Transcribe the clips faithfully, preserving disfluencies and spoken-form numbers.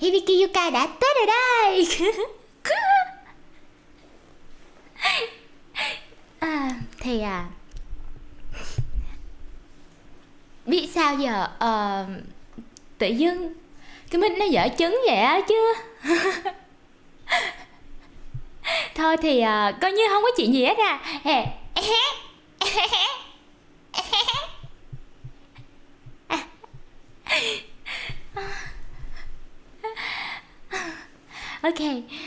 Hibiki Yuka đã tới rồi đây. À, thì à biết sao giờ uh, tự dưng cái mic nó dở trứng vậy á chứ. Thôi thì uh, coi như không có chuyện gì hết à. Ok.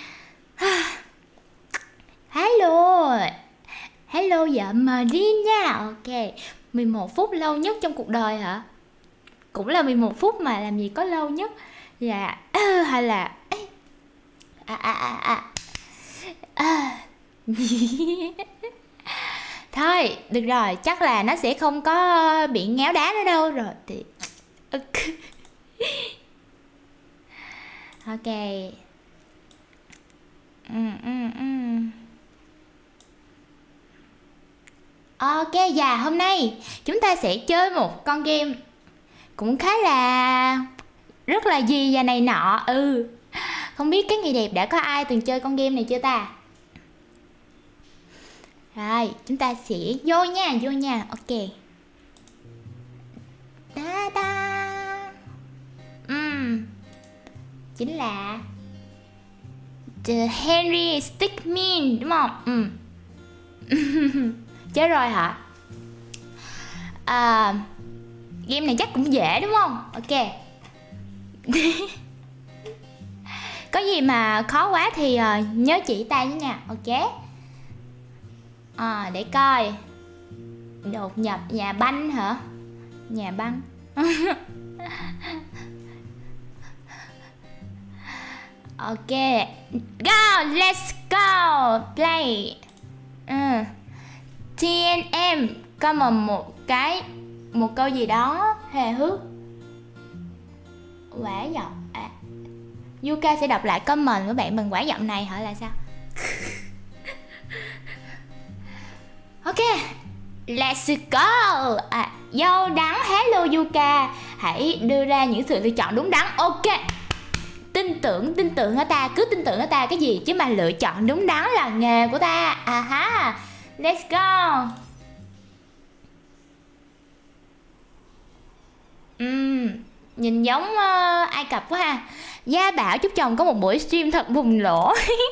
Hello. Hello vợ Marine nha. Ok. mười một phút lâu nhất trong cuộc đời hả? Cũng là mười một phút mà làm gì có lâu nhất. Dạ. Hay là à à à à, à. Thôi được rồi, chắc là nó sẽ không có bị ngáo đá nữa đâu. Rồi thì ok. ừ, ừ, ừ. Ok, dạ hôm nay chúng ta sẽ chơi một con game cũng khá là rất là gì và này nọ. Ừ, không biết cái người đẹp đã có ai từng chơi con game này chưa ta? Rồi chúng ta sẽ vô nha, vô nha. Ok. Ta da. Uhm. Chính là The Henry Stickmin đúng không? Ừ. Chết rồi hả? À, game này chắc cũng dễ đúng không? Ok. Có gì mà khó quá thì uh, nhớ chỉ tay nhé nha. Ok. À, để coi. Đột nhập nhà banh hả? Nhà banh. Ok. Go, let's go. Play. Ừ. tê en em có mà một cái một câu gì đó hề hước. Quả giọng à, Yuka sẽ đọc lại comment của bạn bằng quả giọng này hả là sao? Ok, let's go. À, dâu đắng. Hello Yuka, hãy đưa ra những sự lựa chọn đúng đắn. Ok, tin tưởng tin tưởng ở ta, cứ tin tưởng ở ta cái gì chứ mà lựa chọn đúng đắn là nghề của ta. À ha, let's go. Uhm, nhìn giống uh, Ai Cập quá ha. Gia Bảo chúc chồng có một buổi stream thật bùng nổ.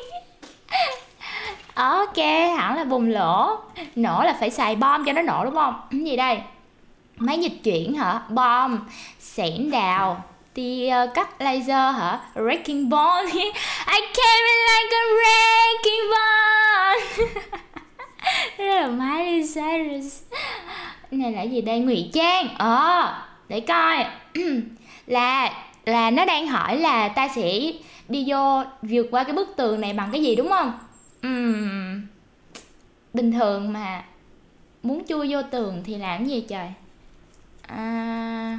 Ok, hẳn là bùng nổ. Nổ là phải xài bom cho nó nổ đúng không? Cái gì đây? Máy dịch chuyển hả? Bom, xẻng đào, tia uh, cắt laser hả? Wrecking ball. I came in like a wrecking ball. Đây là Miley Cyrus. Này là gì đây? Ngụy trang. Ờ, à, để coi. là là nó đang hỏi là ta sẽ đi vô vượt qua cái bức tường này bằng cái gì đúng không? Uhm, bình thường mà muốn chui vô tường thì làm cái gì trời? À,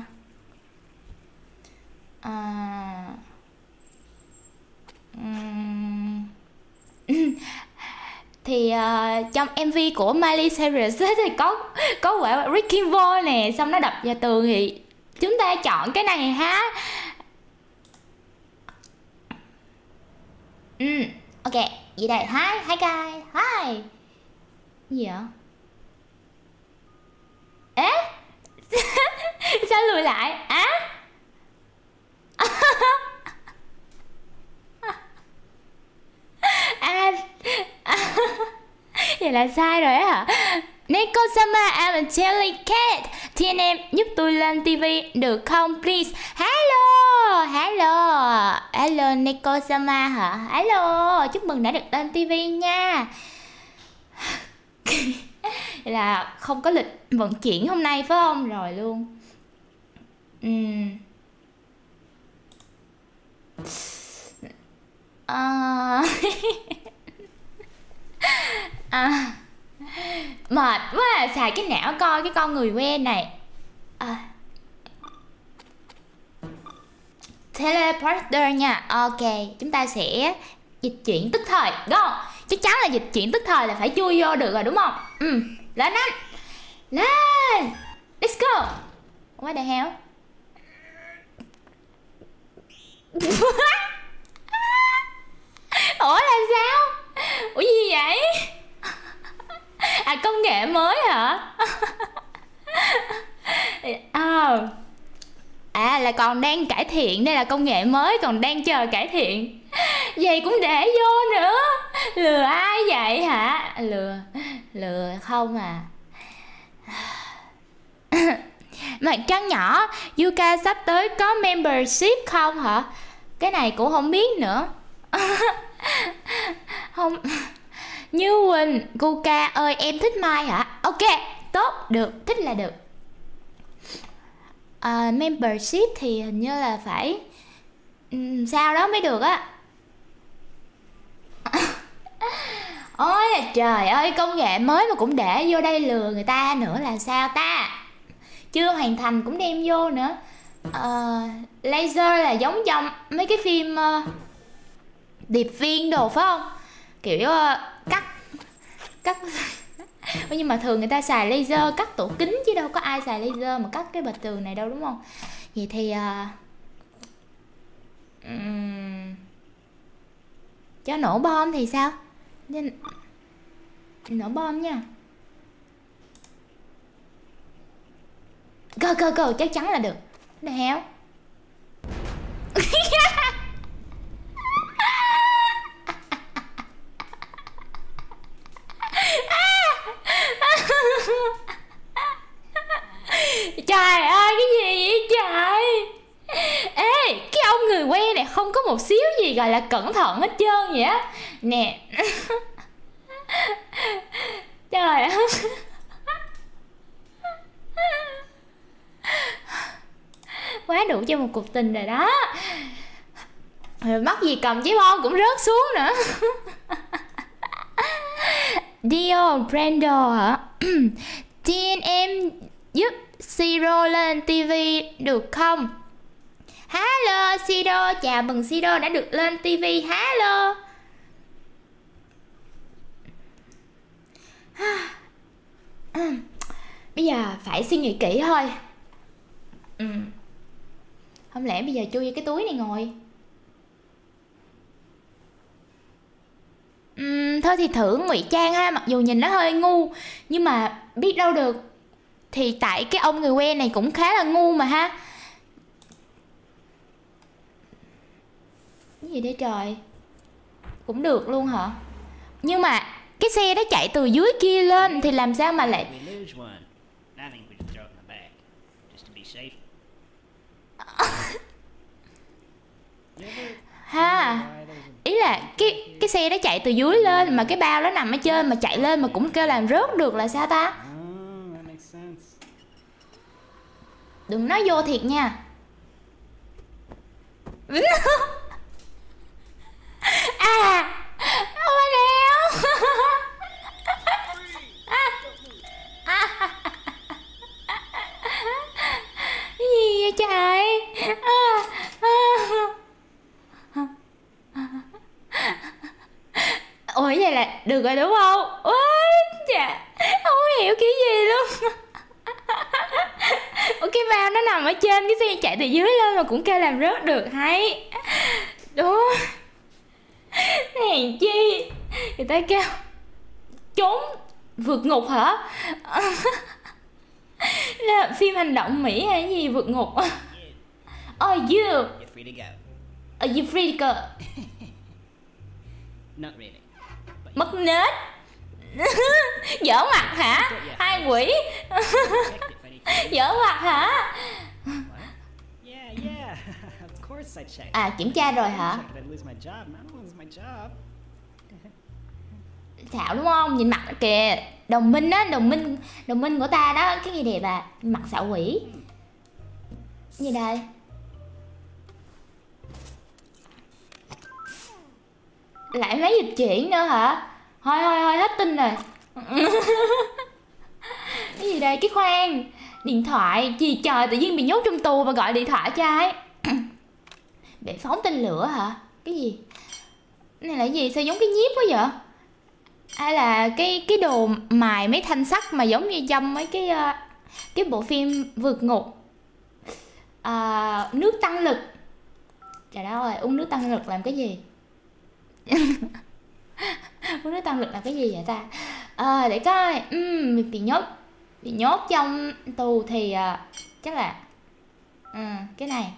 à, um, thì uh, trong em vê của Miley Cyrus thì có có quả Wrecking Ball nè, xong nó đập vào tường thì chúng ta chọn cái này ha. Ừ, ok, vậy đây. Hi, hi guys, hi. Gì vậy? Ế? Sao lùi lại? Á? À, à, vậy là sai rồi á hả? Neko-sama, I'm a jellycat. tê en em giúp tôi lên tivi được không please? Hello, hello, hello Neko-sama hả? Hello, chúc mừng đã được lên tivi nha. Vậy là không có lịch vận chuyển hôm nay phải không? Rồi luôn. Uhm. À... à... mệt quá à, xài cái não coi cái con người quen này. À... teleporter nha. Ok, chúng ta sẽ dịch chuyển tức thời. Go, chắc chắn là dịch chuyển tức thời là phải chui vô được rồi đúng không? Ừ, lên anh, lên, let's go. What the hell? Ủa là sao? Ủa gì vậy? À công nghệ mới hả? À, à là còn đang cải thiện, đây là công nghệ mới còn đang chờ cải thiện. Vậy cũng để vô nữa. Lừa ai vậy hả? Lừa, lừa không à. Mặt trăng nhỏ, Yuka sắp tới có membership không hả? Cái này cũng không biết nữa. Không. Như Quỳnh, Kuka ơi em thích Mai hả? Ok, tốt, được, thích là được. À, membership thì hình như là phải um, sao đó mới được á. Ôi là trời ơi, công nghệ mới mà cũng để vô đây lừa người ta nữa là sao ta? Chưa hoàn thành cũng đem vô nữa. uh, Laser là giống trong mấy cái phim uh, điệp viên đồ phải không? Kiểu uh, cắt cắt nhưng mà thường người ta xài laser cắt tủ kính chứ đâu có ai xài laser mà cắt cái bật tường này đâu đúng không? Vậy thì uh, um, cho nổ bom thì sao? Nên nổ bom nha. Cơ cơ cơ chắc chắn là được. Cái heo. Trời ơi cái gì vậy trời? Ê cái ông người quen này không có một xíu gì gọi là cẩn thận hết trơn vậy á. Nè. Trời ơi. Quá đủ cho một cuộc tình rồi đó. Rồi mắc gì cầm trái bom cũng rớt xuống nữa. Dio Brando hả? Tin em giúp Siro lên tivi được không? Hello Siro, chào mừng Siro đã được lên tivi. Hello. Bây giờ phải suy nghĩ kỹ thôi. Ừ. Không lẽ bây giờ chui vô cái túi này ngồi? Uhm, thôi thì thử ngụy trang ha, mặc dù nhìn nó hơi ngu nhưng mà biết đâu được. Thì tại cái ông người quen này cũng khá là ngu mà ha. Cái gì đấy trời? Cũng được luôn hả? Nhưng mà cái xe đó chạy từ dưới kia lên thì làm sao mà lại ha? Ý là cái cái xe đó chạy từ dưới lên mà cái bao đó nằm ở trên mà chạy lên mà cũng kêu làm rớt được là sao ta? Đừng nói vô thiệt nha. À ôi đéo. Cái gì vậy trời? À, à. Ủa vậy là được rồi đúng không? Ôi chà, không hiểu kiểu gì luôn. Ủa cái bao nó nằm ở trên, cái xe chạy từ dưới lên mà cũng kêu làm rớt được hay. Đúng. Hèn chi người ta kêu trốn vượt ngục hả? Là phim hành động Mỹ hay cái gì vượt ngục? Oh you You're free to go. Are you free to go? Not really. Mất nết. Giỡn mặt hả? Hai quỷ. Giỡn mặt hả? À kiểm tra rồi hả? Thảo đúng không? Nhìn mặt kìa. Đồng minh á, đồng minh đồng minh của ta đó. Cái gì đẹp à? Mặt xạo quỷ. Gì đây? Lại máy dịch chuyển nữa hả? Thôi thôi thôi hết tin rồi. Cái gì đây? Cái khoan điện thoại. Gì trời, tự nhiên bị nhốt trong tù mà gọi điện thoại cho ai? Để phóng tên lửa hả? Cái gì? Cái này là gì? Sao giống cái nhíp quá vậy? Hay là cái cái đồ mài mấy thanh sắt mà giống như trong mấy cái uh, cái bộ phim vượt ngục, uh, nước tăng lực. Trời đất ơi, uống nước tăng lực làm cái gì? Uống nước tăng lực làm cái gì vậy ta? À, để coi. uhm, bị nhốt bị nhốt trong tù thì uh, chắc là uh, cái này.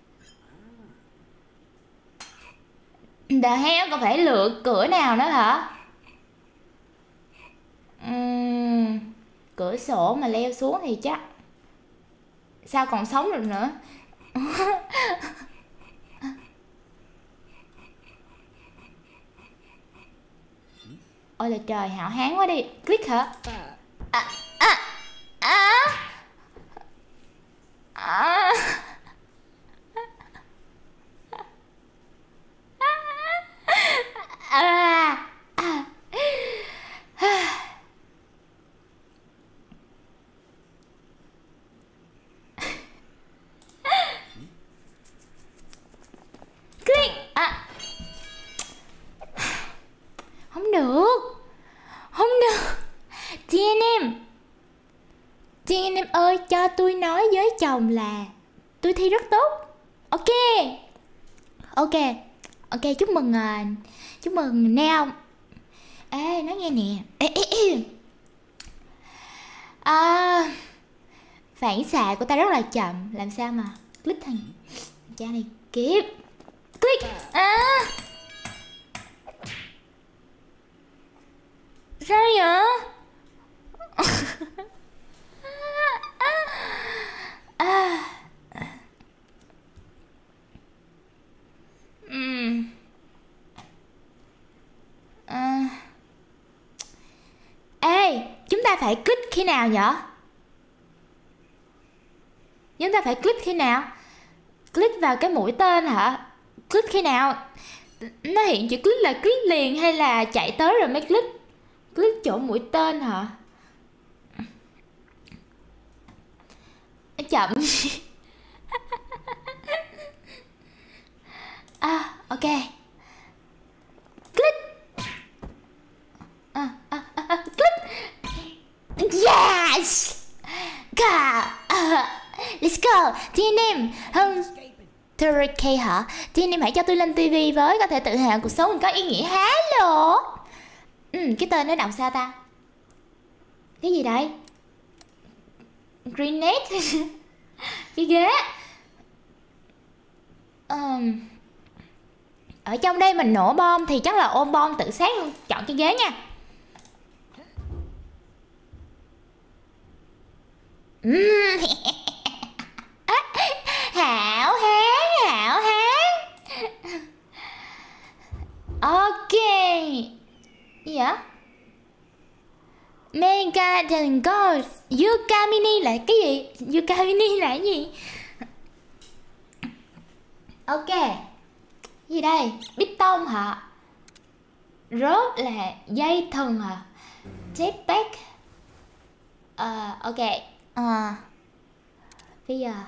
The hell, còn phải lựa cửa nào nữa hả? Uhm, cửa sổ mà leo xuống thì chắc sao còn sống được nữa. Ôi là trời, hảo hán quá đi. Click hả? À, à, à, à. À, à. Click. À. Không được. Không được. Chị anh em. Chị anh em ơi, cho tôi nói với chồng là tôi thi rất tốt. Ok. Ok. Ok, chúc mừng uh, chúc mừng Neo. Ê, nói nghe nè. Ê, ê, ê. À, phản xạ của ta rất là chậm. Làm sao mà click thành cha này kịp. Click. À, sao vậy? À. Uhm. À. Ê, chúng ta phải click khi nào nhở? Chúng ta phải click khi nào? Click vào cái mũi tên hả? Click khi nào? Nó hiện chữ click là click liền hay là chạy tới rồi mới click? Click chỗ mũi tên hả? Chậm. À, ok. Click. À, à, à, à, click. Yes. Go. Uh, let's go. Chị anh em. Hơn ba k hả? Chị anh em hãy cho tôi lên tivi với, có thể tự hào cuộc sống mình có ý nghĩa. Hello. Ừ, cái tên nó đọc sao ta? Cái gì đây? Grenade. Cái ghế. um, Ở trong đây mình nổ bom thì chắc là ôm bom tự sát luôn. Chọn cái ghế nha. uhm. Hảo hán, hảo hán. Ok. Gì vậy? Mega Dragon God Yuka Mini là cái gì? Yuka Mini là cái gì? Ok. Gì đây? Bít tông hả? Rốt là dây thừng hả? Jetpack. uh, Ok. uh, Bây giờ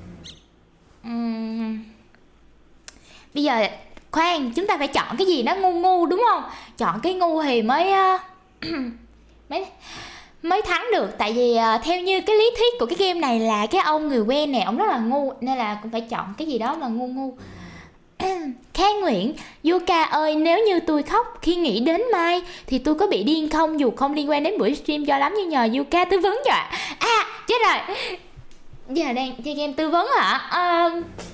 uhm. Bây giờ khoan, chúng ta phải chọn cái gì đó ngu ngu đúng không? Chọn cái ngu thì mới uh, mới mới thắng được. Tại vì uh, theo như cái lý thuyết của cái game này là cái ông người quen này ông rất là ngu, nên là cũng phải chọn cái gì đó mà ngu ngu. Khang Nguyễn. Yuka ơi, nếu như tôi khóc khi nghĩ đến Mai thì tôi có bị điên không, dù không liên quan đến buổi stream cho lắm, nhưng nhờ Yuka tư vấn cho ạ. À chết rồi, giờ đang chơi game tư vấn hả? À,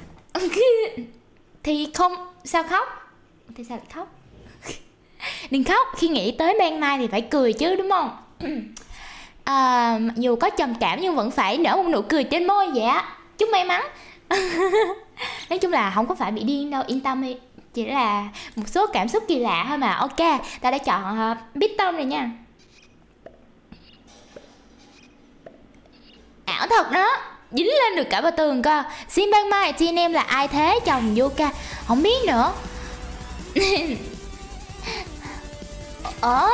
thì không, sao khóc? Thì sao lại khóc? Đừng khóc, khi nghĩ tới ban mai thì phải cười chứ đúng không? À, dù có trầm cảm nhưng vẫn phải nở một nụ cười trên môi vậy á. Chúc may mắn. Nói chung là không có phải bị điên đâu, yên tâm đi. Chỉ là một số cảm xúc kỳ lạ thôi mà. Ok, ta đã chọn uh, bít tông rồi nha. Ảo thật đó, dính lên được cả bờ tường cơ. Xin ban mai chị anh em là ai thế? Chồng Yuka không biết nữa. Ồ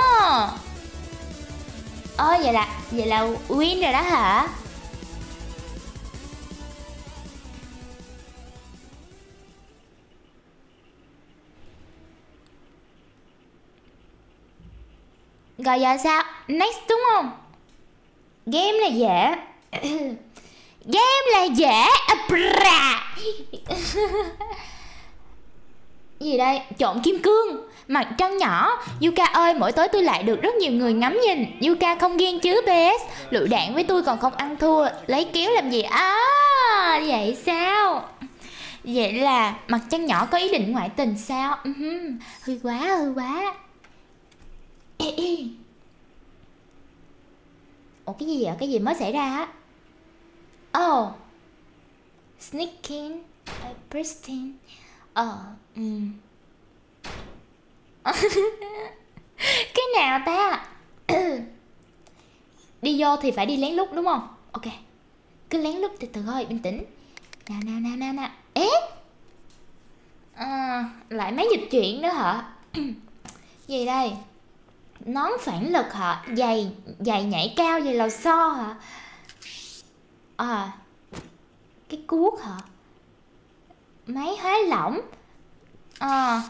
Ồ vậy là vậy là win rồi đó hả? Rồi giờ sao? Next đúng không? Game là dễ. Game là dễ. Gì đây? Trộm kim cương. Mặt trăng nhỏ. Yuka ơi, mỗi tối tôi lại được rất nhiều người ngắm nhìn. Yuka không ghen chứ pê ét. Lựu đạn với tôi còn không ăn thua. Lấy kéo làm gì? À, vậy sao? Vậy là mặt trăng nhỏ có ý định ngoại tình sao? Uh-huh. Hư quá, hư quá. Ủa cái gì vậy? Cái gì mới xảy ra á? Oh, sneaking, uh, pristine. Ờ, um. Cái nào ta? Đi vô thì phải đi lén lút đúng không? Ok, cứ lén lút từ từ thôi, bình tĩnh. Nào nào nào nào nào. Ế, à, lại máy dịch chuyển nữa hả? Gì đây? Nón phản lực hả? Giày, giày nhảy cao, giày lò xo hả? À, cái cuốc hả? Máy hóa lỏng. À.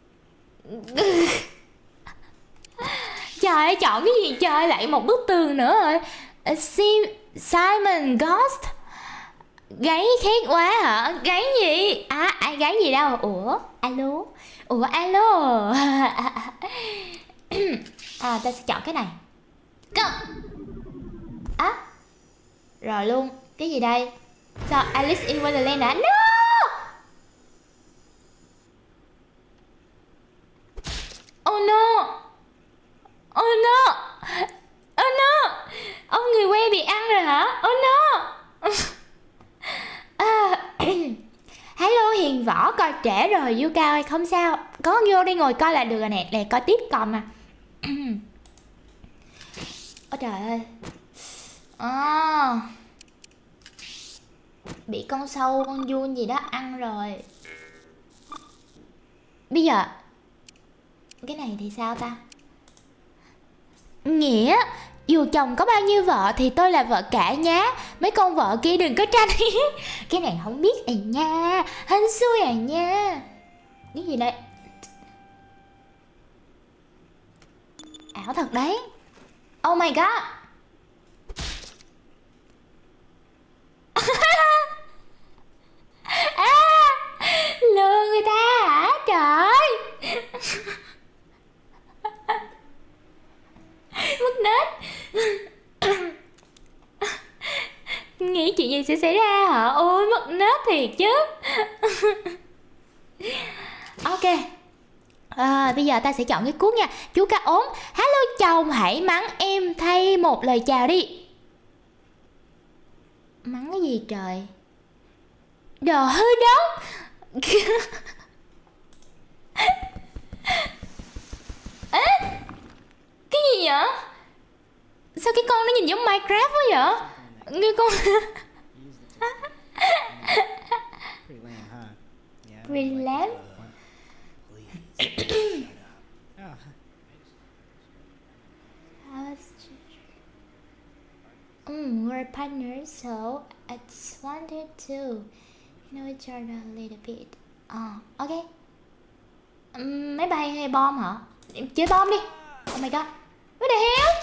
Trời ơi, chọn cái gì trời, lại một bức tường nữa rồi. Simon Ghost. Gáy khét quá hả? Gáy gì? À, ai gáy gì đâu? Ủa, alo. Ủa, alo. À, ta sẽ chọn cái này. À, rồi luôn. Cái gì đây? Sao Alice in Wonderland hả? No! Oh no! Oh no! Oh no! Ông người quen bị ăn rồi hả? Oh no! À, hello Hiền Võ, coi trễ rồi Yuka ơi, không sao, có vô đi ngồi coi là được rồi nè, nè coi tiếp còn mà. Ôi trời ơi. À, bị con sâu, con giun gì đó ăn rồi. Bây giờ cái này thì sao ta? Nghĩa dù chồng có bao nhiêu vợ thì tôi là vợ cả nhá. Mấy con vợ kia đừng có tranh. Cái này không biết à nha. Hên xui à nha. Cái gì đây? Ảo thật đấy. Oh my god. À, lừa người ta hả? Trời. Mất nết. Nghĩ chuyện gì sẽ xảy ra hả? Ôi mất nết thiệt chứ. Ok, à, bây giờ ta sẽ chọn cái cuốn nha. Chú cá ốm. Hello chồng, hãy mắng em thay một lời chào đi. Mắng cái gì trời? Đồ hư đốt. Ê, cái gì vậy? Sao cái con nó nhìn giống Minecraft quá vậy? Cái con Pretty lamb. Mm, we're partners, so I just wanted to know each other a little bit. Uh, ok. Um, máy bay hay bom hả? Em chơi bom đi. Oh my god. What the hell?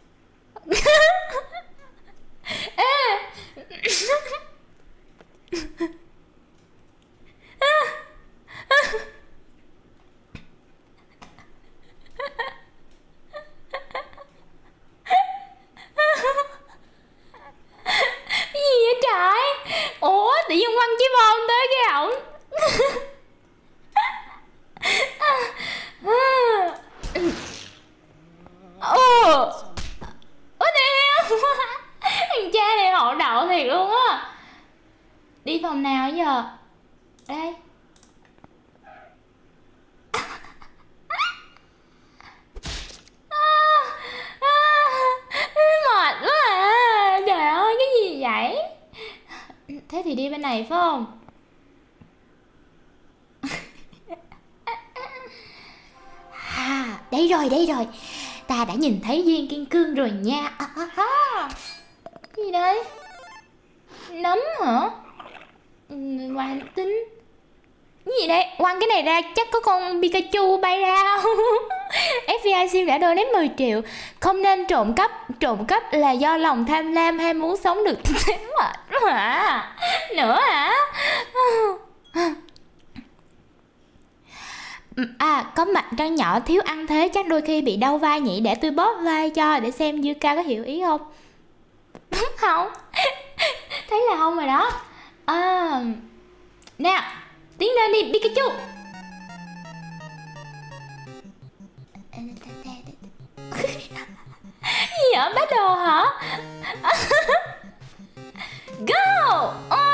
Gì vậy trời? Ủa tự nhiên quăng trái bom tới cái ổng. Ồ, ủa nè. Thằng cha này hậu đậu thiệt luôn á. Đi phòng nào giờ? Đây. Mệt quá à. Trời ơi cái gì vậy? Thế thì đi bên này phải không? À, đây rồi đây rồi. Ta đã nhìn thấy viên kim cương rồi nha. À, à, à. Cái gì đây? Nấm hả? Người ngoài hành tinh. Cái gì đây? Quăng cái này ra chắc có con Pikachu bay ra không? ép bê i Sim đã donate mười triệu. Không nên trộm cắp. Trộm cắp là do lòng tham lam hay muốn sống được. Mệt hả? Nữa hả? À, có mặt trăng nhỏ thiếu ăn thế chắc đôi khi bị đau vai nhỉ, để tôi bóp vai cho để xem Yuka có hiểu ý không. Không. Thấy là không rồi đó. À, nào, tiến lên đi Pikachu. Gì vậy, battle hả? Go!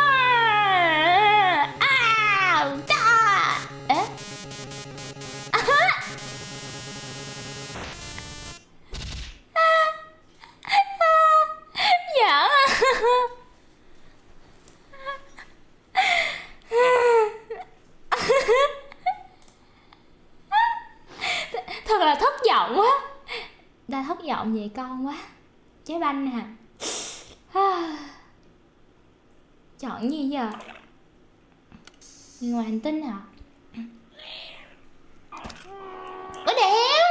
À, à, da. Ê? À, dạ. Thật là thất vọng quá. Ta thất vọng về con quá. Trái banh nè. Chọn gì giờ? Ngoài hành tinh hả? Ủa đéo.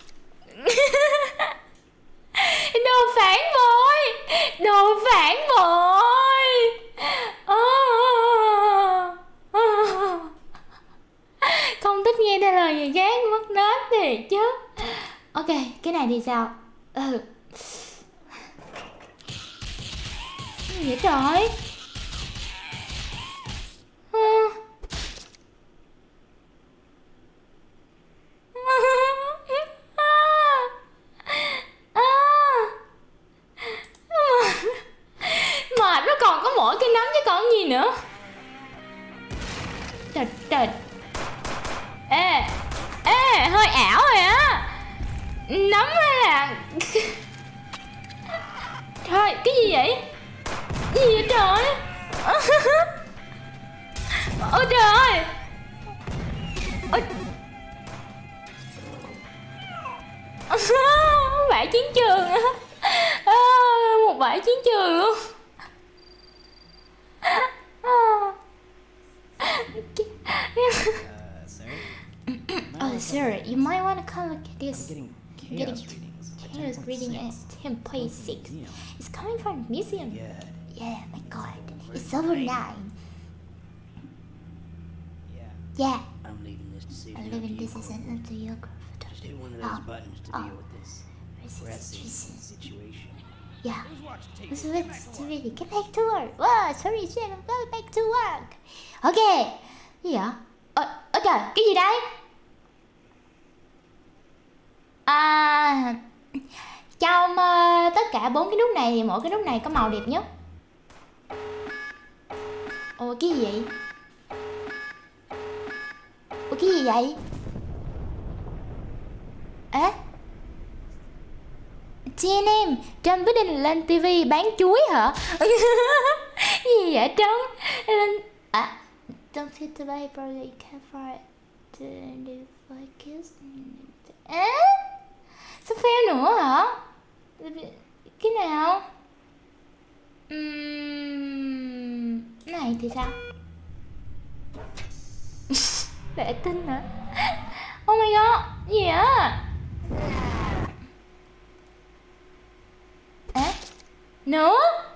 Đồ phản bội. Đồ phản bội. Không thích nghe theo lời người khác, mất nết thiệt chứ. Ok, cái này thì sao? Ừ. Gì vậy trời? À. À. Mệt, nó còn có mỗi cái nắm chứ còn gì nữa. Trời trời. Ê, ê, hơi ảo rồi á. Nắm hay là... Trời, cái gì vậy? Gì vậy trời? Ôi trời. Ôi... Bãi chiến trường á. À, một bãi chiến trường luôn. Oh, sir, you might want to come look at this. I'm getting chaos reading at ten place six. It's coming from the museum. Yeah, my god. It's over nine. Yeah. I'm leaving this decision. I'm leaving this decision up to you. Just hit one of those buttons to deal with this. We're at the situation. Yeah. Let's really get back to work. Wow, sorry, shit, I'm going back to work. Ok. Gì vậy? Ơ, ơ trời, cái gì đây? À, trong uh, tất cả bốn cái nút này thì mỗi cái nút này có màu đẹp nhất. Ồ, cái gì vậy? Ồ, cái gì vậy? Ế? tê en em, Trump quyết định lên tivi bán chuối hả? Gì vậy Trump? Lên... À, don't hit the paper, you can't fight the focus. Ế? Sao fail nữa hả? Cái nào? Uhm... Này thì sao? Vệ tinh hả? Oh my god, gì vậy? Ê? Nữa?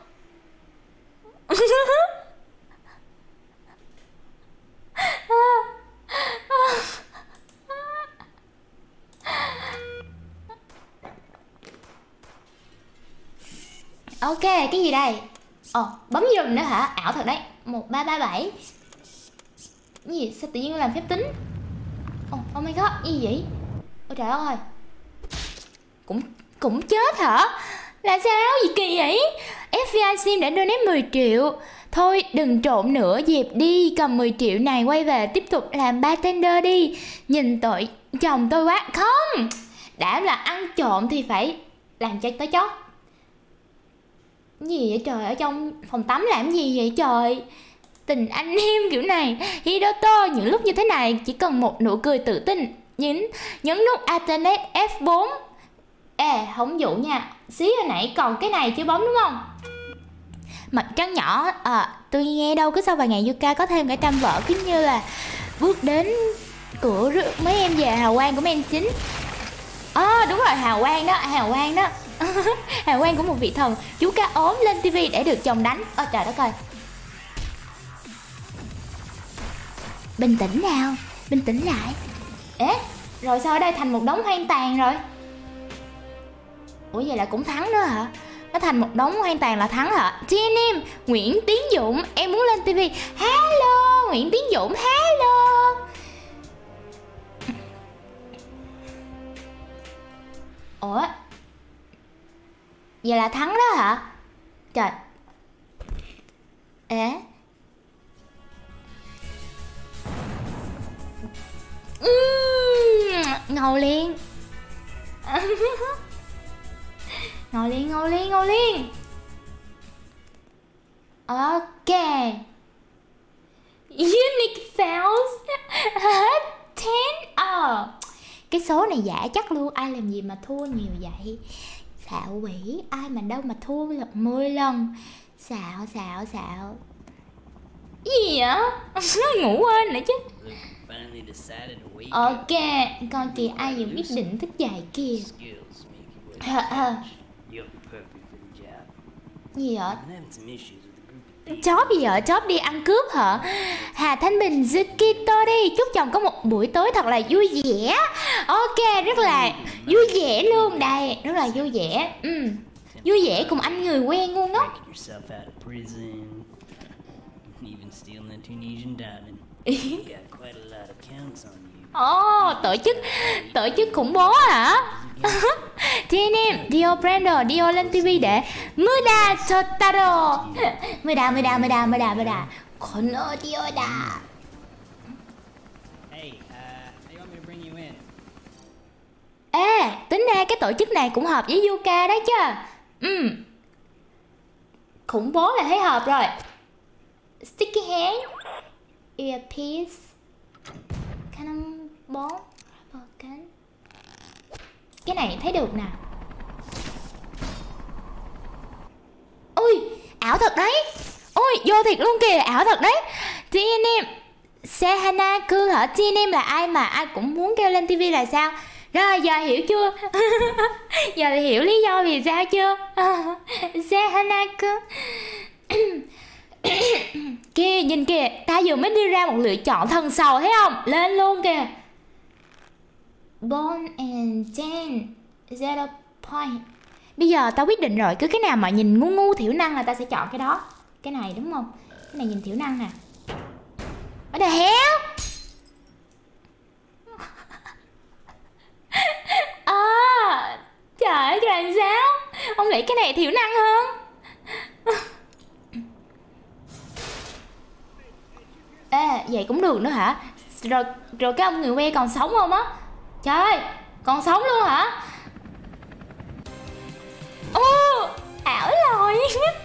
Ok, cái gì đây? Ồ, bấm dùm nữa hả? Ảo thật đấy. Một ba ba bảy. Cái gì? Sao tự nhiên làm phép tính? Oh, oh my god, cái gì vậy? Ôi trời ơi. Cũng cũng chết hả? Là sao? Gì kỳ vậy? ép bê i Sim đã donate mười triệu. Thôi đừng trộn nữa, dẹp đi. Cầm mười triệu này quay về tiếp tục làm bartender đi. Nhìn tội chồng tôi quá. Không, đã là ăn trộm thì phải làm cho tới chót. Gì vậy trời? Ở trong phòng tắm làm gì vậy trời? Tình anh em kiểu này. Hidoto, những lúc như thế này chỉ cần một nụ cười tự tin. Nhấn, nhấn nút Alternate F bốn. Ê, không dụ nha. Xí hồi nãy còn cái này chưa bấm đúng không? Mặt trăng nhỏ. À, tôi nghe đâu cứ sau vài ngày Yuka có thêm cả trăm vợ, giống như là bước đến của mấy em về hào quang của mấy em chính. À, đúng rồi, hào quang đó, hào quang đó. Hào quang của một vị thần. Chú cá ốm lên tivi để được chồng đánh. Ôi trời đất ơi. Bình tĩnh nào, bình tĩnh lại. Ế, rồi sao ở đây thành một đống hoang tàn rồi? Ủa vậy là cũng thắng nữa hả? Nó thành một đống hoang tàn là thắng hả? Chị anh em, Nguyễn Tiến Dũng, em muốn lên tivi. Hello, Nguyễn Tiến Dũng, hello. Ủa, vậy là thắng đó hả? Trời. Ế. Uhm, ngầu liền. Ngồi liền, ngồi liền, ngồi liền. Ok. Unique fails. Hết ten. Ờ. Cái số này giả chắc luôn. Ai làm gì mà thua nhiều vậy? Xạo quỷ. Ai mà đâu mà thua được mười lần. Xạo, xạo, xạo. Gì vậy? Ngủ quên nữa chứ. Ok. Coi kìa ai vừa quyết định thức dậy kìa. Hờ, hờ. Gì vậy? Chó bây giờ chó đi ăn cướp hả? Hà Thanh Bình Zukito đi. Chúc chồng có một buổi tối thật là vui vẻ. Ok, rất là vui vẻ luôn. Đây, rất là vui vẻ. ừ. Vui vẻ cùng anh người quen ngu ngốc. Ồ, oh, tổ chức tổ chức khủng bố hả? Thì anh em, Dio Brando, Dio lên tivi để Muda Totaro. Muda, Muda, Muda, Muda, Muda. Kono Dio da. Ê, tính ra cái tổ chức này cũng hợp với Yuka đấy chứ. Ừ. Khủng bố là thấy hợp rồi. Sticky hair, earpiece, cannonball, rubber gun. Cái này thấy được nè. Ui, ảo thật đấy. Ui, vô thiệt luôn kìa, ảo thật đấy. Chị anh em, Sehana Cư hả? Chị anh em là ai mà ai cũng muốn kêu lên tivi là sao? Rồi, giờ hiểu chưa? Giờ thì hiểu lý do vì sao chưa? Sehana Cư. Kìa, nhìn kìa, ta vừa mới đưa ra một lựa chọn thần sầu thấy không? Lên luôn kìa. Born and Jen Zero point. Bây giờ tao quyết định rồi, cứ cái nào mà nhìn ngu ngu thiểu năng là ta sẽ chọn cái đó. Cái này đúng không? Cái này nhìn thiểu năng nè. What the hell? À, trời ơi, cái làm sao? Ông nghĩ cái này thiểu năng hơn? Ê, vậy cũng được nữa hả? Rồi rồi cái ông người que còn sống không á? Trời ơi, còn sống luôn hả? Ô, ảo rồi.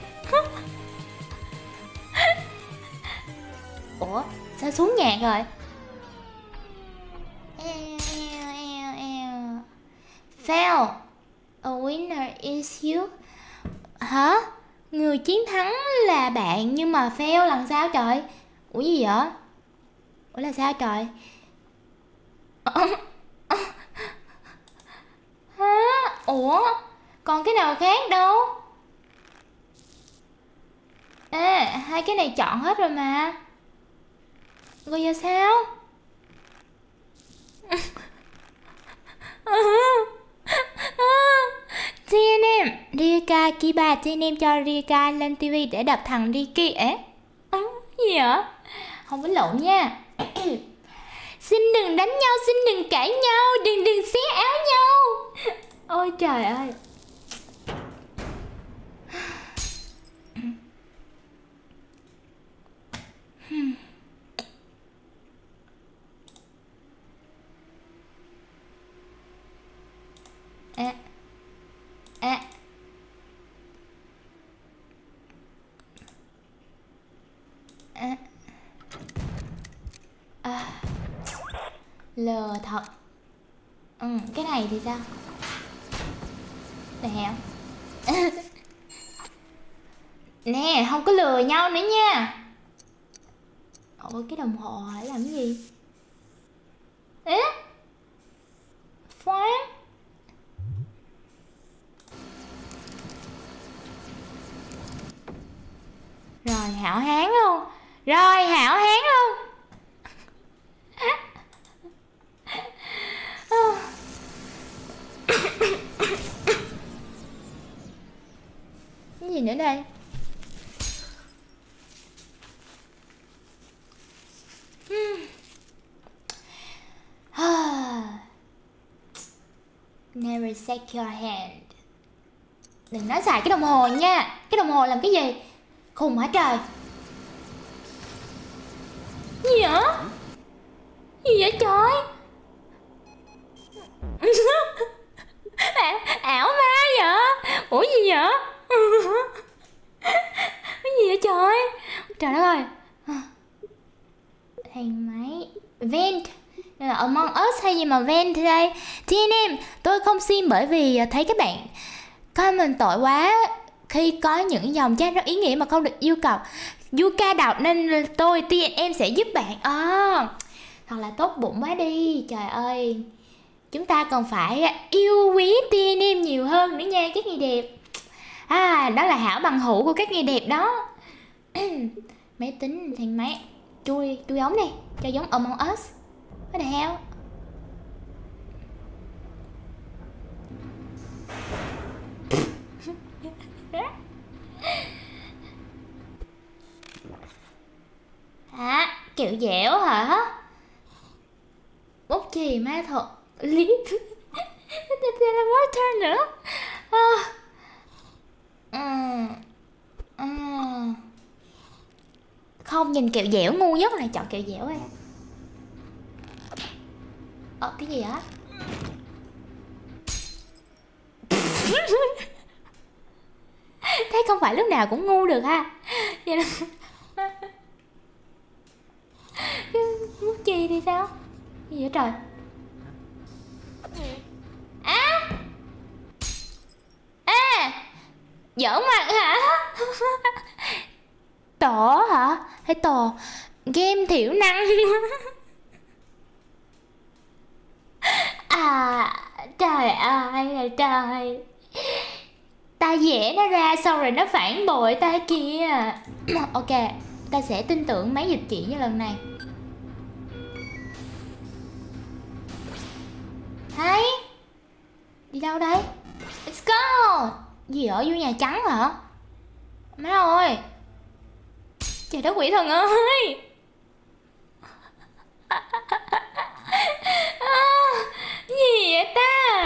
Ủa, sao xuống nhạc rồi? Fail. A winner is you. Hả? Người chiến thắng là bạn nhưng mà fail là sao trời? Ủa gì vậy? Ủa là sao trời? Hả? Ủa? Còn cái nào khác đâu? Ê, hai cái này chọn hết rồi mà. Rồi giờ sao? Chị anh em, Rika Kiba, chị anh em cho Rika lên tivi để đập thằng Riki. Ế? À, gì vậy? Không có lộn nha. Xin đừng đánh nhau, xin đừng cãi nhau, đừng đừng xé áo nhau. Ôi trời ơi. À. À. À. À. Lờ thật. Ừ, cái này thì sao? Nè. Nè, không có lừa nhau nữa nha. Ôi, cái đồng hồ hỏi làm cái gì? Ế? Khoan. Rồi, hảo hán luôn. Rồi, hảo hán luôn. nữa đây? Never shake your hand. Đừng nói xài cái đồng hồ nha. Cái đồng hồ làm cái gì? Khùng hả trời? Gì vậy? Gì vậy trời? À, ảo ma vậy? Ủa gì vậy? Cái gì vậy trời? Trời đất ơi. Thang máy vent là Among Us hay gì mà vent đây? Thì anh em, tôi không xin bởi vì thấy các bạn comment tội quá khi có những dòng chat rất ý nghĩa mà không được yêu cầu Yuka đọc, nên tôi tê en em sẽ giúp bạn. À, thật là tốt bụng quá đi. Trời ơi, chúng ta còn phải yêu quý tê en em nhiều hơn nữa nha các người đẹp. À, đó là hảo bằng hữu của các người đẹp đó. Máy tính, thang máy, chui, chui ống đi, cho giống Among Us. What the hell? Hả? Kẹo dẻo hả? Bút chì ma thuật lý teleporter nữa. À. À. À. Không, nhìn kẹo dẻo ngu nhất là chọn kẹo dẻo em. Ờ, cái gì á? Thế không phải lúc nào cũng ngu được ha. Vậy là... Bút chì thì sao? Gì vậy trời? À! À! Giỡn mặt hả? Tổ hả? Hay tổ game thiểu năng? À, trời ơi là trời. Ta vẽ nó ra xong rồi nó phản bội ta kìa. Ok, ta sẽ tin tưởng máy dịch chuyển như lần này. Thấy đi đâu đây? Let's go. Gì ở vô Nhà Trắng hả? Má ơi, trời đất quỷ thần ơi. À, gì vậy ta?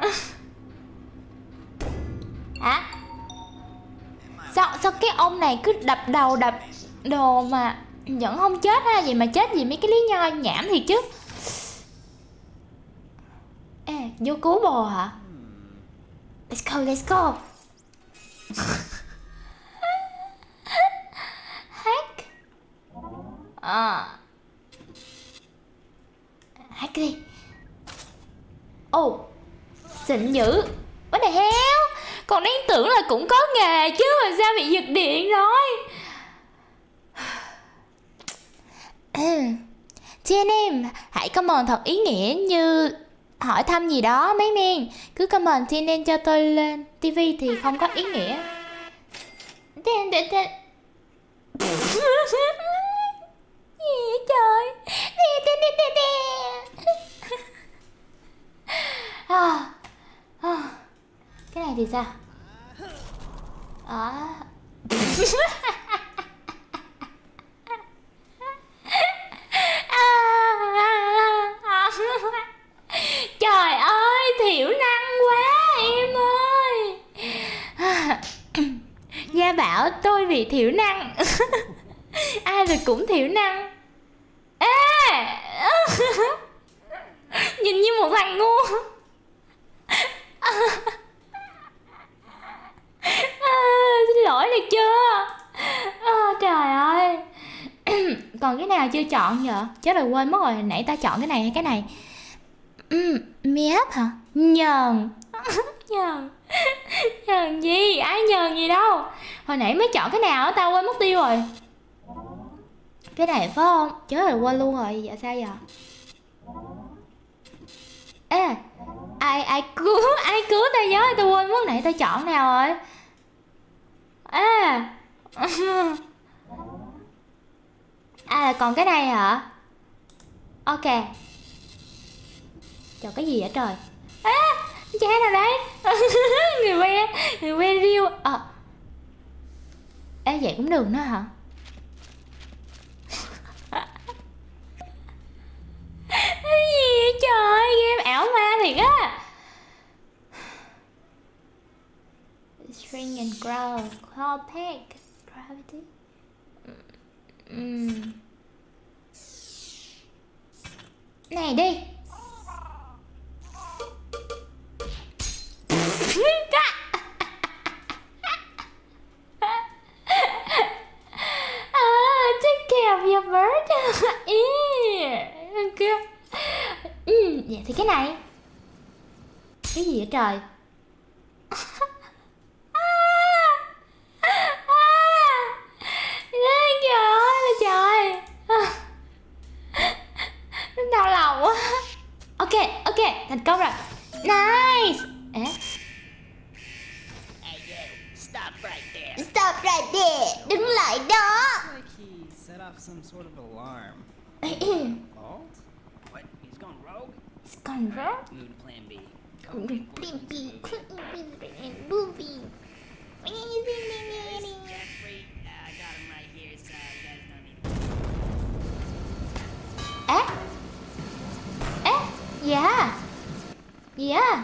Hả? Sao, sao cái ông này cứ đập đầu đập đồ mà vẫn không chết ha? Vậy mà chết gì mấy cái lý nho nhảm thiệt chứ. Ê, vô cứu bồ hả? Let's go, let's go. Hack. À. Hack đi. Ồ, xịn dữ. What the hell? Còn đang tưởng là cũng có nghề chứ mà sao bị giật điện rồi. Chị anh em, hãy comment thật ý nghĩa như hỏi thăm gì đó mấy men. Cứ comment chị nên cho tôi lên tivi thì không có ý nghĩa. Tên tên tên. Gì vậy trời? Tên tên tên tên tên. À, à, cái này thì sao? À. Trời ơi, thiểu năng quá em ơi. Gia bảo tôi bị thiểu năng. Ai rồi cũng thiểu năng. Ê, nhìn như một thằng ngu. À, xin lỗi được chưa? À, trời ơi. Còn cái nào chưa chọn vậy? Chết rồi, quên mất rồi, hồi nãy ta chọn cái này hay cái này? Ừ, miếp hả? Nhờn. Nhờn. Nhờn gì? Ai nhờn gì đâu. Hồi nãy mới chọn cái nào tao quên mất tiêu rồi. Cái này phải không? Chết rồi, quên luôn rồi. Dạ sao giờ? Ê, ai ai cứu ai cứu tao với, tao quên mất nãy tao chọn nào rồi. À. À, còn cái này hả? Ok. Trời, cái gì vậy trời? À, cha nào đấy? Người que, người que riêu. À. Ê vậy cũng được nữa hả? Cái gì vậy trời, game ảo ma thiệt á. String and grow, claw peg, gravity. Uhm. Này đi. Ah, take care of your bird. Okay. Ừ, vậy thì cái này. Cái gì vậy trời? Trời ơi là trời. Đau lòng quá. Ok, ok, thành công rồi. Nice. Ê? Stop right there. Stop right there. Đứng lại đó. Like he set off some sort of alarm. Fault? What? He's gone rogue? It's gone wrong. Mood plan B. Movie. Jeffrey, uh, I got him right here, so you guys don't need to... Ê. Ê. Dạ. Dạ.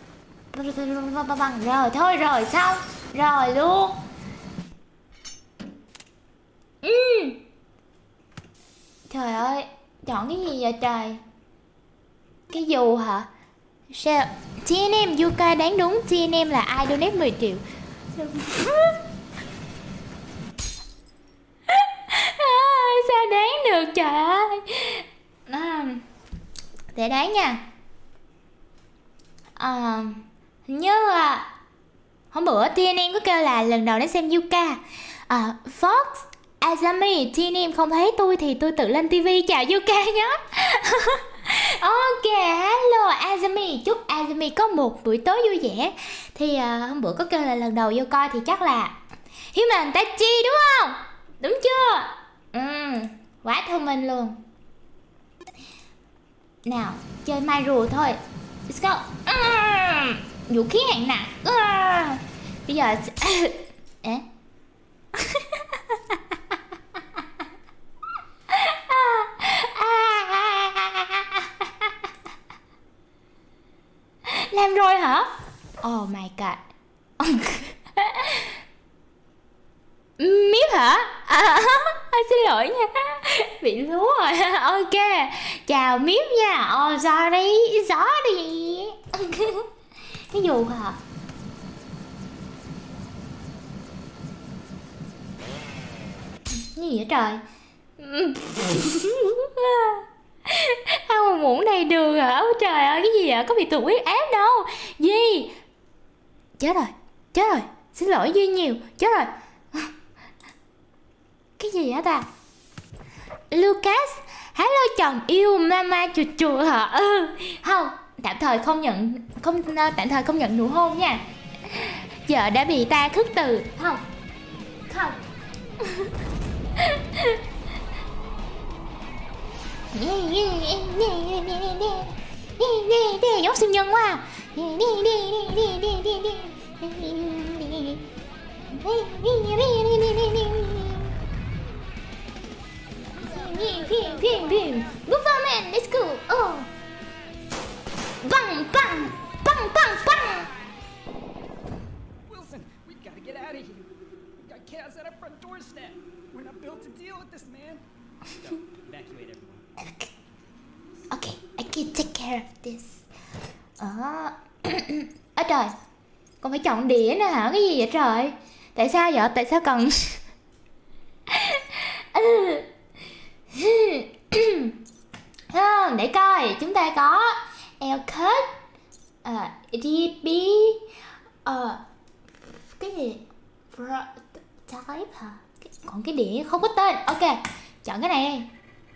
Rồi thôi rồi xong. Rồi luôn. Ừ. Trời ơi, chọn cái gì vậy trời? Cái dù hả? Sao? tê en em Yuka đáng đúng. tê en em là ai donate mười triệu. À, sao đáng được trời ơi. À, để đáng nha. À, hình như à, hôm bữa tê en em có kêu là lần đầu đến xem Yuka. À, Fox, Azami, tê en em không thấy tôi thì tôi tự lên tivi chào Yuka nhé. Ok, hello Azami, chúc Azami có một buổi tối vui vẻ. Thì à, hôm bữa có kêu là lần đầu vô coi thì chắc là Human Tachi đúng không? Đúng chưa? Ừ, quá thông minh luôn. Nào, chơi mai rùa thôi. Let's go. Uhm, vũ khí hạng nặng. Uhm. Bây giờ ế. Làm rồi hả? Oh my god. Miếp hả? À, xin lỗi nha. Bị lú rồi. Ok. Chào Miếp nha. Oh sorry. Sorry. Cái dù hả? Cái gì vậy trời? Ăn một muỗng này đường hả? Ôi trời ơi, cái gì vậy? Có bị tụt huyết áp đâu. Gì? Chết rồi. Chết rồi. Xin lỗi Duy nhiều. Chết rồi. Cái gì hả ta? Lucas, hello chồng yêu mama chuột chuột hả? Ừ. Không, tạm thời không nhận không tạm thời không nhận nụ hôn nha. Vợ đã bị ta khước từ. Không. Không. Giống siêu nhân quá. Superman, let's go. Oh. Bang, bang, bang, bang, bang. Wilson, we've got to get out of here. We've got chaos at our front doorstep. We're not built to deal with this, man. Go, evacuate everyone. Okay, I can take care of this. Ờ. À, trời. Còn phải chọn đĩa nữa hả? Cái gì vậy trời? Tại sao vậy? Tại sao cần không, để coi. Chúng ta có L-cut, uh, đê bê, uh, cái gì? Type hả? Còn cái đĩa không có tên. Ok, chọn cái này đi.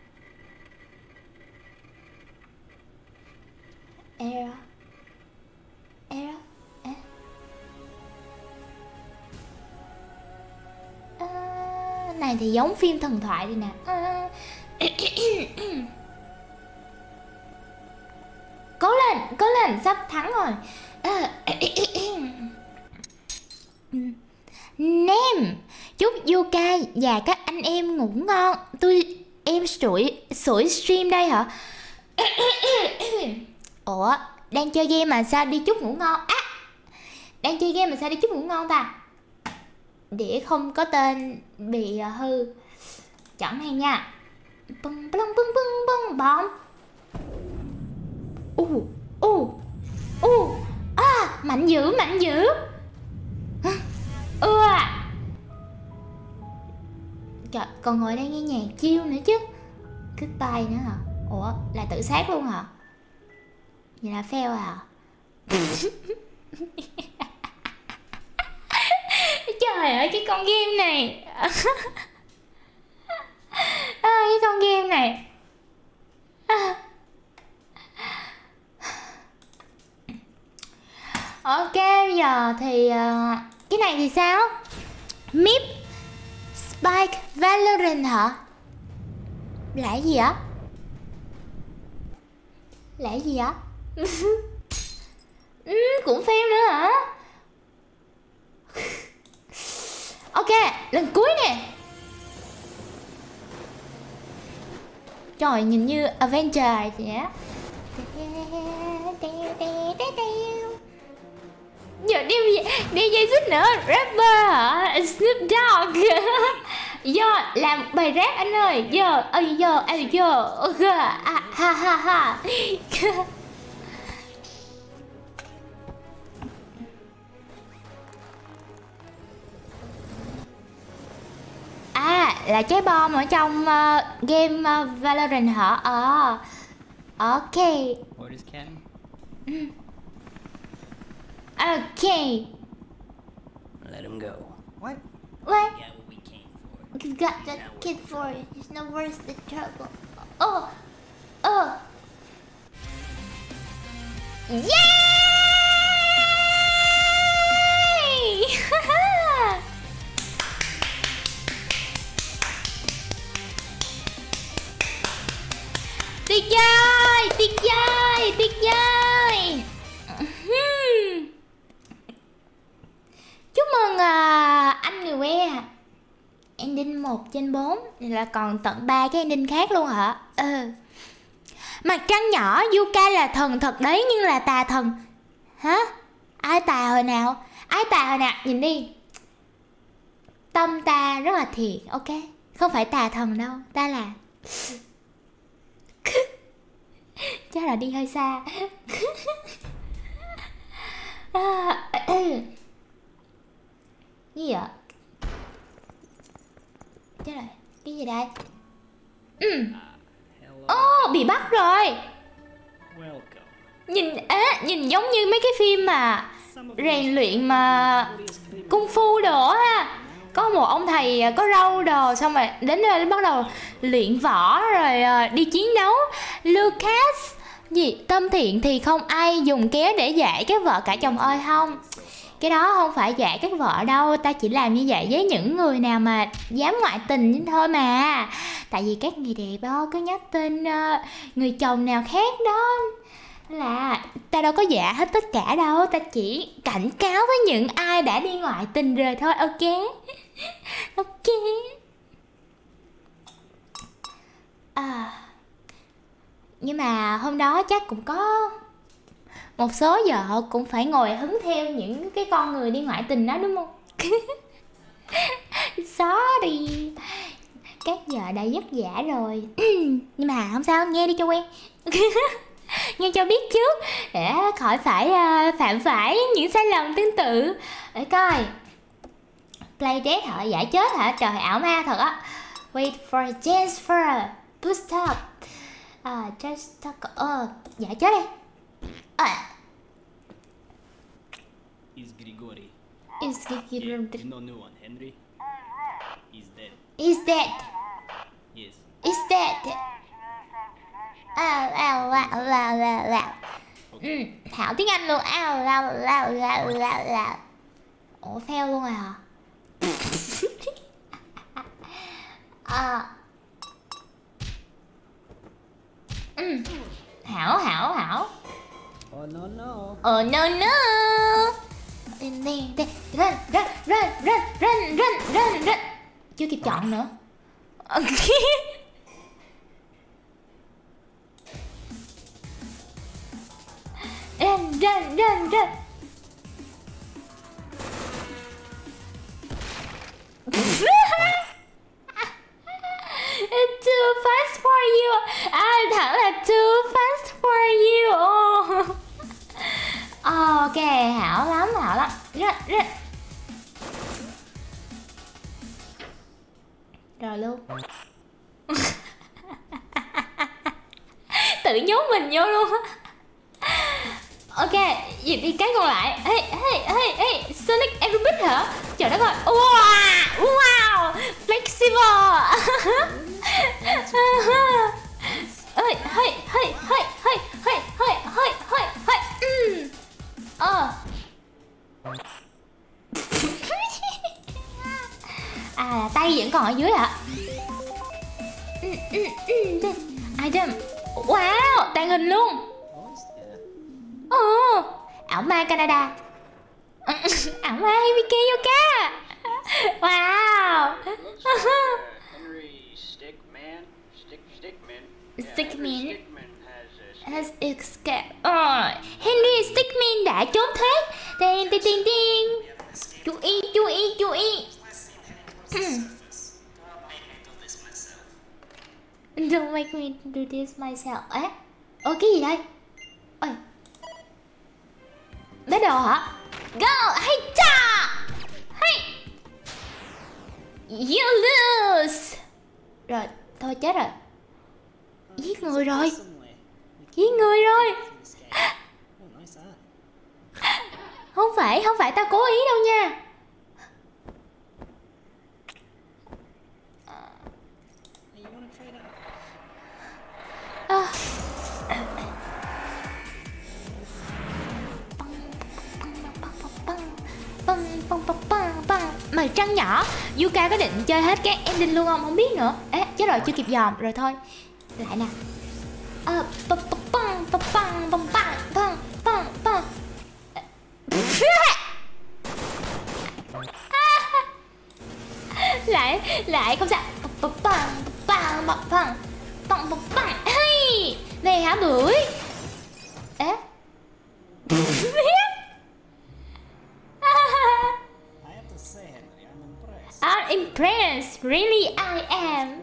Error. Error. À. À, này thì giống phim thần thoại đi nè. À. Cố lên, cố lên, sắp thắng rồi. À. Name, Chúc Yuka và các anh em ngủ ngon. Tôi em sủi sủi stream đây hả? Ủa, đang chơi game mà sao đi chúc ngủ ngon? À, đang chơi game mà sao đi chúc ngủ ngon ta? Để không có tên bị uh, hư. Chọn hay nha. Bum bum bum bum bum bom. U u u. À, mạnh dữ, mạnh dữ. Ừ à. Trời, còn ngồi đây nghe nhạc chiêu nữa chứ. Goodbye nữa hả? Ủa, là tự sát luôn hả? Vậy là fail hả? Trời ơi, cái con game này. À, cái con game này. À. Ok, bây giờ thì uh, cái này thì sao? Mip Spike Valorant hả? Là cái gì á? Là cái gì á? ừ, cũng fail nữa hả? Ok, lần cuối nè. Trời, nhìn như Avengers vậy á. Giờ đi đi dây xích nữa. Rapper hả? Snoop Dogg. Giờ làm bài rap anh ơi. Giờ ơi giờ ơi giờ ha ha ha ha. À, là trái bom ở trong uh, game uh, Valorant hả? Ờ. À, ok. Orders, Captain. Okay. Let him go. What? What? Yeah, what we came for. You got that kid for it. It's no worse than trouble. Oh. Oh. Yay! Tuyệt vời, tuyệt vời, tuyệt vời. Chúc mừng uh, anh người que. Ending một trên bốn là còn tận ba cái ending khác luôn hả? Ừ. Mặt trăng nhỏ, Yuka là thần thật đấy nhưng là tà thần. Hả? Ai tà hồi nào? Ai tà hồi nào? Nhìn đi. Tâm ta rất là thiện, ok? Không phải tà thần đâu, ta là chắc là đi hơi xa. Cái gì vậy? Chết rồi, cái gì đây? Ừ. Ô, oh, bị bắt rồi. Nhìn á, nhìn giống như mấy cái phim mà rèn luyện mà cung phu đồ ha. Có một ông thầy có râu đồ, xong rồi đến đây bắt đầu luyện võ rồi đi chiến đấu. Lucas gì tâm thiện thì không ai dùng kéo để dạy các vợ cả chồng ơi. Không, cái đó không phải dạy các vợ đâu. Ta chỉ làm như vậy với những người nào mà dám ngoại tình thôi mà. Tại vì các người đẹp đó cứ nhắc tên uh, người chồng nào khác đó là ta đâu có dạ hết tất cả đâu. Ta chỉ cảnh cáo với những ai đã đi ngoại tình rồi thôi. Ok. Ok. À, nhưng mà hôm đó chắc cũng có một số vợ cũng phải ngồi hứng theo những cái con người đi ngoại tình đó đúng không? Sorry, các vợ đã vất vả rồi. Nhưng mà không sao, nghe đi cho quen. Nghe cho biết trước để khỏi phải uh, phạm phải những sai lầm tương tự. Để coi. Play dead hả? Giả chết hả? Trời, ảo ma thật á. Wait for transfer. Boost up. À, just talk. Ờ, giả chết đi. À. Is Grigori. Is Grigori. Yeah, you know new one, Henry. He's dead. He's dead. Yes. He's dead. Ao ao ao ao ao ao. Ừ, Thảo tiếng Anh luôn. Ao ao ao ao ao ao. Ủa fail luôn rồi hả? À. Ừ. Hảo hảo hảo. Oh no no. Oh no no. Run, run, run, run, run, run, run, run. Chưa kịp chọn nữa. Run, run, run, run. It's too fast for you. À, thật là too fast for you. Oh. Ok, hảo lắm, hảo lắm. Rồi, rồi. Rồi luôn. Tự nhốt mình vô luôn. Ok, dịch đi cái còn lại. Hey, hey, hey, hey, Sonic Aerobic hả? Trời đất ơi. Wow, wow, flexible. Hey, hey, hey, hey, hey, hey, hey, hey, hey, hey. Mm. Ờ. À, tay vẫn còn ở dưới ạ. Ừ, ừ, ừ. Item. Wow, tàng hình luôn. Ồ, ảo ma Canada. Ảo ma Hibiki Yoka. Wow. Henry Stickmin. Stick Stickmin. Stickmin has escaped. Oh, Henry Stickmin đã trốn thoát. Tiền tiền tiền tiền. Chú ý, chú ý, chú ý. Don't make me do this myself. Á, ôi cái gì đây? Ôi, bé đồ hả? Go, hay cha, hay. You lose. Rồi, thôi chết rồi. Giết người rồi. Giết người rồi. Không phải, không phải tao cố ý đâu nha. À. Mày trăng nhỏ. Yuka có định chơi hết các ending luôn không? Không biết nữa. Ê, chết rồi, chưa kịp dòm. Rồi thôi, lại nè. À, băng băng băng băng băng băng băng băng. Lại, lại không sao. Băng băng băng băng băng băng băng băng. Hey, này hả bưởi? Ế. I'm impressed. Really, I am.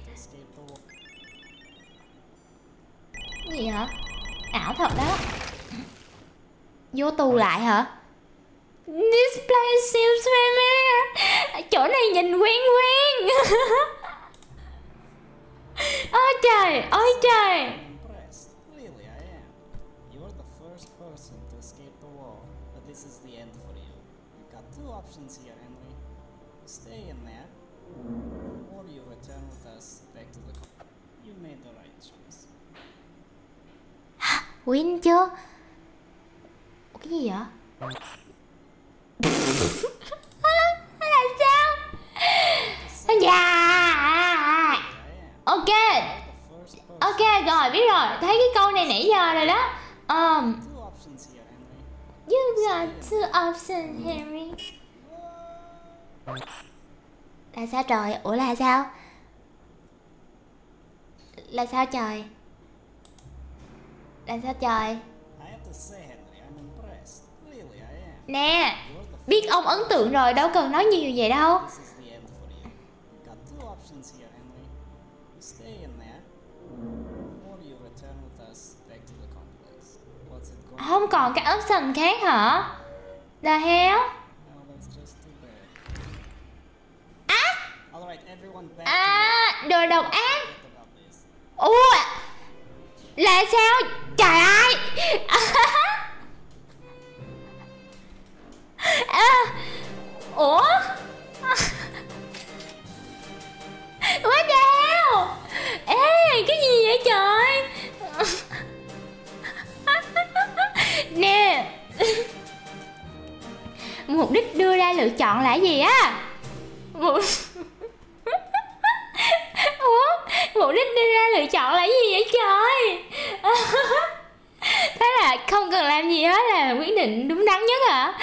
Gì hả? Ảo thật đó. Vô tù lại hả? This place seems familiar. Chỗ này nhìn quen quen. Ôi trời, ôi trời. Stay in there, or you return with us back to the company. You made the right choice. Win chưa? Cái gì vậy? Là sao? Dạ. Ok. Ok rồi, biết rồi. Thấy cái câu này nãy giờ rồi đó. Um, you got two options, Henry. Là sao trời? Ủa là sao? Là sao trời? Là sao trời? Nè, biết ông ấn tượng rồi, đâu cần nói nhiều vậy đâu. Không còn cái option khác hả? The hell? À, đồ độc ác. Ủa, là sao? Trời ơi. À, ủa? What the hell? Ê, cái gì vậy trời? Nè, mục đích đưa ra lựa chọn là gì á? Mục... Ủa, mục đích đưa ra lựa chọn là gì vậy trời? Thế là không cần làm gì gì hết là quyết định đúng đắn nhất hả?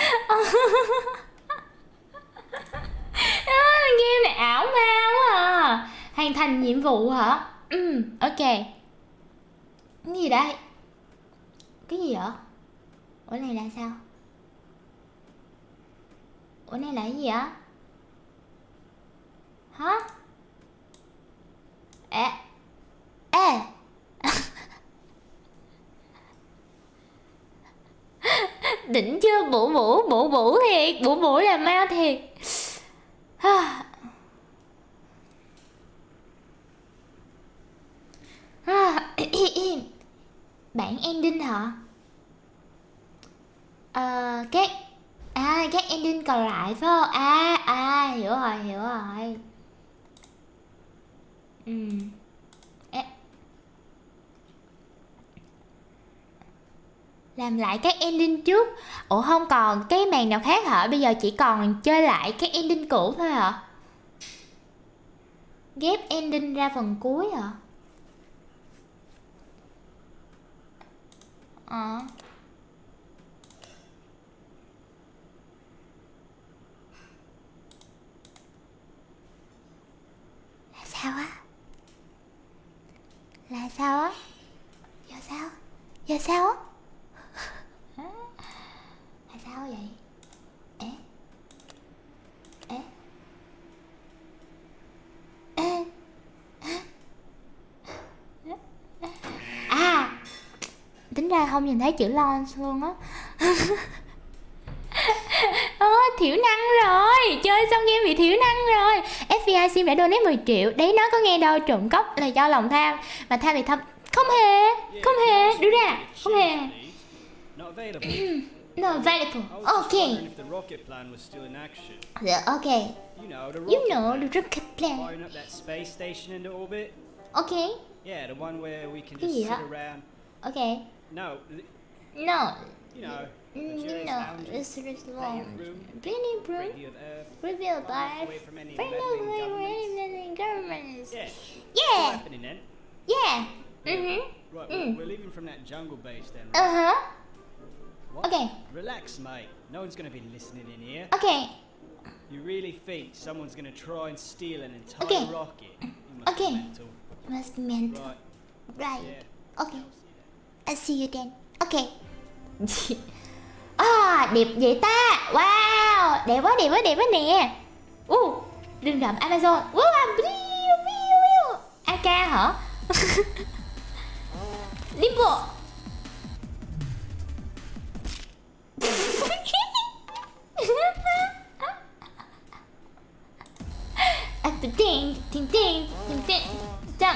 À, game này ảo ma quá à. Hoàn thành nhiệm vụ hả? Ừ, ok. Cái gì đây? Cái gì vậy? Ủa này là sao? Ủa này là cái gì á? Hả? Ê Ê đỉnh chưa? Bụ bụ bụ bụ thiệt, bụ bụ là ma thiệt. Bản ending hả? Ờ, các à các ending còn lại phải không? À à hiểu rồi hiểu rồi. Ừ. Ê. Làm lại các ending trước. Ủa không còn cái màn nào khác hả? Bây giờ chỉ còn chơi lại các ending cũ thôi hả? Ghép ending ra phần cuối hả? Ờ. Là sao á? Là sao á? Giờ sao? Giờ sao á? Là sao vậy? Ê Ê Ê À, tính ra không nhìn thấy chữ launch luôn á. Ơ, thiểu năng rồi, chơi xong game bị thiểu năng rồi. ép bê i Sim đã donate mười triệu. Đấy nó có nghe đâu, trộm cắp là do lòng tham. Mà tham thì tham. Không hề, không hề, đúng ra, không hề. No available. Okay. Yeah, okay. You know the rocket plan. Okay. Yeah, the one where we can Cái just gì sit đó? around. Okay. No, No. you know, Mm, luxurious No, lounges, it's just plenty long. of room, Plenty of room. great view of Earth, Reveal far enough by away from any friend of meddling governments. the governments. Yeah, Yeah. what's happening then? Yeah. Mhm. Right, Mm. we're, we're leaving from that jungle base then. Uh Right? huh. What? Okay. Relax, mate. No one's gonna be listening in here. Okay. You really think someone's gonna try and steal an entire Okay. rocket? You must Okay. be mental. Must be mental. Right. Right. Yeah. Okay. I'll see you then. Okay. À, đẹp vậy ta. Wow, đẹp quá, đẹp quá, đẹp quá nè. Uh, rừng rậm Amazon. Wow, biu, biu, biu. a ca hả? Dimple. À, ting ting ting ting ting ting jump.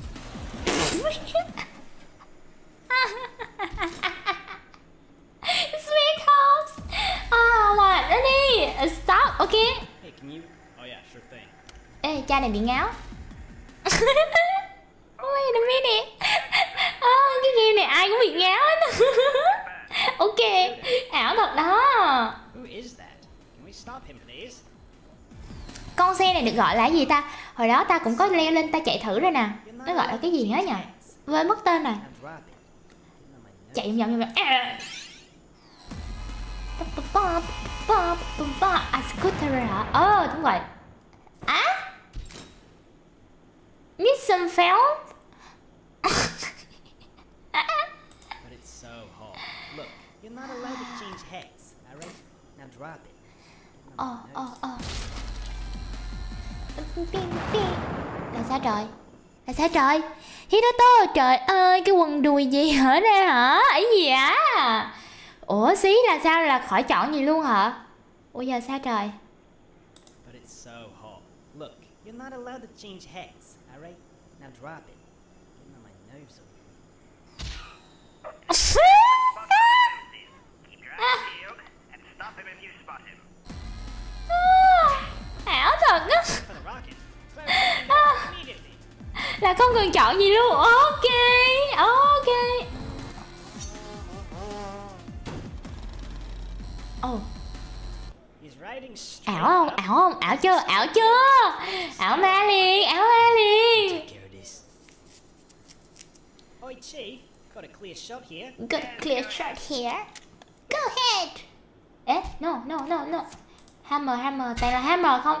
Sweet house. À, mà nó đi. Stop, ok. Hey, can you? Oh yeah, sure thing. Ê, cha này bị ngáo. Wait a minute. À, cái game này ai cũng bị ngáo hết. Ok, ảo thật đó. Who is that? Can we stop him, please? Con xe này được gọi là gì ta? Hồi đó ta cũng có leo lên ta chạy thử rồi nè. Nó gọi là cái gì nhớ nhỉ? Quên mất tên rồi. Chạy vòng vòng vòng. À. À, scooter hả? Ờ, đúng rồi. Á? Mission failed. But it's so hot. Look, you're not allowed to change heads, alright? Now drop it. Ờ, ờ, ờ. Là sao trời? Là sao trời? Hiroto, trời ơi, cái quần đùi gì hả đây hả? Ấy gì á? Ủa, xí là sao, là khỏi chọn gì luôn hả? Ủa giờ sao trời? But it's so hot. Look, you're not allowed to change heads, alright? Now drop it. Getting on my nerves over Keep your eyes peeled and stop him if you spot him. Ảo thật á. for the rocket. Clear everything out immediately. Là không cần chọn gì luôn. Ok, ok. Oh, He's riding straight ảo không? up. Ảo không? Ảo chưa? Ảo chưa? Ảo ma liền, ảo ma liền. Take care of this. Oi, Chief. Got a clear shot here. Got a clear shot here. Go ahead. Ê, no, no, no, no. Hammer, hammer, toàn là hammer không?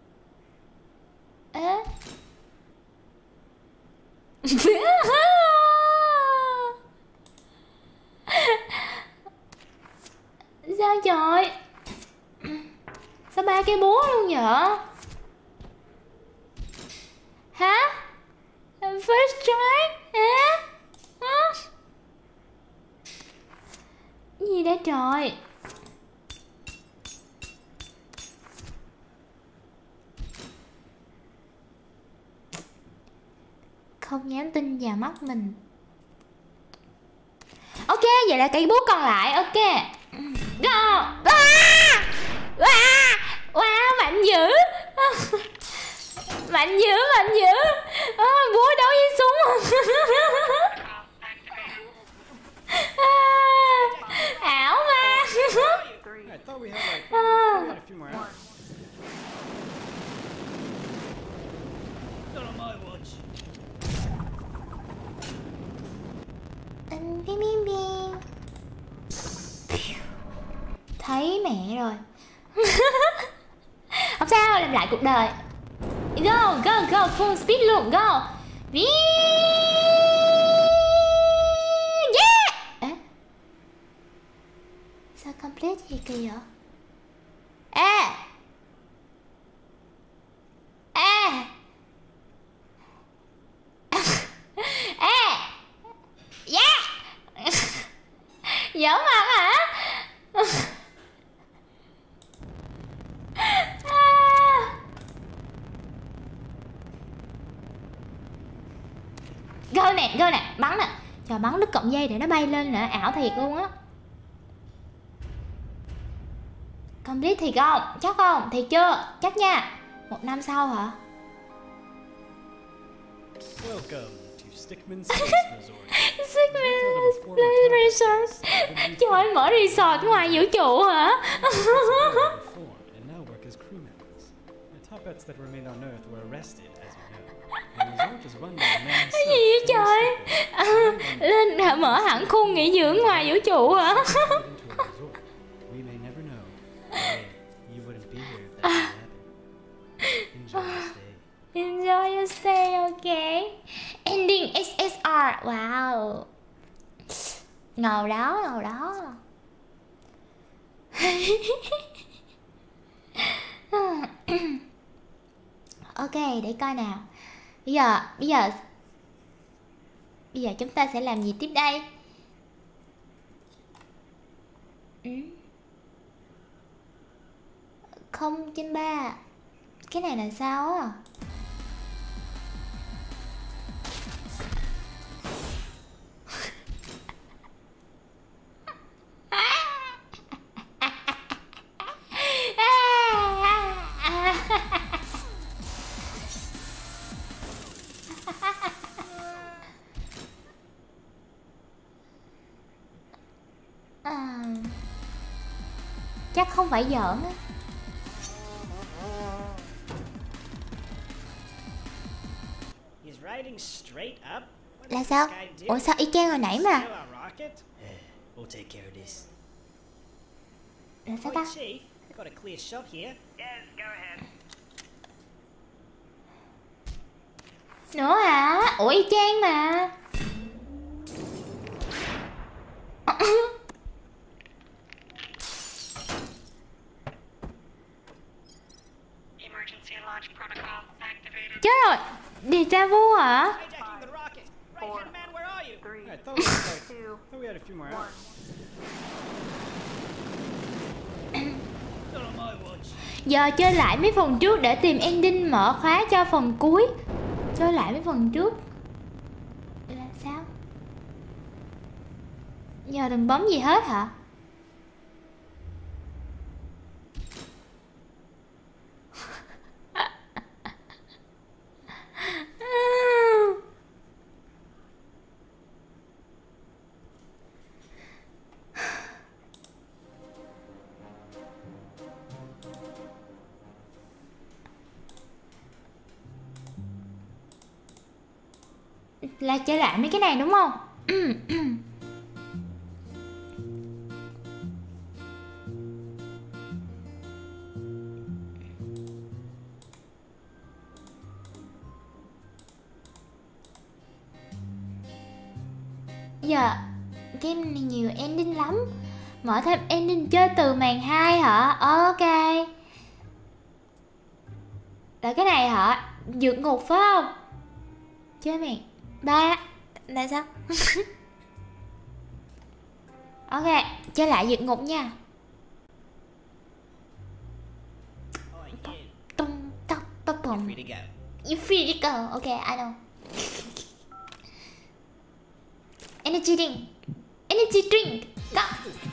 Ê. Sao trời? Sao ba cái búa luôn vậy? Hả? First try? Hả? Hả? Gì đây trời? Không dám tin vào mắt mình. Ok, vậy là cây bút còn lại. Ok. Go. Wow, wow, wow, mạnh dữ. Mạnh dữ, mạnh dữ. À, búa đấu với súng. À, ảo mà. I thought we had like, we had a few more hours. Not on my watch. Bing, bing, bing. Thấy mẹ rồi. Không sao, làm lại cuộc đời. Go, go, go, full speed luôn, go. Vi. Yeah. À? Sao complete gì kỳ vậy? À. À. À. Yeah. Giỡn mặt hả? Go nè, go nè, bắn nè. Trời, bắn đứt cọng dây để nó bay lên nè, ảo thiệt luôn á. Complete thiệt không? Chắc không? Thiệt chưa? Chắc nha. Một năm sau hả? Welcome to Stickman Space Resort. Stickman Space Resort. Trời ơi, mở resort ngoài vũ trụ hả? And now work as crew members. The Toppets that remained on Earth were arrested, as you know. The resort is run by a man Cái gì vậy trời? À, lên hả, mở hẳn khu nghỉ dưỡng ngoài vũ trụ hả? We may never know. Hey, you wouldn't be here if that didn't happen. Enjoy your stay. Enjoy your stay, okay. Ending ét ét rờ. Wow. Ngầu đó, ngầu đó. Ok, để coi nào. Bây giờ, bây giờ Bây giờ chúng ta sẽ làm gì tiếp đây? Ừ. Không trên ba. Cái này là sao á? À, chắc không phải giỡn á. He's riding straight up. What Là does sao? this guy Ủa do? sao y chang hồi nãy mà? Steal our rocket? We'll take care of this. Là sao Oi, ta? Chief, got a clear shot here. Yes, go ahead. Nữa hả? Ủa y chang mà. Emergency launch protocol activated. Chết rồi. Deja vu hả? Hijacking the rocket. Right hand man, where are you? Three, I thought we had like, two, thought we had a few more one. hours. Not on my watch. Giờ chơi lại mấy phần trước để tìm ending mở khóa cho phần cuối. Chơi lại mấy phần trước. Là sao? Giờ đừng bấm gì hết hả? Là chơi lại mấy cái này đúng không? giờ game này nhiều ending lắm. Mở thêm ending chơi từ màn hai hả? Ok. Là cái này hả? Vượt ngục phải không? Chơi màn ba là sao? Ok, chơi lại vượt ngục nha. Oi, you. Tung tóc tóc bồng. Free to go. You free to go. Ok, I know. Energy drink. Energy drink. Go.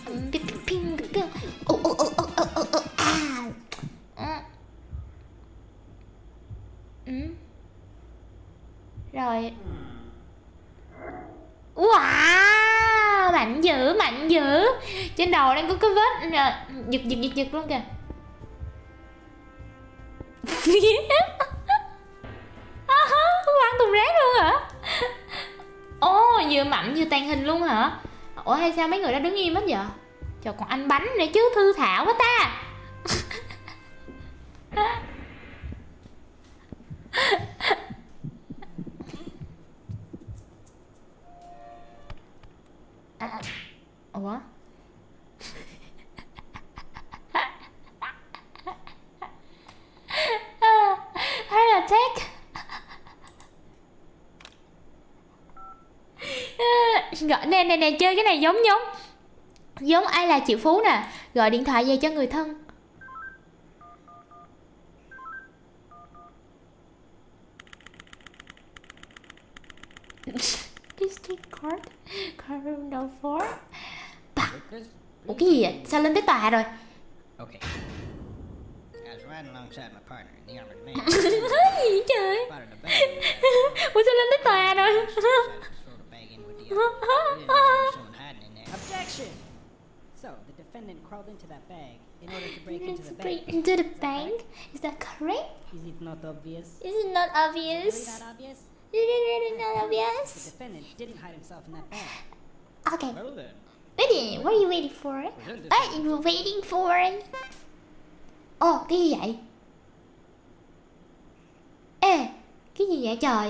Oh, oh, oh, oh, oh, oh, oh. Ah. Ừ. Rồi. Wow, mạnh dữ, mạnh dữ. Trên đầu đang có cái vết giật giật giật giật luôn kìa. Quăng thùng rác luôn hả? Ồ, oh, vừa mạnh vừa tàn hình luôn hả? Ủa hay sao mấy người đó đứng im hết vậy? Trời, còn ăn bánh nữa chứ, thư thảo quá ta. À, ủa? Hay là take? Gọi nè nè nè, chơi cái này giống giống giống ai là triệu phú nè, gọi điện thoại về cho người thân. District Court, Criminal four. Ủa cái gì vậy? Sao lên tới tòa rồi? Okay. I was riding alongside my partner in the armored van. Gì vậy trời? Spotted a bag. Ủa sao lên tới tòa rồi? Throw the bag in with the other. We didn't know someone hiding in there. Objection! So, the defendant crawled into that bag in order to break into the Let's bank. break into the bank. Is that correct? Is it not obvious? Is it not Really obvious? that obvious? Is it really not The obvious? defendant didn't hide himself in that bag. Okay. Well then. Waiting. What are you waiting for? What are you waiting for? Ồ, cái gì vậy? Ê, cái gì vậy trời?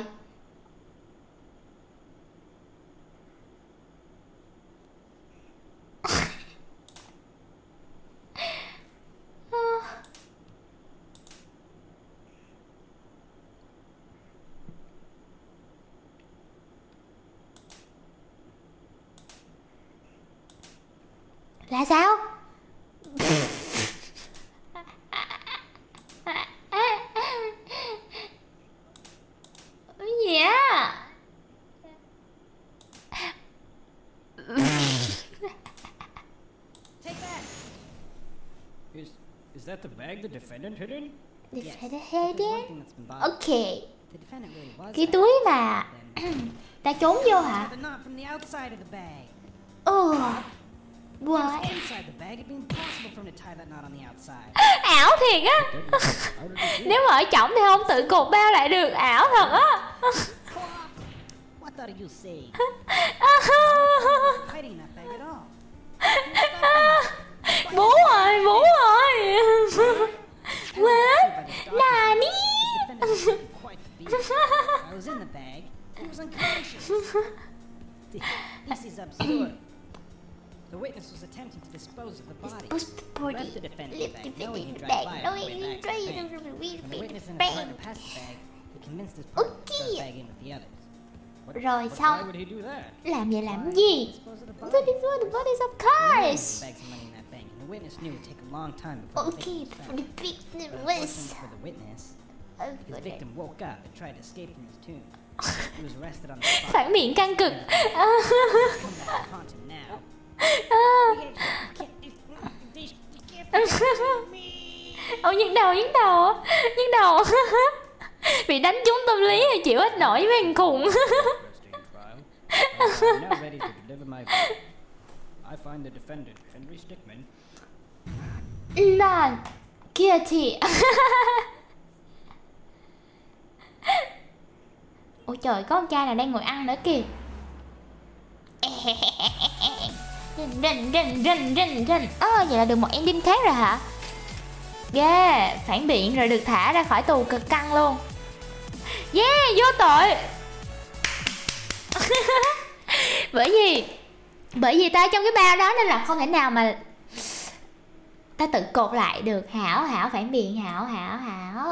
Là sao? Cái gì á? Take that! Is is that the bag the defendant hid in? Đi Yes, phải if hết there's đi. one thing that's been bothering Ok. the defendant really was Cái that, túi mà then ta trốn vô hả? tie the knot from the outside of the bag. Ừ. If it What? was inside the bag, it'd be impossible for him to tie that knot on the outside. Ảo thiệt á. How did he do Nếu mà ở trọng thì không tự cột bao lại được. Ảo thật á. What thought are you saying? Hiding that bag at all. Bố ơi, bố ơi. What? Nani? The defendant was looking quite the beast. I was in the bag. He was unconscious. Th- This is absurd. The witness was attempting to dispose of the body. Left the defendant in the bag, knowing he'd drive by on the way back to the bank. When the witness and his partner passed the bag, he convinced his partner to throw the bag in with the others. Rồi Why xong. would he do that? Làm vậy làm gì? Dispose of the That body. is what the bodies of He knew there course. was bags of money in that bank, and the witness knew it would take a long time before the Okay, victim was for the found. victim But was. unfortunately for the witness, his victim woke up and tried to escape from his tomb. He was arrested on the spot. Phản biện căng cực. Come back and haunt him now. You can't do this. You can't do me. Ồ, nhức đầu, nhức đầu, nhức đầu. Bị đánh trúng tâm lý rồi chịu hết nổi với thằng khùng. Interesting trial. Uh, I'm now ready to deliver my verdict. I find the defendant, Henry Stickmin, Non guilty. Ôi trời, có con trai nào đang ngồi ăn nữa kìa. Rình rình rình rình rình rình. Ơ, vậy là được một ending khác rồi hả? Yeah, phản biện rồi được thả ra khỏi tù cực căng luôn. Yeah, vô tội. Bởi vì Bởi vì ta trong cái bao đó nên là không thể nào mà ta tự cột lại được. Hảo, Hảo phản biện. Hảo, Hảo, Hảo.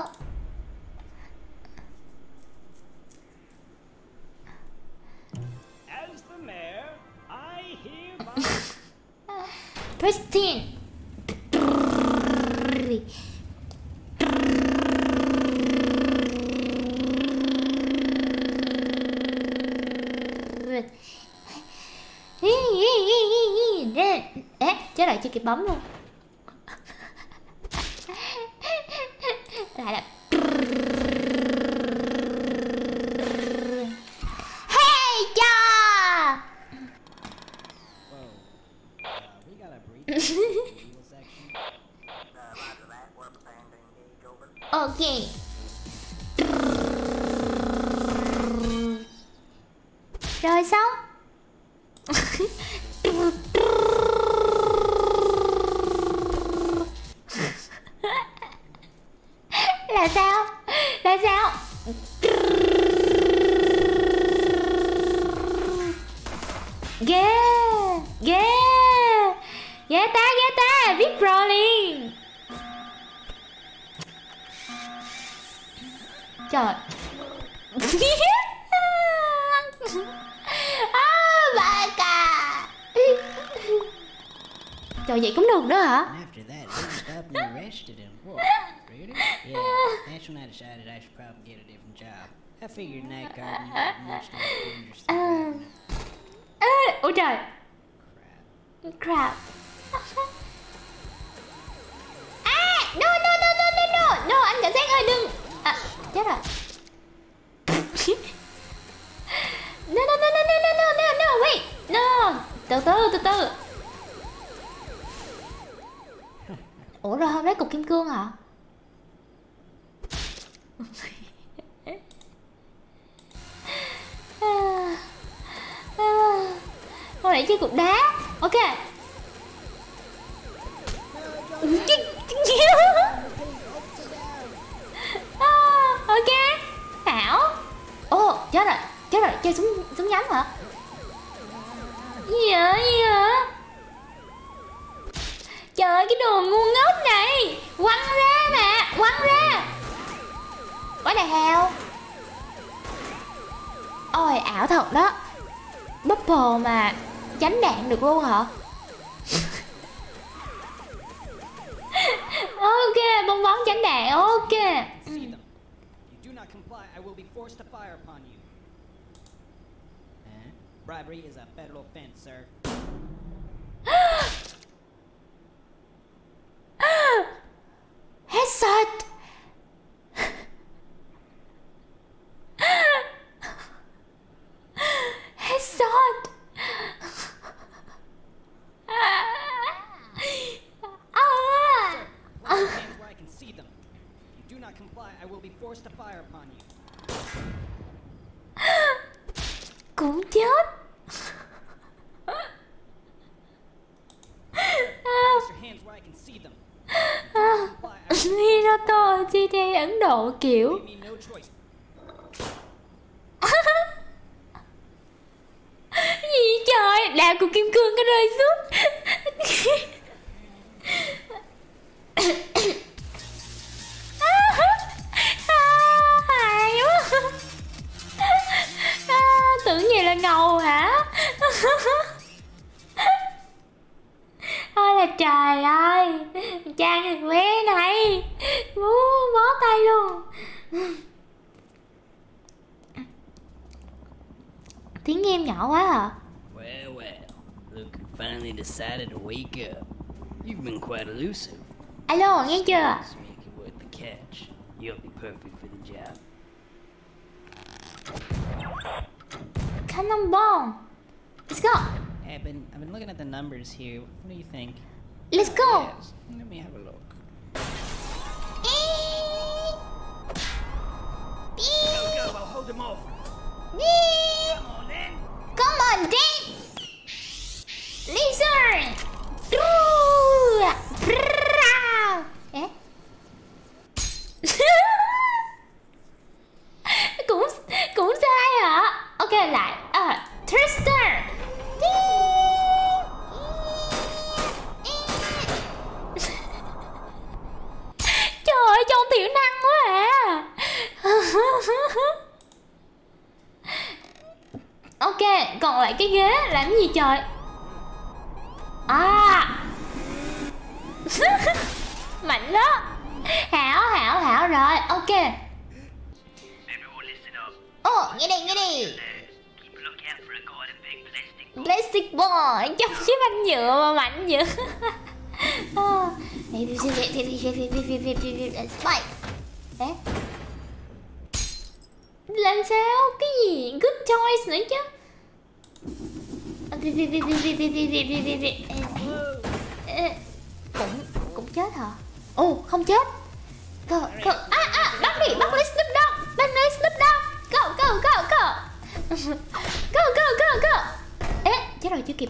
As the mayor, I hereby Christine. Ê, chết rồi, chưa kịp bấm luôn. Lại là hey cha. Whoa. Uh, we got a brief legal section. Ok. Rồi xong. Là sao? Là sao? Ghê, ghê, ghê ta, ghê ta, biết rồi liền. Trời. À, bà cả. Trời, vậy cũng được đó hả? And after that, they stopped and arrested him. Whoa, really? Yeah, that's when I decided I should probably get a different job. I figured night guarding was much more dangerous than driving. À, ôi trời. Crap. Crap. À, no, no, no, no, no, no, no, anh cảnh sát ơi đừng. À, chết rồi. No, no, no, no, no, no, no, no, no, wait, no. Từ từ, từ từ. Ủa rồi hôm đấy cục kim cương hả? À, à, hôm nãy chơi cục đá. Ok. À, ok. Hảo. Ồ, oh, chết rồi, chết rồi, chơi súng súng nhắm hả? Gì vậy, gì vậy? Trời ơi, cái đồ ngu ngốc này. Quăng ra mà, quăng ra. What the hell? Ôi, ảo thật đó. Bubble mà tránh đạn được luôn hả? Ok, bong bóng tránh đạn, ok. See them. If you do not comply, I will be forced to fire upon you. Huh? Bribery is a federal offense, sir. Headshot. Headshot. Ah. Put your hands where I can see them. If you do not comply, I will be forced to fire upon you. Cũng chết. Place your hands where I can see them. Hiroto giê tê a Ấn Độ kiểu. Give me no choice. Gì trời, đào cục kim cương có rơi xuống. Hài quá. À, tưởng gì là ngầu hả? Ôi là trời ơi, Trang thằng bé này bú bó tay luôn. Tiếng em nhỏ quá hả? Well, well, look who finally decided to wake up. You've been quite elusive. Alo, nghe chưa? Let's make it worth the catch. You'll be perfect for the job. Cannonball. Let's go. Hey, I've been I've been looking at the numbers here. What do you think? Let's go. Yes. Let me have a look. Go, I'll hold him off. Come on then. Come on, Dan. Lizard. Eh? cũng cũng sai hả? Ok lại. À, Tristan. còn lại cái ghế. Làm cái gì trời? À mạnh đó. Hảo hảo hảo rồi. Ok. Ồ, oh, nghe đi nghe đi. Plastic boy trong chiếc bánh nhựa mà mạnh dữ. Oh. Spike. Đấy. Làm sao? Cái gì? Good choice nữa chứ. Cũng cũng chết hả? Ồ, oh, không chết. Go, go. À à, bắt đi, bắt lấy Snoop Dogg, bắt lấy Snoop Dogg. Go, go, go, go. Go, go, go, go. Ê, chết rồi, chưa kịp.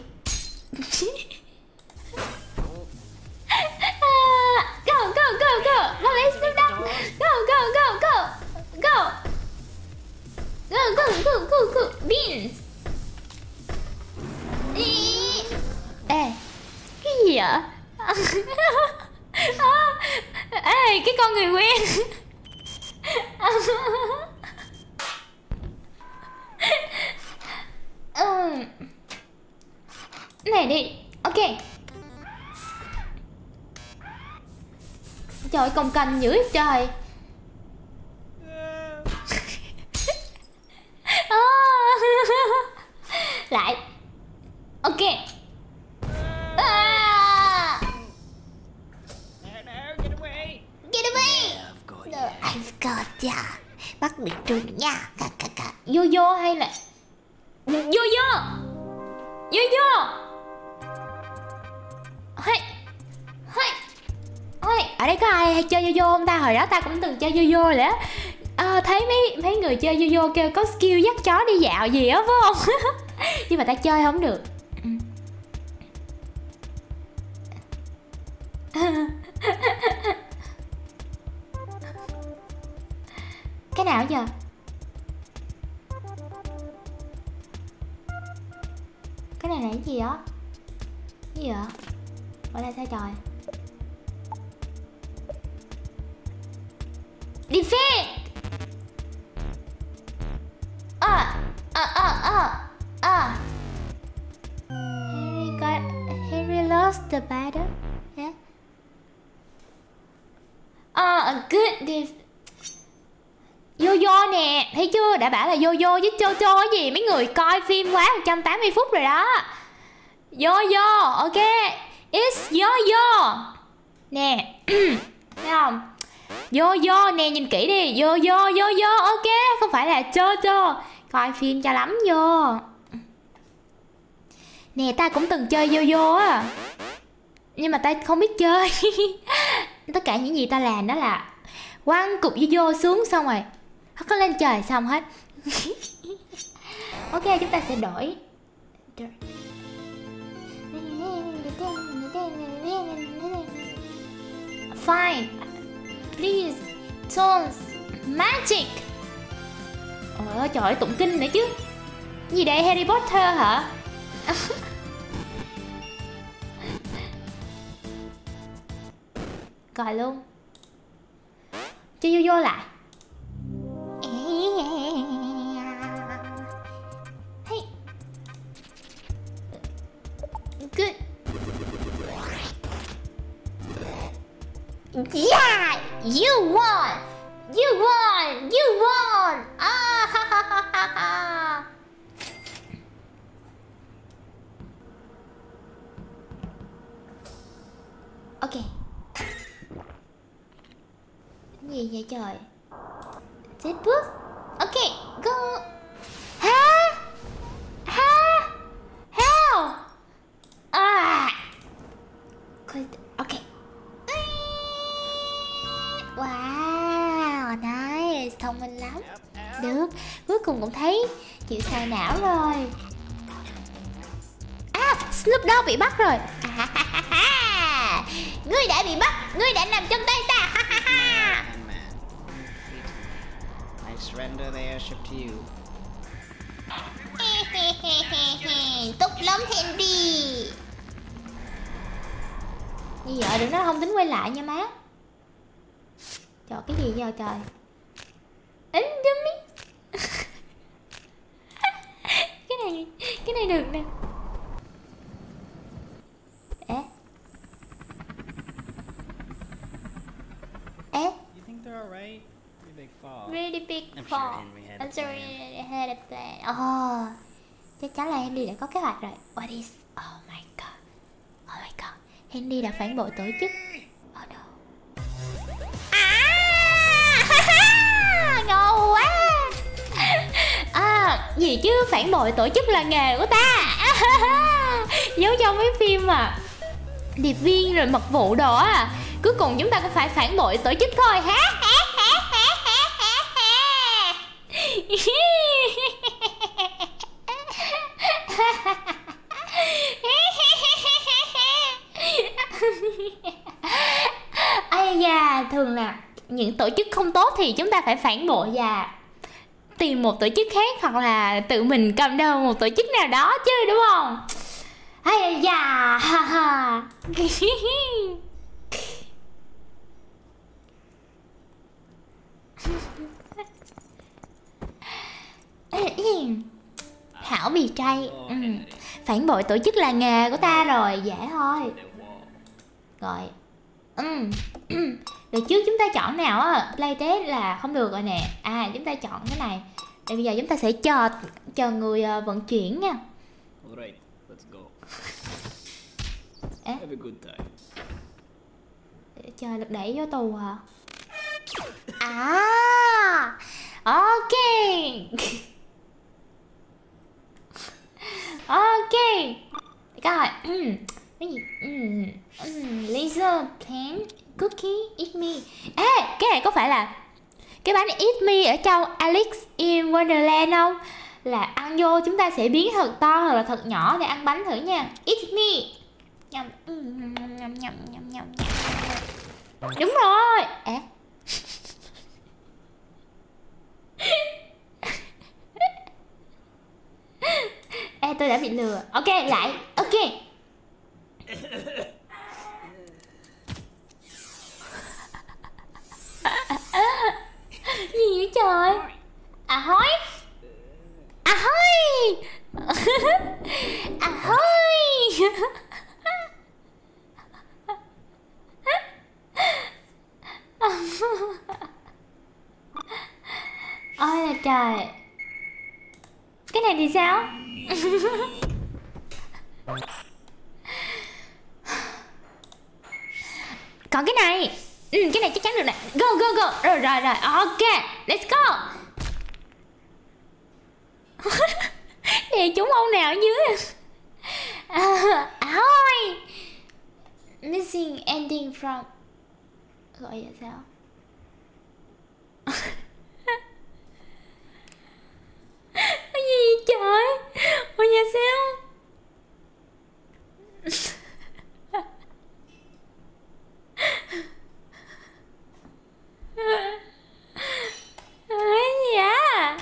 Go, go, go, go. Bắt lấy Snoop Dogg. Go, go, go, go. Go. Go, go, go, go, go. Beans. Ê, cái gì vậy? Ê, cái con người quen. Ừ. Này đi. Ok. Trời, cồng cành dữ trời. Lại. Ok. À. Get away. No, I've got ya. Bắt được trùng nha. Cà cà cà. Vô vô hay là vô vô. Vô vô. Hey. Hey. Hey. Ở đây có ai hay chơi vô vô không ta? Hồi đó ta cũng từng chơi vô vô rồi đó. À, thấy mấy mấy người chơi vô vô kêu có skill dắt chó đi dạo gì á phải không? Nhưng mà ta chơi không được. Cái nào giờ? Cái này là cái gì đó? Cái gì vậy? Ở đây sao trời? Defend! À, à, à, à, à. Henry got... Henry lost the battle. Yeah. À, good def... Yo-yo nè, thấy chưa? Đã bảo là yo-yo với cho-cho cái gì? Mấy người coi phim quá một trăm tám mươi phút rồi đó. Yo-yo, ok. It's yo-yo. Nè, thấy không? Yo-yo nè, nhìn kỹ đi. Yo-yo, yo-yo, ok. Không phải là cho-cho. Coi phim cho lắm vô. Nè, ta cũng từng chơi yo-yo á. Nhưng mà ta không biết chơi. Tất cả những gì ta làm đó là quăng cục yo-yo xuống xong rồi hất nó lên trời xong hết. Ok, chúng ta sẽ đổi. Fine. Please. Tones. Magic. Ôi trời ơi, tụng kinh nữa chứ. Cái gì đây, Harry Potter hả? Coi luôn. Cho vô vô lại. Hey. Good. Yeah, you won. You won. You won. Ah ha ha ha ha ha. Ok. Cái gì vậy trời? Chết bước. Ok, go. Ha? Ha? How? À. Ok. Wow, nice, thông minh lắm. Được, cuối cùng cũng thấy chịu xài não rồi. À, Snoop Dogg bị bắt rồi. À, ha, ha, ha. Ngươi đã bị bắt, ngươi đã nằm trong tay ta. Ha, ha, ha. I surrender the airship to you. Tốt lắm Henry. Như vậy đừng nói không tính quay lại nha má. Trời, cái gì giờ trời? Enemy. Cái này, cái này này được nè. Ế Ế You think they're alright? Pretty big fall. Really big I'm sure fall. Henry had a I'm sorry, plan. I had a plan. Oh, chắc chắn là Henry đã có kế hoạch rồi. What is? Oh my god. Oh my god. Henry đã phản bội tổ chức. Oh no. À, ngầu quá. À, gì chứ phản bội tổ chức là nghề của ta. Giống trong mấy phim mà điệp viên rồi mật vụ đồ á. Cuối cùng chúng ta cũng phải phản bội tổ chức thôi hả? Ây da, thường là những tổ chức không tốt thì chúng ta phải phản bội và tìm một tổ chức khác, hoặc là tự mình cầm đầu một tổ chức nào đó chứ, đúng không? Ây da, ha ha. Hảo bị trai. Ừ. Phản bội tổ chức là nghề của ta rồi, dễ thôi. Rồi. Ừ. Được trước chúng ta chọn nào á? Playtest là không được rồi nè. À, chúng ta chọn cái này. Để bây giờ chúng ta sẽ chờ chờ người uh, vận chuyển nha. Alright, let's go. Ê? Have a good time. Chờ lực đẩy vô tù hả? À, ok. Ok. Rồi. Cái gì? Mm, mm, laser plant cookie eat me. Ê, cái này có phải là cái bánh eat me ở trong Alice in Wonderland không? Là ăn vô chúng ta sẽ biến thật to hoặc là thật nhỏ để ăn bánh thử nha. Eat me. Nhầm. Mm, nhầm nhầm nhầm nhầm nhầm. Đúng rồi. À. Ê, tôi đã bị lừa. Ok, lại. Ok. Gì vậy trời? À hối. À hối. À hối. Ôi là trời. Cái này thì sao? Còn cái này. Ừ, cái này chắc chắn được nè. Go go go. Rồi rồi rồi. Ok, let's go. Thì chúng ông nào ở dưới. À, ôi. Missing ending from. Gọi vậy sao? Cái gì vậy trời? Ủa dạ sao? Cái gì à?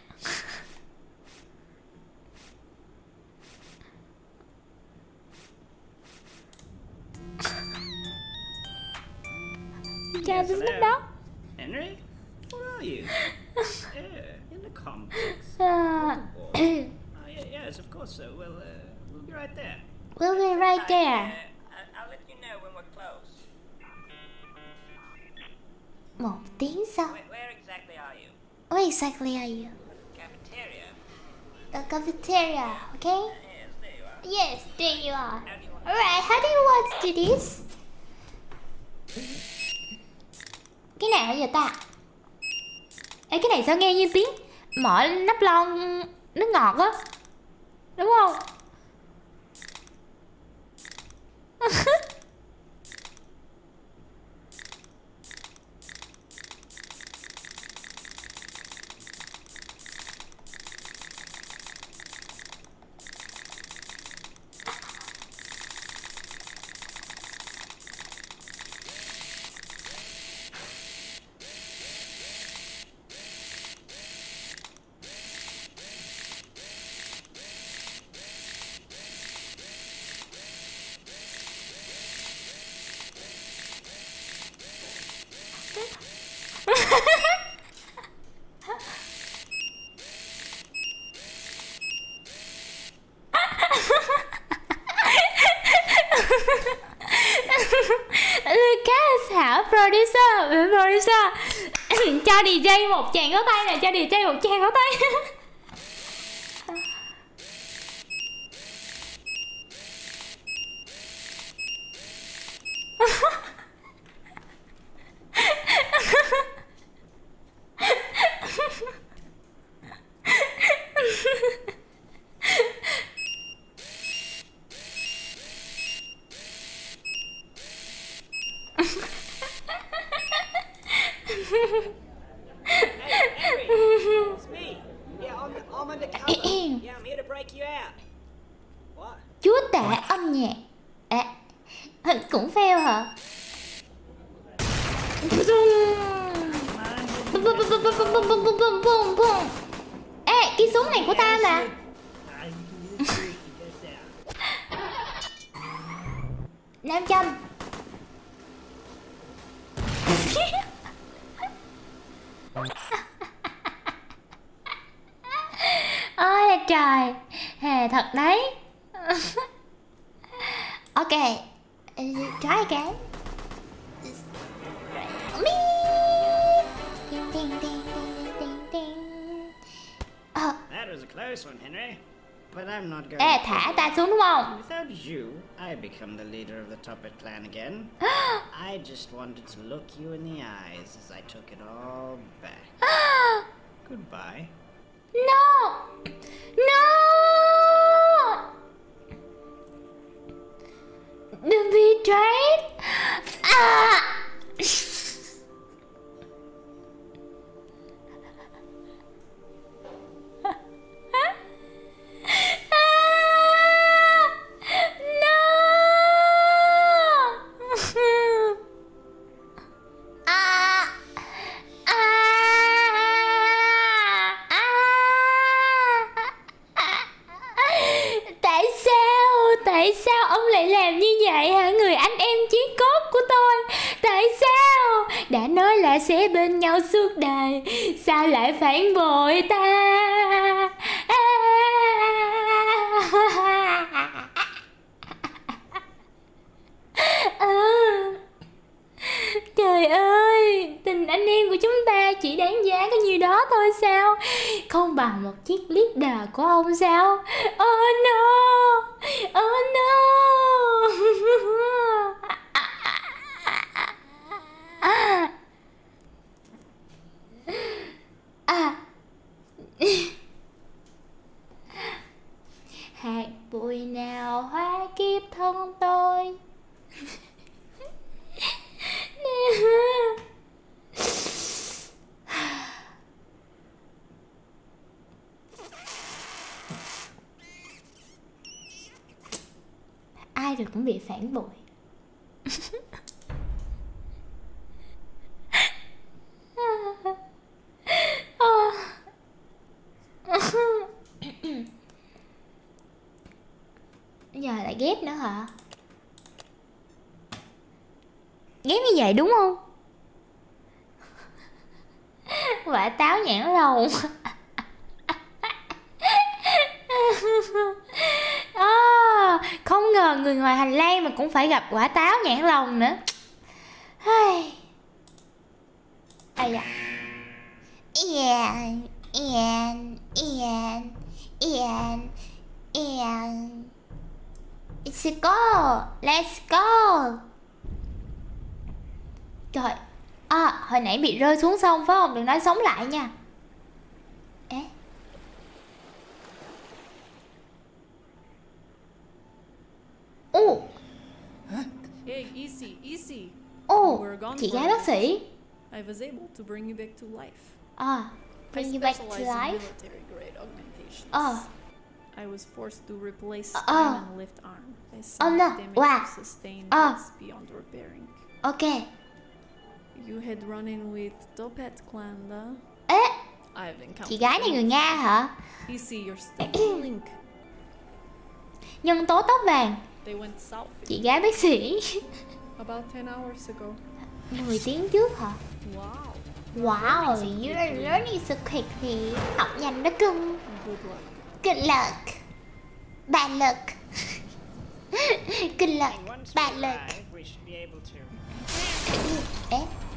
Chào tôi lúc đó. Henry? Where are you? Yeah, in the complex. À, Oh, yeah, yes, of course so. Well, uh, we'll be right there. we'll be right there. I'll let you know when we're close. Một tiếng sau. Where, where exactly are you? Where exactly are you? Cafeteria. The cafeteria, okay? Yes, there you are. Yes, there you are. How do you want Alright, how do you want to do this? Cái nào bây giờ ta? Ê, cái này sao nghe như tiếng mở nắp lon nước ngọt á, đúng không? Lucas hả? Producer, producer. Cho đi jay một tràng có tay nè, cho đi jay một tràng có tay. Hey, Henry! It's me! Yeah, I'm, I'm undercover. Yeah, I'm here to break you out. What? Chúa tể âm nhạc. À, cũng fail hả? Bum, bum, bum, bum, bum, bum, bum, bum, bum, bum, bum. Ê, cái súng này của ta mà. năm trăm. Ôi là trời, hề thật đấy. Ok, try again. Ding, ding, ding, ding, ding, ding. Ờ, That was a close one, Henry. But I'm not going ê, to thả quit. ta xuống đúng không? Without you, I become the leader of the Toppet clan again. I just wanted to look you in the eyes as I took it all back. Goodbye. No! No! The betrayed? Ah! Tại sao ông lại làm như vậy hả người anh em chí cốt của tôi? Tại sao? Đã nói là sẽ bên nhau suốt đời, sao lại phản bội ta? À, trời ơi, tình anh em của chúng ta chỉ đáng giá có nhiêu đó thôi sao? Không bằng một chiếc leader của ông sao? Oh no! Oh no! À. À. Hạt bụi nào hóa kiếp thân tôi. Ai rồi cũng bị phản bội. Giờ lại ghép nữa hả? Ghép như vậy đúng không? Quả táo nhãn lồng. À, không ngờ người ngoài hành lang mà cũng phải gặp quả táo nhãn lồng nữa. Ai da. Ian, Ian, Ian, Ian, Ian. Let's go, let's go. Trời, à, hồi nãy bị rơi xuống sông phải không? Đừng nói sống lại nha. Ê. Ồ. Hey, easy, easy. Ồ, chị gái bác sĩ. I was able to bring you back to life. À, bring I you back to specialize in life. military grade augmentations. Ờ. I was forced to replace Uh, spine uh. and left arm. As Oh, some no. damage Wow. you sustained Uh. was beyond repairing. Ok. You had run in with Topet clan, huh? Ê, I've encountered chị gái này người them. Nga hả? Easy, you're still Link. Nhân tố tóc vàng. They went south Chị gái bác sĩ. about ten hours ago. mười tiếng trước hả? Wow. Wow, you're learning so quickly. Học nhanh đó cưng. Good luck. Good luck. Bad luck. Kinh lật. And once Bad we luck. arrive, we should be able to. Ê.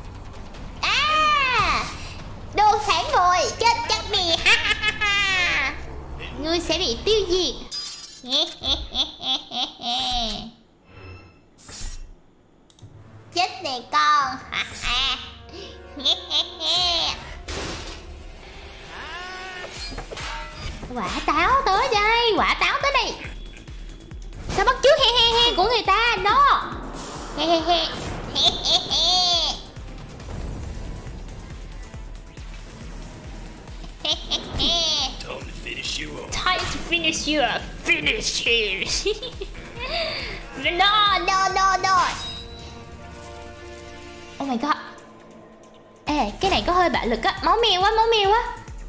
À, đồ phản bội chết chắc nè. Ngươi sẽ bị tiêu diệt. Chết nè con. Quả táo tới đây, quả táo tới đây. Sao bắt chước he he he của người ta nó. He he he. He he he. He he he. Time to finish you off. Time to finish you up. Finish you. No, no, no, no. Oh my god. Ê, cái này có hơi bạo lực á. Máu mèo quá, máu mèo quá.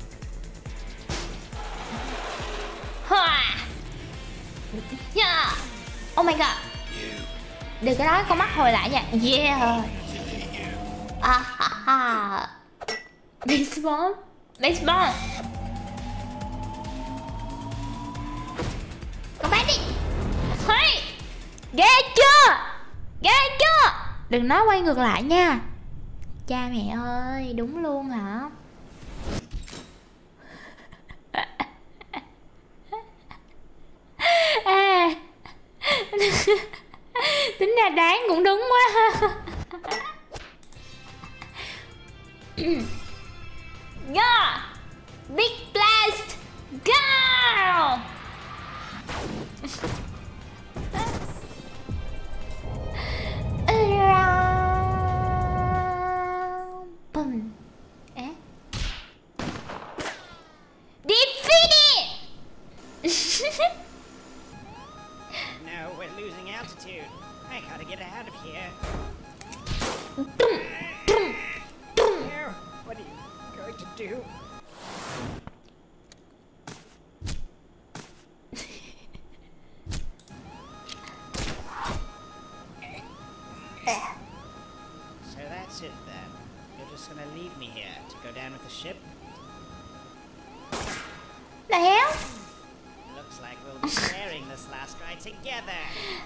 Yeah. Oh my god. Đừng có nói con mắt hồi lại nha. Yeah. Ah ha ha. Base bomb. Base bomb. Con bé đi. Hey. Ghê chưa? Ghê chưa? Đừng nói quay ngược lại nha. Cha mẹ ơi, đúng luôn hả? À, tính ra đáng cũng đúng quá. Go! Big blast! Go! Boom. Eh? Defeated! No, we're losing altitude. I gotta get out of here. Now, what are you going to do? So that's it then. You're just gonna leave me here to go down with the ship? The hell? Looks like we'll be sharing this last ride together.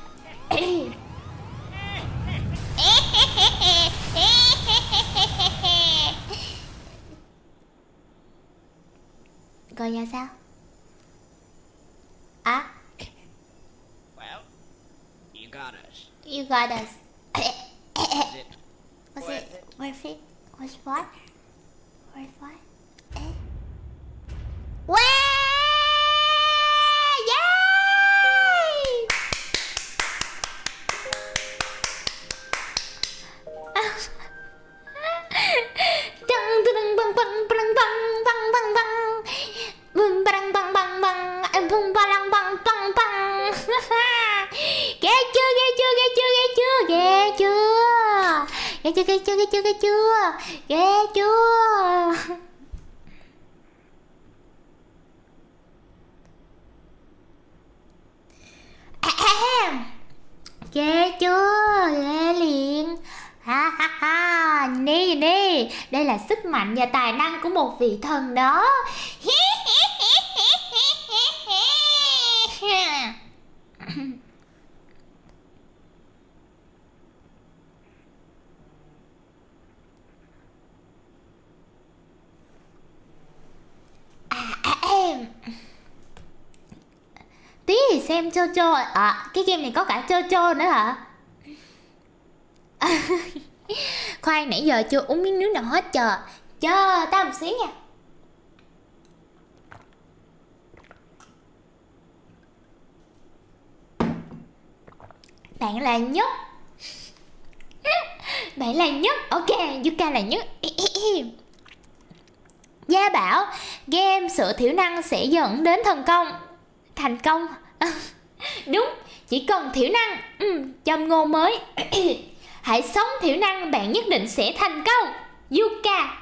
Coi ra sao? À? Well, you got us. You got us. Is it Was worth it it? worth it? Was what? Worth what? Eh? Wow! Yay! Dun dun bang bang bang bang bang bang bang. Bum bang bang bang bang. Bum bang bang bang bang. Ghê chưa, ghê chưa, ghê chưa, ghê chưa, ghê chưa. Ghê chưa, ghê chưa, ghê chưa, ghê chưa. Ghê chưa. Ghê chưa, ghê liền. Ha ha ha, nhìn đi, nhìn đi. Đây là sức mạnh và tài năng của một vị thần đó. Tí thì xem Jojo. À, cái game này có cả Jojo nữa hả? Khoan, nãy giờ chưa uống miếng nước nào hết. Chờ Chờ tao một xíu nha. Bạn là nhất. Bạn là nhất. Ok, Yuka là nhất. Gia bảo game sửa thiểu năng sẽ dẫn đến thành công. Thành công. Đúng, chỉ cần thiểu năng. ừ, Châm ngôn mới. Hãy sống thiểu năng, bạn nhất định sẽ thành công. Yuka.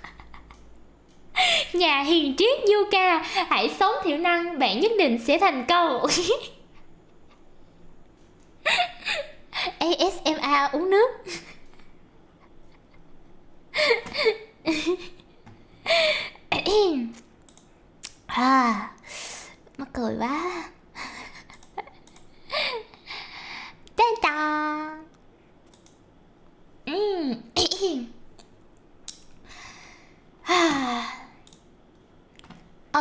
Nhà hiền triết Yuka. Hãy sống thiểu năng, bạn nhất định sẽ thành công. a ét em a uống nước. À, mắc cười quá.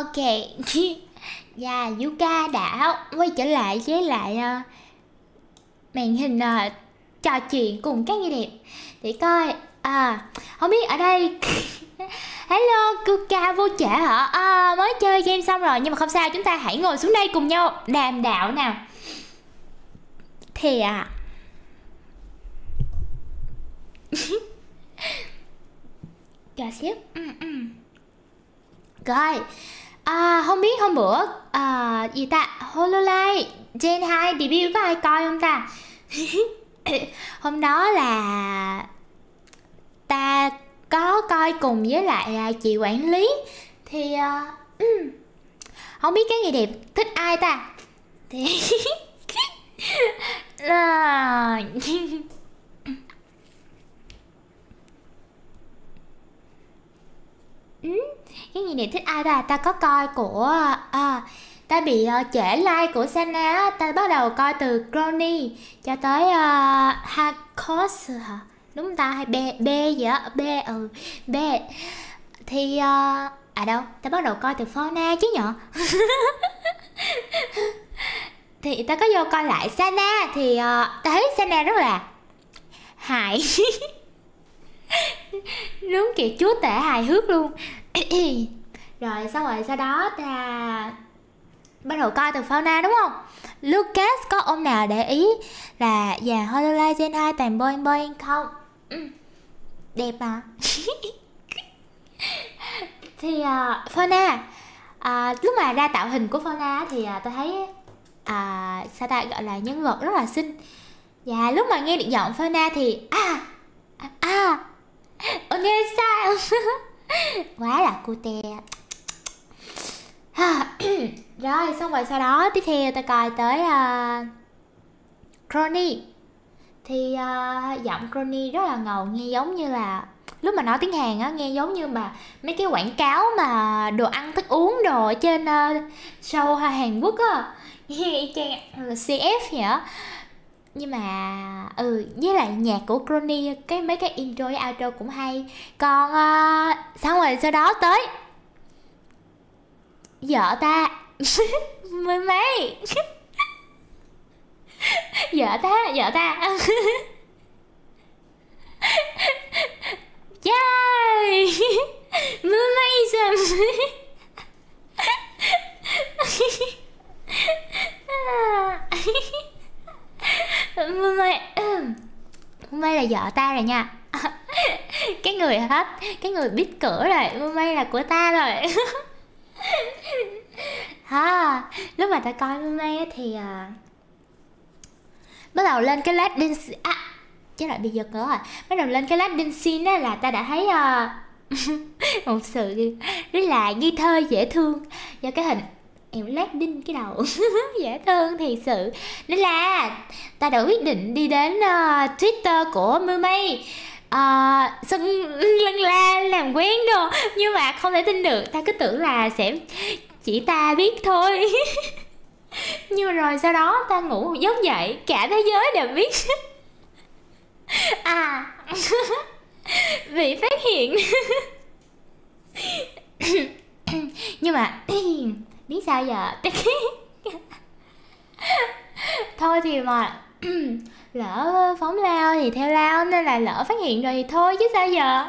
Ok. Và Yuka đã quay trở lại với lại uh, màn hình uh, trò chuyện cùng các người đẹp để coi. À, không biết ở đây hello, Yuka vô trễ hả? À, mới chơi game xong rồi, nhưng mà không sao, chúng ta hãy ngồi xuống đây cùng nhau đàm đạo nào. Thì à chờ xíu. Ừ, ừ. Rồi à, không biết hôm bữa à, gì ta, Hololive Gen hai debut có ai coi không ta? Hôm đó là ta có coi cùng với lại chị quản lý. Thì uh, không biết cái người đẹp thích ai ta? Thì là ừ, cái người đẹp thích ai ta? Ta có coi của à, ta bị uh, trễ like của Sana. Ta bắt đầu coi từ Crony cho tới uh, Harkos hả? Đúng không ta? Hay B, B gì đó? B, ừ, B. Thì uh, à đâu? Ta bắt đầu coi từ Fauna chứ nhở? Thì ta có vô coi lại Sana. Thì uh, ta thấy Sana rất là hài. Đúng kiểu chúa tể hài hước luôn. Rồi xong rồi sau đó ta bắt đầu coi từ Fauna đúng không? Lucas có ông nào để ý là và Hololive Gen hai toàn boing boing không? Ừ. Đẹp mà. Thì uh, Fauna uh, lúc mà ra tạo hình của Fauna thì uh, tôi thấy uh, sao ta gọi là nhân vật rất là xinh. Và lúc mà nghe được giọng Fauna thì à à, à nghe sao quá là cute. Rồi xong rồi sau đó tiếp theo ta coi tới uh, Crony. Thì uh, giọng Crony rất là ngầu, nghe giống như là lúc mà nói tiếng Hàn á, nghe giống như mà mấy cái quảng cáo mà đồ ăn thức uống đồ ở trên uh, show Hàn Quốc á, nghe chang xê ép vậy á. Nhưng mà ừ, với lại nhạc của Crony, cái mấy cái intro với outro cũng hay. Còn uh, xong rồi sau đó tới vợ ta mười mấy vợ ta vợ ta yay mười mấy giờ mười mấy mười là vợ ta rồi nha. Cái người hết, cái người biết cửa rồi, mười mấy là của ta rồi. Ha, lúc mà ta coi Mumei thì uh, bắt đầu lên cái lát đinh à, chứ lại bị giật nữa rồi. Bắt đầu lên cái lát đinh xin á là ta đã thấy uh, một sự rất là nghi thơ dễ thương do cái hình em lát đinh cái đầu. Dễ thương thiệt sự. Nên là ta đã quyết định đi đến uh, Twitter của Mumei uh, xưng lân la làm quen đồ. Nhưng mà không thể tin được, ta cứ tưởng là sẽ chỉ ta biết thôi. Nhưng mà rồi sau đó ta ngủ một giấc dậy, cả thế giới đều biết. À bị phát hiện. Nhưng mà biết sao giờ. Thôi thì mà lỡ phóng lao thì theo lao, nên là lỡ phát hiện rồi thì thôi chứ sao giờ.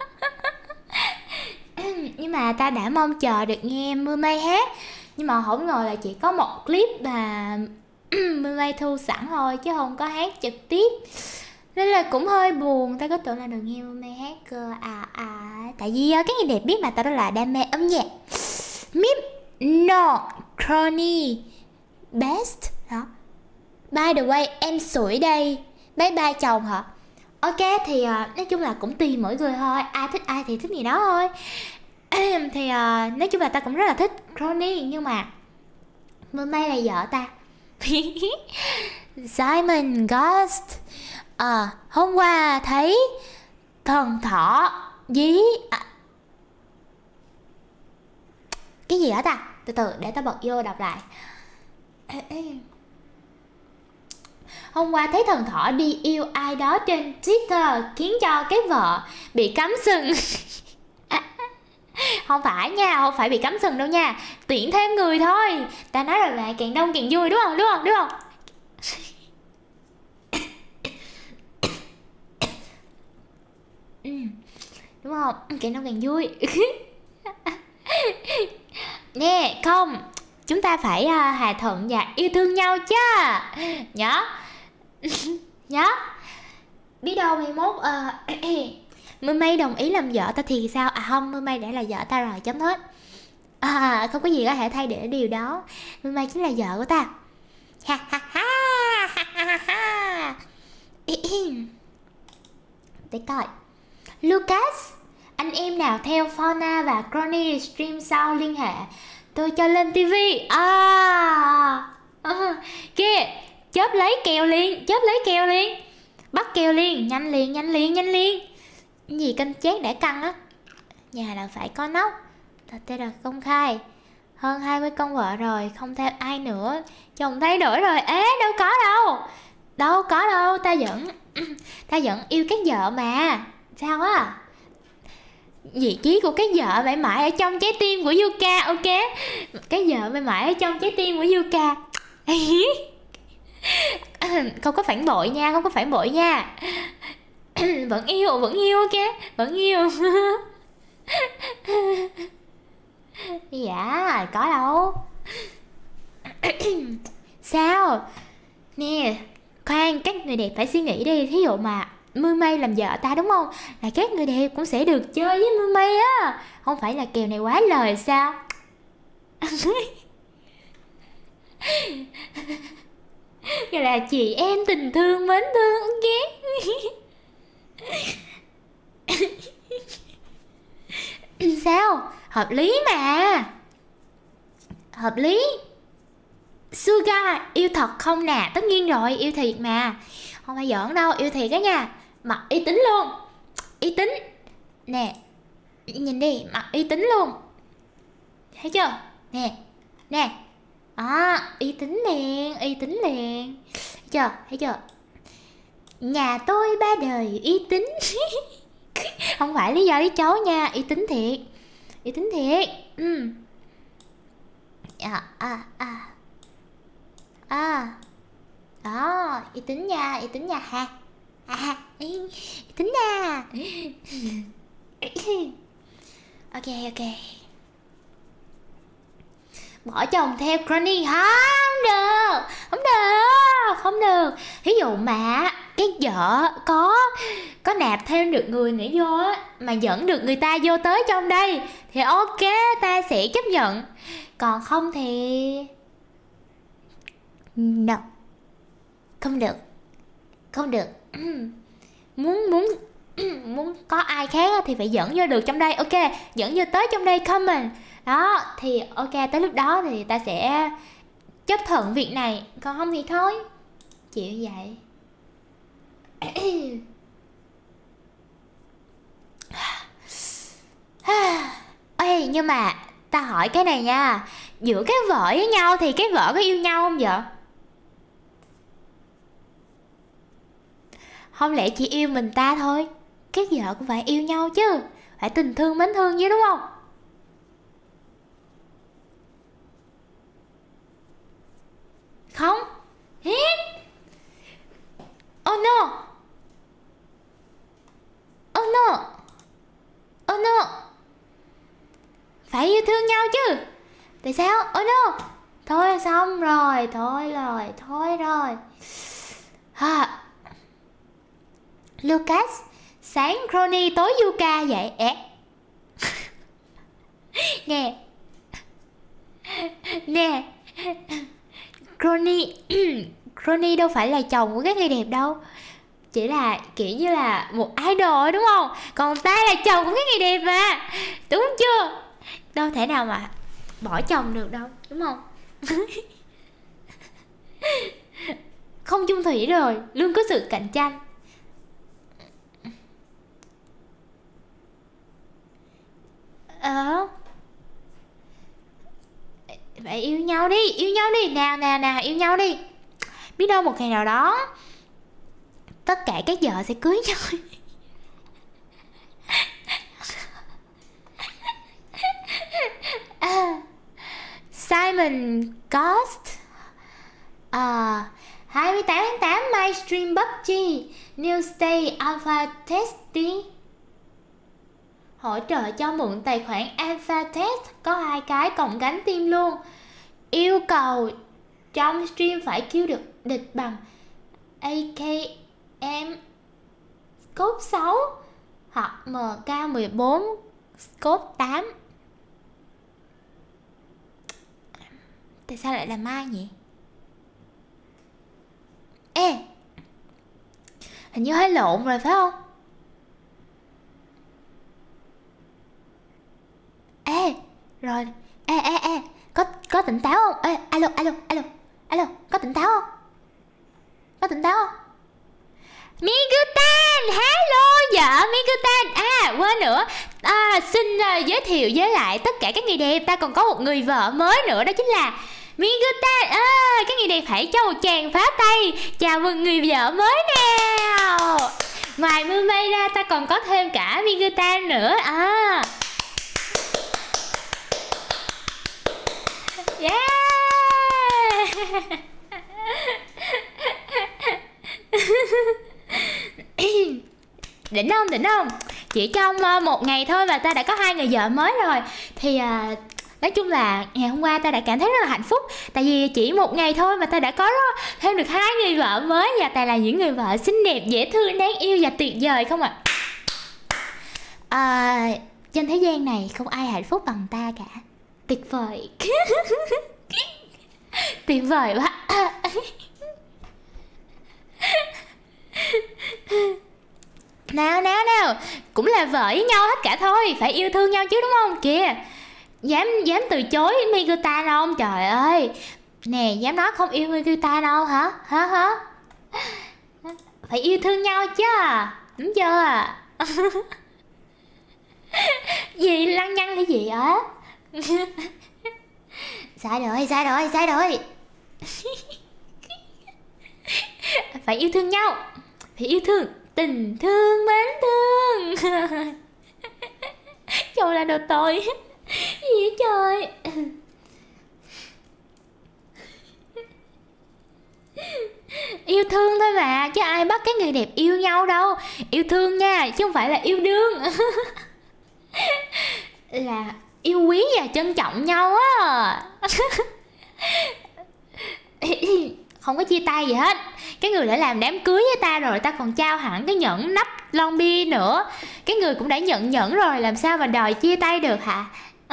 Nhưng mà ta đã mong chờ được nghe Mumei hát. Nhưng mà không ngờ là chỉ có một clip mà Mumei thu sẵn thôi, chứ không có hát trực tiếp. Nên là cũng hơi buồn, ta có tưởng là được nghe Mumei hát cơ. À à, tại vì cái người đẹp biết mà, ta đó là đam mê âm nhạc. Mip no Crony best hả? By the way, em sủi đây. Bye bye chồng hả? Ok thì uh, nói chung là cũng tùy mỗi người thôi, ai thích ai thì thích gì đó thôi. Thì uh, nói chung là ta cũng rất là thích Crony, nhưng mà Mumei là vợ ta. Simon Ghost à, hôm qua thấy thần thỏ dí à, cái gì đó ta, từ từ để ta bật vô đọc lại. Hôm qua thấy thần thỏ đi yêu ai đó trên Twitter, khiến cho cái vợ bị cắm sừng. Không phải nha, không phải bị cấm sừng đâu nha. Tuyển thêm người thôi. Ta nói rồi mà, càng đông càng vui đúng không? Đúng không? Đúng không? Ừ, đúng không? Càng đông càng vui. Nè, không, chúng ta phải uh, hòa thuận và yêu thương nhau chứ. Nhớ. Nhớ. Biết đâu mai mốt uh, Mưa Mây đồng ý làm vợ ta thì sao? À không, Mưa Mây đã là vợ ta rồi, chấm hết. À, không có gì có thể thay đổi điều đó. Mưa Mây chính là vợ của ta. Ha ha ha ha ha. Để coi. Lucas, anh em nào theo Fauna và Crony stream sau liên hệ, tôi cho lên tivi. À, à kia, chớp lấy kèo liền, chớp lấy kèo liền, bắt kèo liền, nhanh liền, nhanh liền, nhanh liền. Cái gì canh chét để căng á. Nhà là phải có nóc. Thật tên là công khai. Hơn hai mươi con vợ rồi, không theo ai nữa. Chồng thay đổi rồi. Ế, đâu có đâu. Đâu có đâu, ta vẫn ta vẫn yêu các vợ mà. Sao á? Vị trí của cái vợ mãi mãi ở trong trái tim của Yuka, ok? Cái vợ mãi mãi ở trong trái tim của Yuka. Không có phản bội nha, không có phản bội nha. Vẫn yêu, vẫn yêu, ok? Vẫn yêu. Dạ, có đâu. Sao? Nè, khoan, các người đẹp phải suy nghĩ đi. Thí dụ mà Mưa Mây làm vợ ta đúng không? Là các người đẹp cũng sẽ được chơi với Mưa Mây á. Không phải là kèo này quá lời sao? Gọi là chị em tình thương mến thương, ok? Sao? Hợp lý mà. Hợp lý. Suga, yêu thật không nè? Tất nhiên rồi, yêu thiệt mà. Không phải giỡn đâu, yêu thiệt á nha. Mặt uy tín luôn. Uy tín. Nè, nhìn đi, mặt uy tín luôn. Thấy chưa? Nè, nè. À, uy tín liền, uy tín liền. Thấy chưa? Thấy chưa? Nhà tôi ba đời uy tín. Không phải lý do lý chấu nha, uy tín thiệt. Uy tín thiệt. Ừ. À, à, à. À. Đó, uy tín nha, uy tín nha ha. À, uy tín nha. Ok, ok. Bỏ chồng theo Crony không được. Không được. Không được. Ví dụ mà cái vợ có Có nạp thêm được người nữa vô á, mà dẫn được người ta vô tới trong đây thì ok, ta sẽ chấp nhận. Còn không thì no. Không được. Không được. Muốn muốn muốn có ai khác thì phải dẫn vô được trong đây. Ok, dẫn vô tới trong đây comment. Đó, thì ok, tới lúc đó thì ta sẽ chấp thuận việc này. Còn không thì thôi, chịu vậy. Ê, nhưng mà ta hỏi cái này nha. Giữa cái vợ với nhau thì cái vợ có yêu nhau không vậy? Không lẽ chỉ yêu mình ta thôi? Cái vợ cũng phải yêu nhau chứ. Phải tình thương mến thương chứ đúng không? Không? Hít. Oh no. Oh no. Oh no. Phải yêu thương nhau chứ. Tại sao? Oh no. Thôi xong rồi. Thôi rồi. Thôi rồi. Ha. Lucas, sáng Crony tối Yuka vậy. Ế. Nè. Nè. Crony Crony đâu phải là chồng của các người đẹp đâu. Chỉ là kiểu như là một idol đúng không? Còn ta là chồng của các người đẹp mà. Đúng chưa? Đâu thể nào mà bỏ chồng được đâu, đúng không? Không chung thủy rồi, luôn có sự cạnh tranh. Ờ Phải yêu nhau đi, yêu nhau đi. Nào nào nào, yêu nhau đi. Biết đâu một ngày nào đó tất cả các vợ sẽ cưới nhau. Simon Ghost. À, hai mươi tám tháng tám my stream pê u bê giê New State Alpha Testing. Hỗ trợ cho mượn tài khoản Alpha Test có hai cái cộng gánh team luôn. Yêu cầu trong stream phải kêu được địch bằng a ca em Scope sáu hoặc em ca mười bốn Scope tám. Tại sao lại là Mai nhỉ? Ê, hình như hơi lộn rồi phải không? Ê, rồi, ê, ê, ê, có, có tỉnh táo không? Ê, alo, alo, alo, alo, có tỉnh táo không? Có tỉnh táo không? Migutan, hello vợ Migutan. À, quên nữa, à, xin uh, giới thiệu với lại tất cả các người đẹp, ta còn có một người vợ mới nữa, đó chính là Migutan. À, các người đẹp hãy cho một tràng pháo tay chào mừng người vợ mới nào. Ngoài Mưa Mây ra ta còn có thêm cả Migutan nữa. À, yeah. Đỉnh không, đỉnh không? Chỉ trong uh, một ngày thôi mà ta đã có hai người vợ mới rồi. Thì uh, nói chung là ngày hôm qua ta đã cảm thấy rất là hạnh phúc. Tại vì chỉ một ngày thôi mà ta đã có thêm được hai người vợ mới. Và ta là những người vợ xinh đẹp, dễ thương, đáng yêu và tuyệt vời không ạ? À? À, trên thế gian này không ai hạnh phúc bằng ta cả. Tuyệt vời. Tuyệt vời quá. Nào nào nào, cũng là vợ với nhau hết cả thôi, phải yêu thương nhau chứ đúng không? Kìa, dám dám từ chối Migutan không? Trời ơi, nè, dám nói không yêu Migutan đâu hả? Hả hả? Phải yêu thương nhau chứ, đúng chưa? Gì lăng nhăng cái gì á? Sai rồi, sai rồi, sai rồi. Phải yêu thương nhau, phải yêu thương, tình thương, mến thương. Trời là đồ tội. Gì vậy trời? Yêu thương thôi mà, chứ ai bắt cái người đẹp yêu nhau đâu. Yêu thương nha, chứ không phải là yêu đương. Là yêu quý và trân trọng nhau á. Không có chia tay gì hết. Cái người đã làm đám cưới với ta rồi, ta còn trao hẳn cái nhẫn nắp lon bia nữa. Cái người cũng đã nhận nhẫn rồi, làm sao mà đòi chia tay được hả?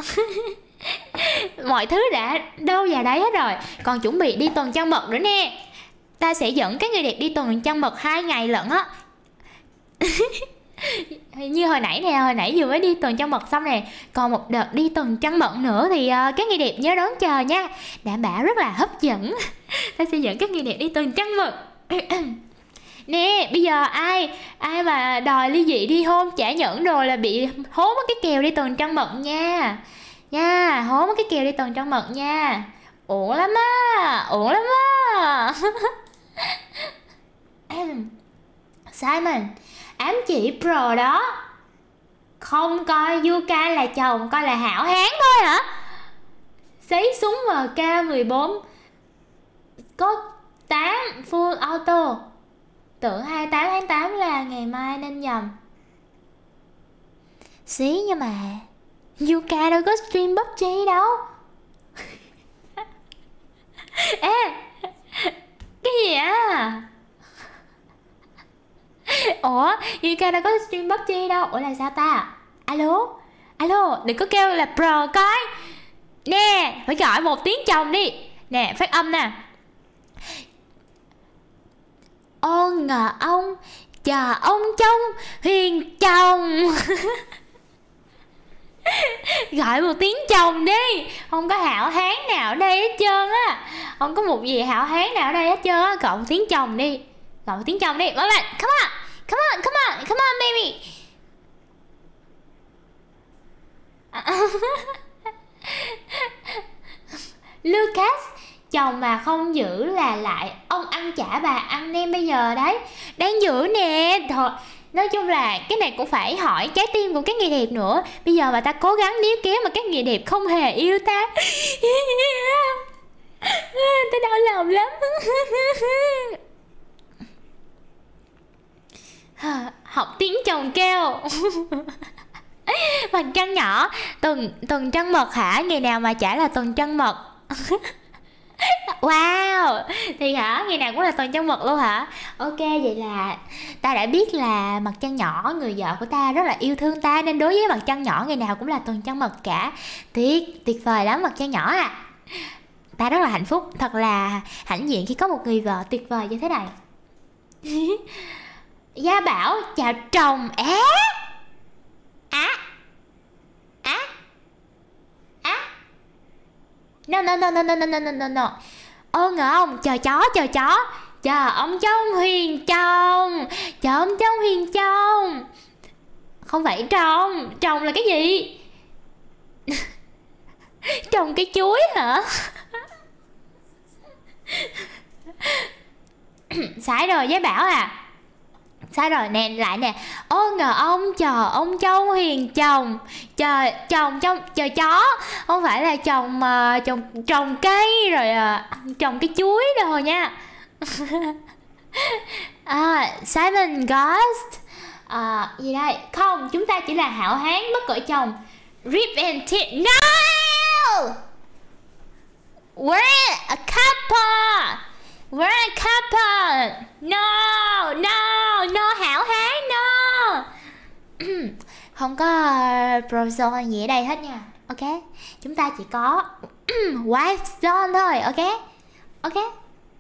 Mọi thứ đã đâu vào đấy hết rồi. Còn chuẩn bị đi tuần trăng mật nữa nè. Ta sẽ dẫn cái người đẹp đi tuần trăng mật hai ngày lận á. Như hồi nãy nè, hồi nãy vừa mới đi tuần trăng mật xong nè. Còn một đợt đi tuần trăng mật nữa thì uh, các người đẹp nhớ đón chờ nha. Đảm bảo rất là hấp dẫn. Ta sẽ dẫn các người đẹp đi tuần trăng mật. Nè, bây giờ ai ai mà đòi ly dị đi hôn trả nhẫn rồi là bị hố mất cái kèo đi tuần trăng mật nha. Nha, hố mất cái kèo đi tuần trăng mật nha. Ổn lắm á, ổn lắm á. Simon, ám chỉ pro đó. Không coi Yuka là chồng, coi là hảo hán thôi hả? Xấy súng em ca mười bốn có tám full auto. Tưởng hai mươi tám tháng tám là ngày mai nên nhầm. Xí nhưng mà Yuka đâu có stream pê u bê giê đâu. Ê, cái gì á? Ủa, Yuka đâu có stream pê u bê giê đâu. Ủa là sao ta? Alo, alo, đừng có kêu là pro coi. Nè, phải gọi một tiếng chồng đi. Nè, phát âm nè. Ôn ngờ ông, chờ ông trong huyền chồng. Gọi một tiếng chồng đi. Không có hảo hán nào ở đây hết trơn á. Không có một gì hảo hán nào ở đây hết trơn á. Gọi một tiếng chồng đi. Gọi một tiếng chồng đi. Mọi bạn, come on, come on, come on, come on baby. Lucas, chồng mà không giữ là lại ông ăn chả bà ăn nem bây giờ đấy. Đang giữ nè. Thôi, nói chung là cái này cũng phải hỏi trái tim của các người đẹp nữa. Bây giờ mà ta cố gắng níu kéo mà các người đẹp không hề yêu ta. Tôi đau lòng lắm. Học tiếng chồng kêu. Mặt trăng nhỏ. Tuần tuần trăng mật hả? Ngày nào mà chả là tuần trăng mật. Wow. Thì hả? Ngày nào cũng là tuần trăng mật luôn hả? Ok, vậy là ta đã biết là mặt trăng nhỏ, người vợ của ta rất là yêu thương ta, nên đối với mặt trăng nhỏ ngày nào cũng là tuần trăng mật cả. Tuyệt, tuyệt vời lắm mặt trăng nhỏ à. Ta rất là hạnh phúc, thật là hãnh diện khi có một người vợ tuyệt vời như thế này. Gia Bảo chào chồng. Á á á á. No no no no no no no no no. Ơ ngờ ông, chờ chó chờ chó. Chờ ông trong huyền chồng. Chờ ông trong huyền chồng. Không phải trồng. Trồng là cái gì? Trồng cái chuối hả? Sai rồi Gia Bảo à. Sai rồi nè, lại nè. Ô ngờ ông chờ ông trong huyền chồng. Chờ chồng trong chờ chó. Không phải là chồng uh, trồng trồng cây rồi uh, trồng cái chuối rồi nha. À, Simon Ghost. À, gì đây? Không, chúng ta chỉ là hảo hán bất cỡ chồng. Rip and tear. No! We're a couple. We're a couple. No, no, no, hảo hán, no. Không có uh, pro zone gì ở đây hết nha. Ok, chúng ta chỉ có wife zone thôi. Ok, ok.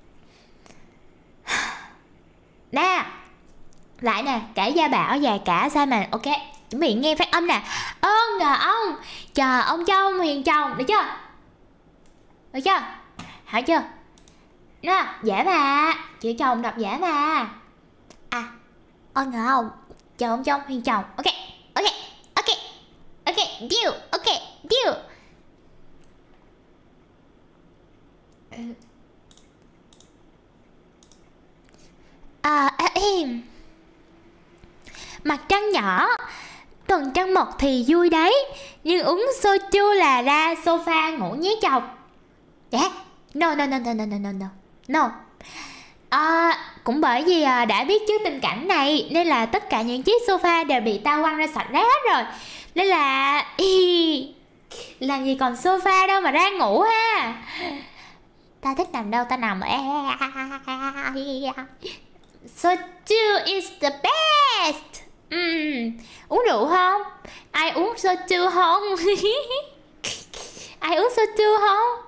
Nè, lại nè, cả Gia Bảo và cả Simon. Ok, chuẩn bị nghe phát âm nè. Ơn ngờ ông chờ ông trong huyền chồng. Được chưa? Được chưa? Hả chưa? Nè, dễ mà. Chữ chồng đọc dễ mà. À, ơn ngờ ông chờ ông trong huyền chồng. Ok, ok, ok, ok, deal, ok, deal. À, em mặt trăng nhỏ, tuần trăng mật thì vui đấy, nhưng uống soju là ra sofa ngủ nhé chồng. Yeah. No no no no no no no no. À, cũng bởi vì à, đã biết trước tình cảnh này nên là tất cả những chiếc sofa đều bị tao quăng ra sạch rác hết rồi. Nên là ý, làm gì còn sofa đâu mà ra ngủ ha. Ta thích nằm đâu ta nằm. Soju is the best. uhm. Uống rượu không? Ai uống soju không? Ai uống soju không?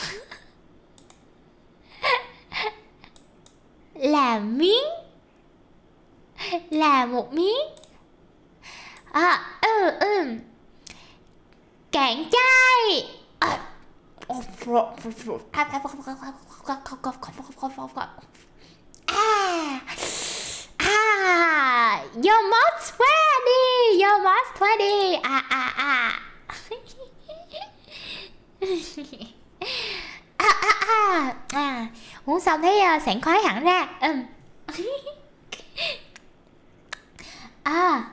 Là miếng. Là một miếng. À, ừ, ừ. Cạn chai. À. À, à, you're most ready, you're most ready. À, à, à. À, à, à. À, uống xong thấy uh, sảng khoái hẳn ra. Ừ. À.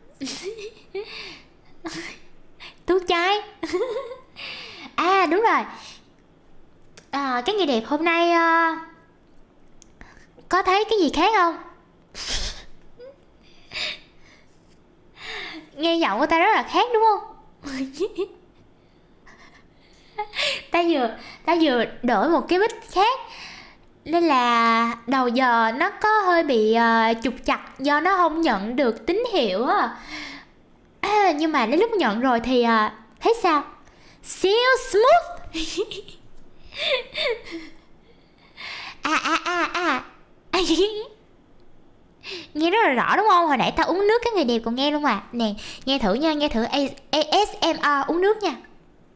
Tuốt trái. À, đúng rồi. À, cái người đẹp hôm nay uh, có thấy cái gì khác không? Nghe giọng của ta rất là khác đúng không? Ta vừa ta vừa đổi một cái mic khác nên là đầu giờ nó có hơi bị uh, trục chặt do nó không nhận được tín hiệu á. À, nhưng mà đến lúc nhận rồi thì uh, thấy sao? Siêu smooth. À à à à. Nghe rất là rõ đúng không? Hồi nãy ta uống nước cái người đẹp còn nghe luôn mà. Nè, nghe thử nha, nghe thử A S M R uống nước nha.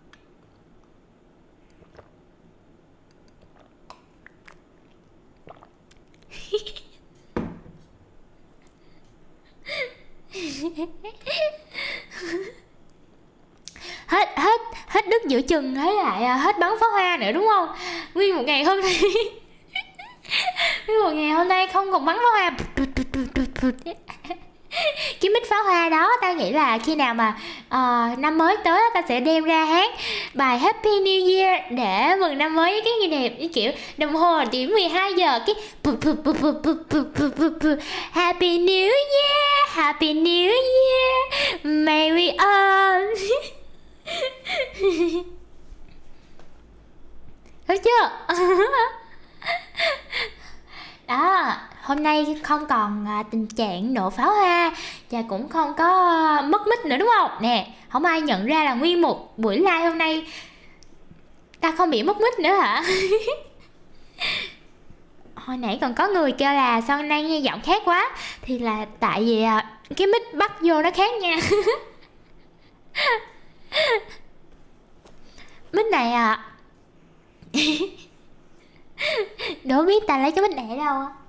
hết hết hết đứt giữa chừng ấy lại hết bắn pháo hoa nữa đúng không? Nguyên một ngày hôm nay nguyên một ngày hôm nay không còn bắn pháo hoa. Cái mic pháo hoa đó tao nghĩ là khi nào mà uh, năm mới tới ta sẽ đem ra hát bài Happy New Year để mừng năm mới với cái gì đẹp, cái kiểu đồng hồ điểm mười hai giờ cái pu pu pu pu pu pu pu pu pu Happy New Year, Happy New Year, may we all. Được chưa? Đó, hôm nay không còn à, tình trạng nổ pháo hoa và cũng không có à, mất mic nữa đúng không? Nè, không ai nhận ra là nguyên một buổi live hôm nay ta không bị mất mic nữa hả? Hồi nãy còn có người kêu là sao hôm nay nghe giọng khác quá, thì là tại vì à, cái mic bắt vô nó khác nha. Mic này à. Đố biết ta lấy cái mic này ở đâu á.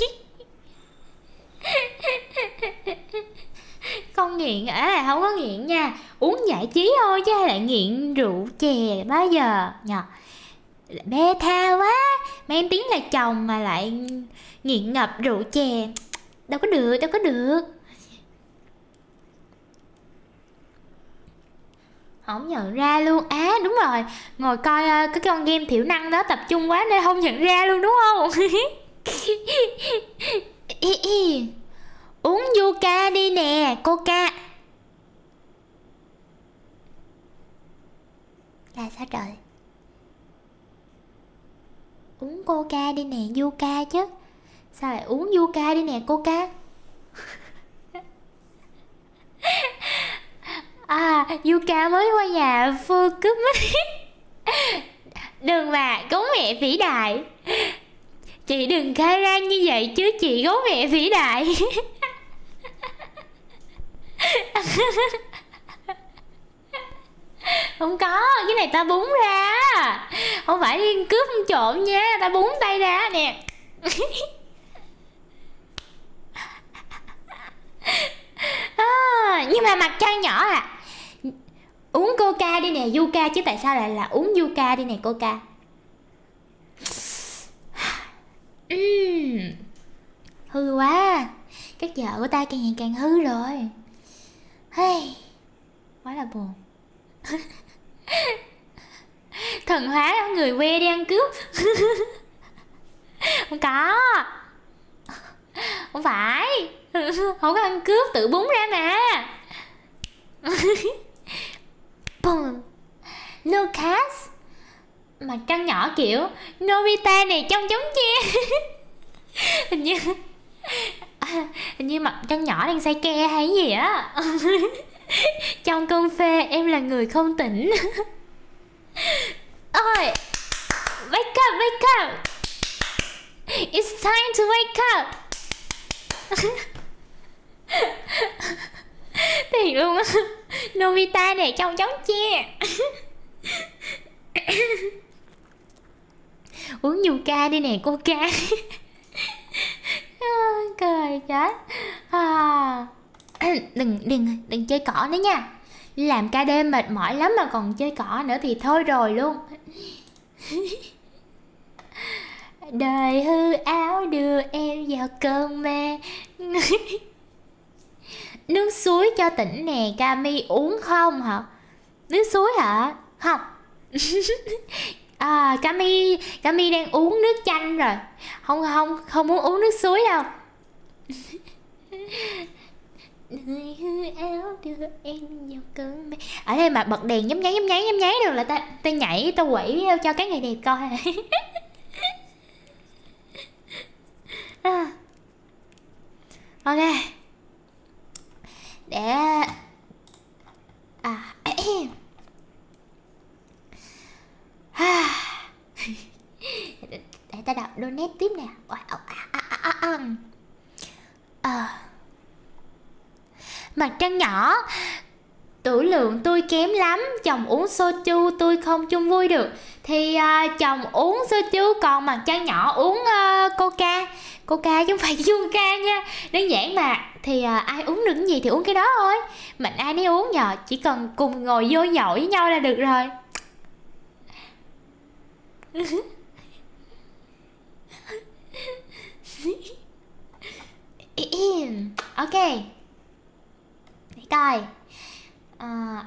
Con nghiện à, không có nghiện nha, uống giải trí thôi chứ lại nghiện rượu chè bao giờ nhờ. Bê tha quá, mang tiếng là chồng mà lại nghiện ngập rượu chè, đâu có được, đâu có được. Không nhận ra luôn. À đúng rồi, ngồi coi uh, cái con game thiểu năng đó tập trung quá nên không nhận ra luôn đúng không? Uống Yuka đi nè, Coca. Là sao trời? Uống Coca đi nè, Yuka chứ. Sao lại uống Yuka đi nè, Coca? À, Yuka mới qua nhà Phơ cướp mic. Đừng mà, gấu mẹ vĩ đại. Chị đừng khai ra như vậy chứ chị gấu mẹ vĩ đại. Không có, cái này ta búng ra. Không phải đi cướp trộm nha, ta búng tay ra nè. À, nhưng mà mặt trăng nhỏ à. Uống Coca đi nè, Yuka chứ tại sao lại là uống Yuka đi nè, Coca. uhm. Hư quá. Các vợ của ta càng ngày càng hư rồi. Hey, quá là buồn. Thần hóa người que đi ăn cướp. Không có. Không phải. Không có ăn cướp, tự búng ra mà. Boom. Lucas. Mặt trăng nhỏ kiểu Nobita này trong chống che. Hình như Hình như mặt trăng nhỏ đang say ke hay gì á. Trong cơn phê em là người không tỉnh. Ôi, wake up, wake up. It's time to wake up. Thiệt luôn á. Nobita này trong chống che. Uống Yuka đi nè, Coca. Cười chết. À. Đừng, đừng, đừng chơi cỏ nữa nha. Làm ca đêm mệt mỏi lắm mà còn chơi cỏ nữa thì thôi rồi luôn. Đời hư áo đưa em vào cơn mê. Nước suối cho tỉnh nè, Cami uống không hả? Nước suối hả? Không. À, Cami Cami đang uống nước chanh rồi. Không không không muốn uống nước suối đâu. Đời hư áo đưa em vào cơn mê. Ở đây mà bật đèn nhấp nháy nhấp nháy nhấp nháy được là ta ta nhảy ta quẩy cho cái ngày đẹp coi. À. Ok. Để à để ta đọc donate tiếp nè. À. Mặt trăng nhỏ. Tử lượng tôi kém lắm, chồng uống soju tôi không chung vui được. Thì uh, chồng uống soju còn mặt trăng nhỏ uống uh, coca. Coca chứ không phải Yuka nha. Đơn giản mà. Thì uh, ai uống được cái gì thì uống cái đó thôi. Mình ai nấy uống nhờ. Chỉ cần cùng ngồi vô nhậu với nhau là được rồi. Ok. Coi à,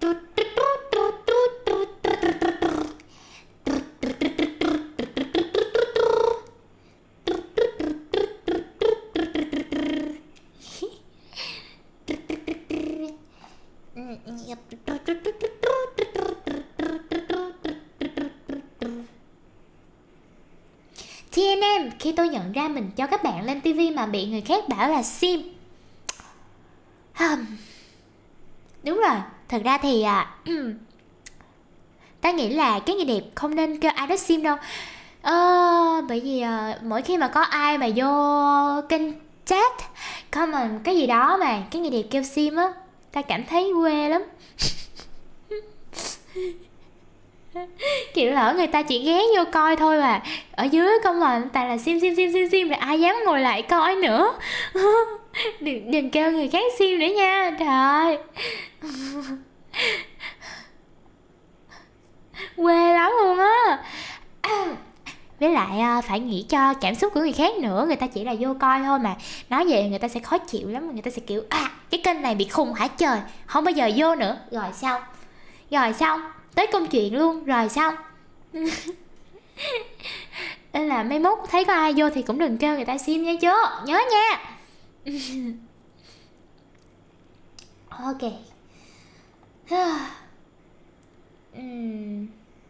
tê en em, khi tôi nhận ra mình cho các bạn lên tivi mà bị người khác bảo là sim. Đúng rồi, thật ra thì à, ta nghĩ là cái người đẹp không nên kêu ai đó sim đâu. Ờ, bởi vì à, mỗi khi mà có ai mà vô kênh chat comment cái gì đó mà cái người đẹp kêu sim á, ta cảm thấy quê lắm. Kiểu lỡ người ta chỉ ghé vô coi thôi mà ở dưới comment toàn là sim sim sim sim sim rồi ai dám ngồi lại coi nữa. đừng, đừng kêu người khác sim nữa nha, trời ơi. Quê lắm luôn á. Với lại phải nghĩ cho cảm xúc của người khác nữa, người ta chỉ là vô coi thôi mà nói về người ta sẽ khó chịu lắm, người ta sẽ kiểu à cái kênh này bị khùng hả trời, không bao giờ vô nữa. Rồi xong, rồi xong tới công chuyện luôn, rồi xong. Nên là mấy mốt thấy có ai vô thì cũng đừng kêu người ta sim nha chứ, nhớ nha. Ok. uhm.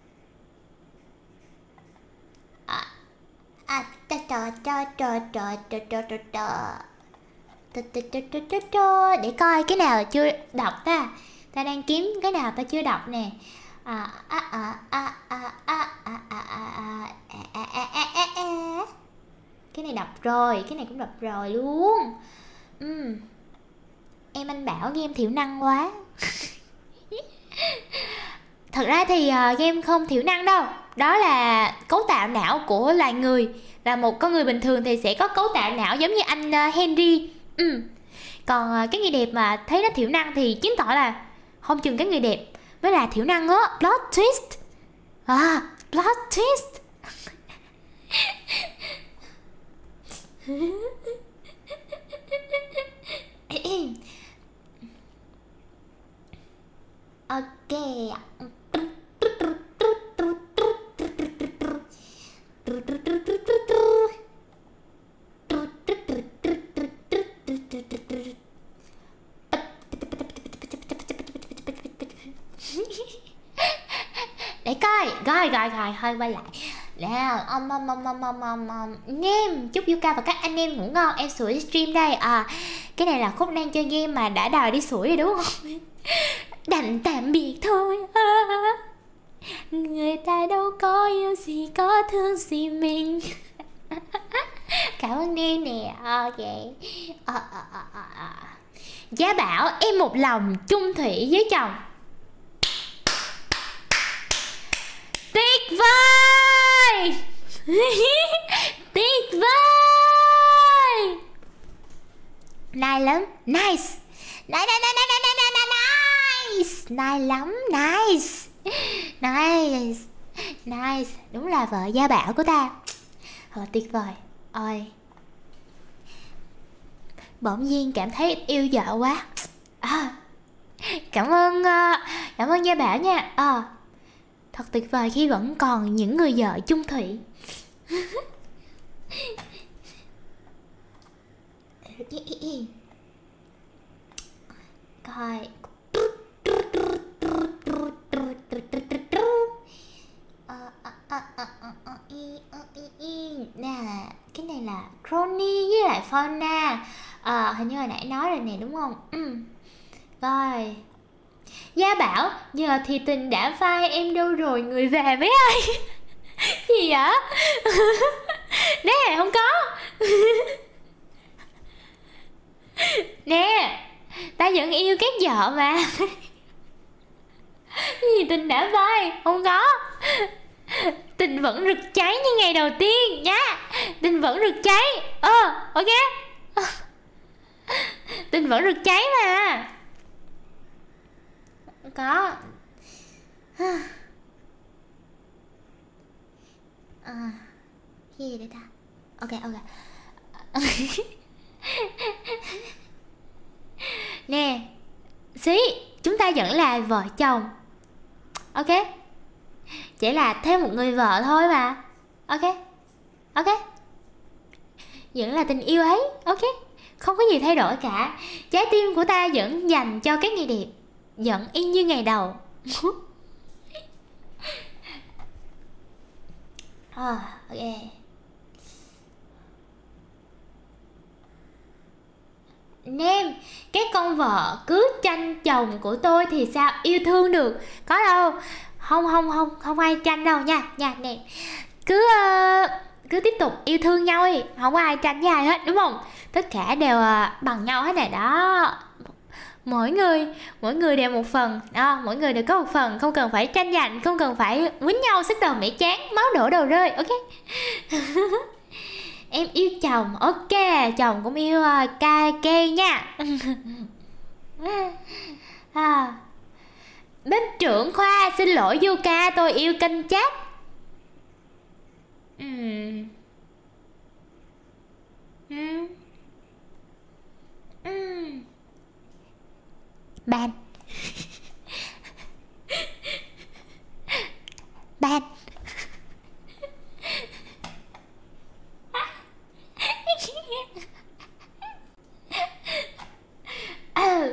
à, à, cho cho cho cho cho cho cho cho cho để coi cái nào chưa đọc ta. Ta đang kiếm cái nào ta chưa đọc nè. À à à à à à à à à. Cái này đọc rồi, cái này cũng đọc rồi luôn. Ừ. Em anh bảo game thiểu năng quá. Thật ra thì uh, game không thiểu năng đâu. Đó là cấu tạo não của loài người. Là một con người bình thường thì sẽ có cấu tạo não giống như anh uh, Henry. Ừ. Còn uh, cái người đẹp mà thấy nó thiểu năng thì chứng tỏ là không chừng cái người đẹp với là thiểu năng á. Plot twist. À, plot twist. Ok. Để coi, rồi rồi rồi thôi quay lại. Nào, om om om om om om om. Anh em, chúc Yuka và các anh em ngủ ngon. Em sủi stream đây. À, cái này là khúc đang chơi game mà đã đòi đi sủi rồi đúng không? Đành tạm biệt thôi. À, người ta đâu có yêu gì, có thương gì mình. Cảm ơn em nè. Ok. À, à, à, à, à. Giá bảo em một lòng chung thủy với chồng. Tuyệt vời. Tuyệt vời. Nice lắm. Nice. Nice, nice, nice, nice, nice, nice, nice. Nice lắm. Nice. Nice. Nice. Đúng là vợ Gia Bảo của ta. Thật là tuyệt vời. Ôi, bỗng nhiên cảm thấy yêu vợ quá. À, cảm ơn Cảm ơn Gia Bảo nha. À, thật tuyệt vời khi vẫn còn những người vợ chung thủy. Coi. Nè, cái này là Crony với lại Fauna. À, hình như hồi nãy nói rồi nè đúng không? Ừ. Rồi. Gia Bảo, giờ thì tình đã phai, em đâu rồi, người về với ai? Gì vậy? Nè, không có. Nè, ta vẫn yêu các vợ mà. Gì tình đã phai? Không có. Tình vẫn rực cháy như ngày đầu tiên nhá. Tình vẫn rực cháy. Ờ, uh, ok. Tình vẫn rực cháy mà. Có. À, cái gì đây ta? Ok, ok. Nè, xí, chúng ta vẫn là vợ chồng. Ok, chỉ là thêm một người vợ thôi mà. Ok, ok, vẫn là tình yêu ấy. Ok, không có gì thay đổi cả. Trái tim của ta vẫn dành cho các người đẹp, vẫn y như ngày đầu. À, ok. Nem, cái con vợ cứ tranh chồng của tôi thì sao yêu thương được. Có đâu. Không không không không ai tranh đâu nha nha nè. Cứ uh, cứ tiếp tục yêu thương nhau đi, không có ai tranh với ai hết, đúng không? Tất cả đều uh, bằng nhau hết này đó. Mỗi người mỗi người đều một phần đó, mỗi người đều có một phần, không cần phải tranh giành, không cần phải quýnh nhau sức đầu mẻ chán, máu đổ đầu rơi. Ok. Em yêu chồng. Ok, chồng cũng yêu uh, ca kê nha. À, bếp trưởng khoa xin lỗi Yuka, tôi yêu canh chát. uhm. uhm. uhm. Ban Ban ừ.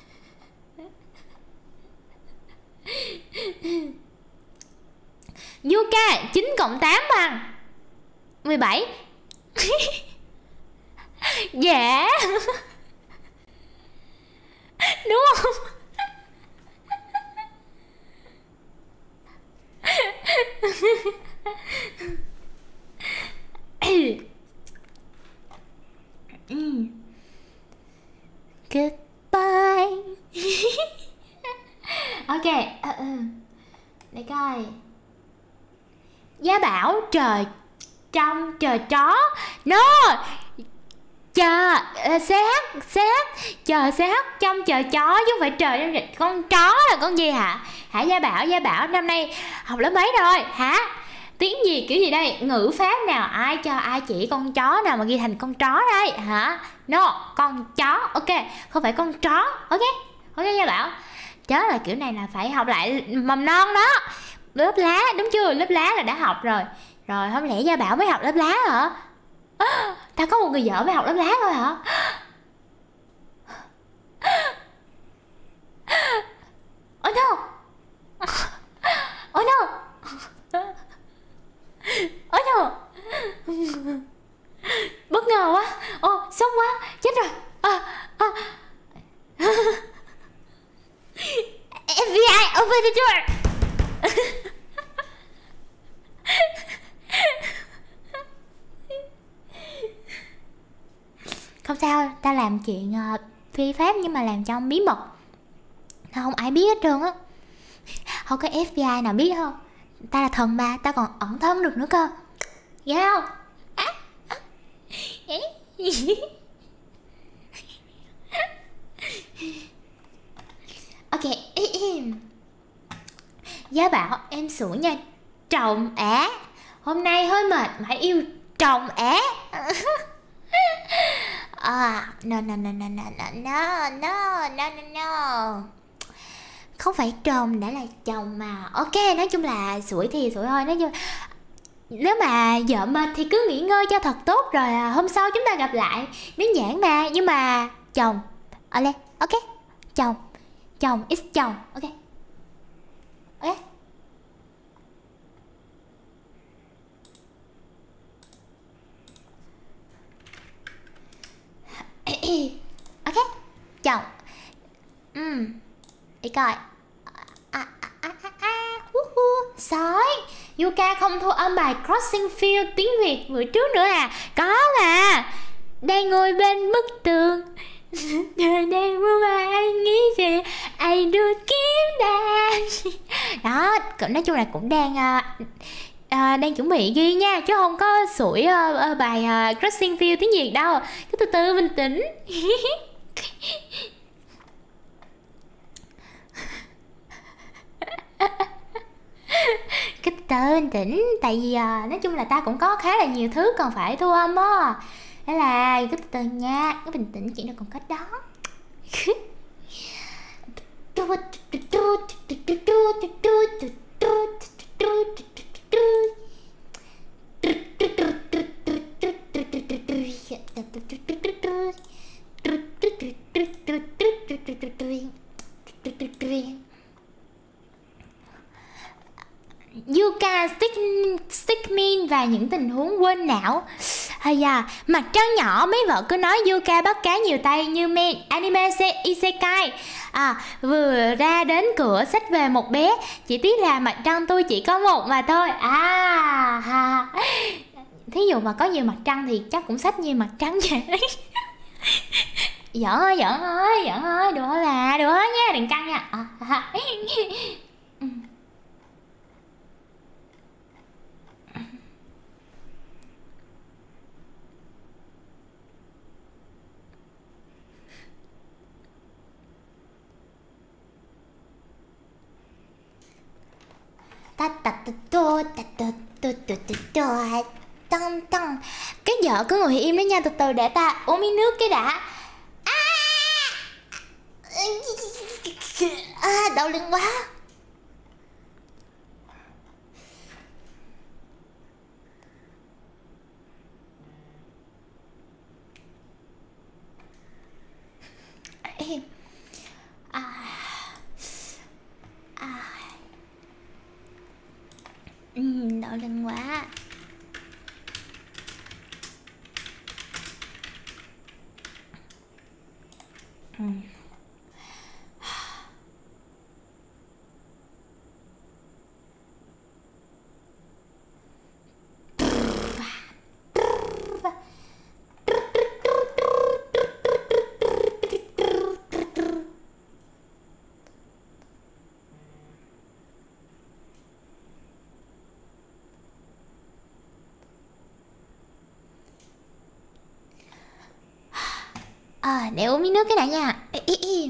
Yuka, chín cộng tám bằng mười bảy. Dạ. Đúng không? Goodbye. Ok, để coi. Gia Bảo trời trong trời chó. No, chờ uh, xê hát xê hát chờ xê hát trong trời chó chứ không phải trời trong con chó là con gì hả? Hả Gia Bảo, Gia Bảo năm nay học lớp mấy rồi hả? Tiếng gì kiểu gì đây? Ngữ pháp nào ai cho ai chỉ con chó nào mà ghi thành con chó đây hả? No, con chó. Ok, không phải con chó. Ok, ok Gia Bảo. Chớ là kiểu này là phải học lại mầm non đó. Lớp lá, đúng chưa? Lớp lá là đã học rồi. Rồi không lẽ Gia Bảo mới học lớp lá hả? À, ta có một người vợ mới học lớp lá thôi hả? Oh no. Oh no. Oh no. Bất ngờ quá. Ồ, oh, sốc quá. Chết rồi. À, à. ép bê i, open the door. Không sao, ta làm chuyện uh, phi pháp nhưng mà làm trong bí mật, không ai biết hết trơn á. Không có ép bê i nào biết không. Ta là thần mà, ta còn ẩn thân được nữa cơ. Ghê không? À, à. Ok. Gia Bảo, em sủa nha chồng á. Hôm nay hơi mệt mà yêu chồng á. À, no no no no no no no no no no. Không phải chồng đã là chồng mà. Ok, nói chung là sủi thì sủi thôi. Nói chung nếu mà vợ mệt thì cứ nghỉ ngơi cho thật tốt, rồi hôm sau chúng ta gặp lại. Đơn giản mà. Nhưng mà chồng ở đây. Ok, chồng chồng is chồng. Ok, ok. Ok, chồng. Ừ, để coi. À, à, à, à, à. Uh, uh. Sói. Yuka không thua âm bài Crossing Field tiếng Việt bữa trước nữa à? Có mà. Đang ngồi bên bức tường. Đời đang mưa mà anh nghĩ gì? Anh đưa kiếm đàn. Đó, nói chung là cũng đang uh, uh, đang chuẩn bị ghi nha, chứ không có sủi uh, uh, bài uh, Crossing Field tiếng Việt đâu. Cứ từ từ bình tĩnh. Cái tên tỉnh. Tại vì uh, nói chung là ta cũng có khá là nhiều thứ còn phải thu âm á. Thế là cứ từ từ nha, cứ bình tĩnh, chuyện đâu còn cách đó. Ok. Yuka stick, stick me và những tình huống quên não. Hay da, mặt trăng nhỏ, mấy vợ cứ nói Yuka bắt cá nhiều tay như me, anime se, isekai. À, vừa ra đến cửa xách về một bé, chỉ tiếc là mặt trăng tôi chỉ có một mà thôi. À, ha. Thí dụ mà có nhiều mặt trăng thì chắc cũng xách nhiều mặt trăng vậy. Giỡn ơi, giỡn ơi, giỡn ơi, đùa là đùa nha, đừng căng nha. À, ha. Ta ta ta ta ta ta ta ta ta ta tăng tăng. Cái vợ cứ ngồi im đó nha, từ từ để ta uống miếng nước cái đã. À, à đau lưng quá. À, à. Ừ, đau lưng quá. Ừ. À, để uống miếng nước cái đã nha. Ê, ê, ê.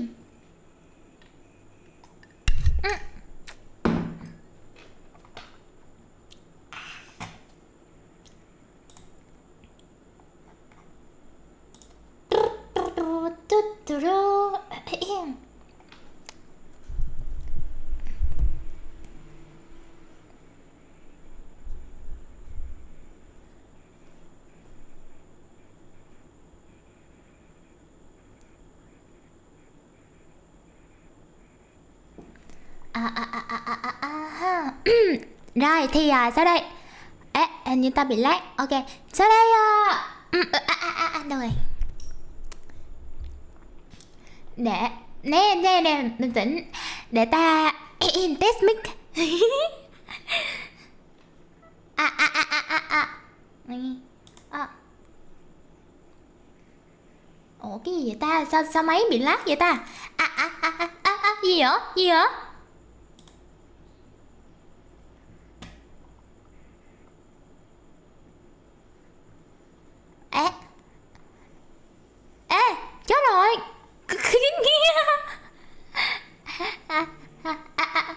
À, à, à, à, à, à, à. Rồi thì à, sau đây Ê, hình như ta bị lag. Ok, sau đây à, à, à, à, à, đâu rồi. Để nè nè nè bình tĩnh để ta test mic. À à à à à à à. Ủa cái gì vậy ta, sao sao máy bị lag vậy ta? À à à à à, à. Gì vậy gì vậy? Ê ê chết rồi. À, à, à, à.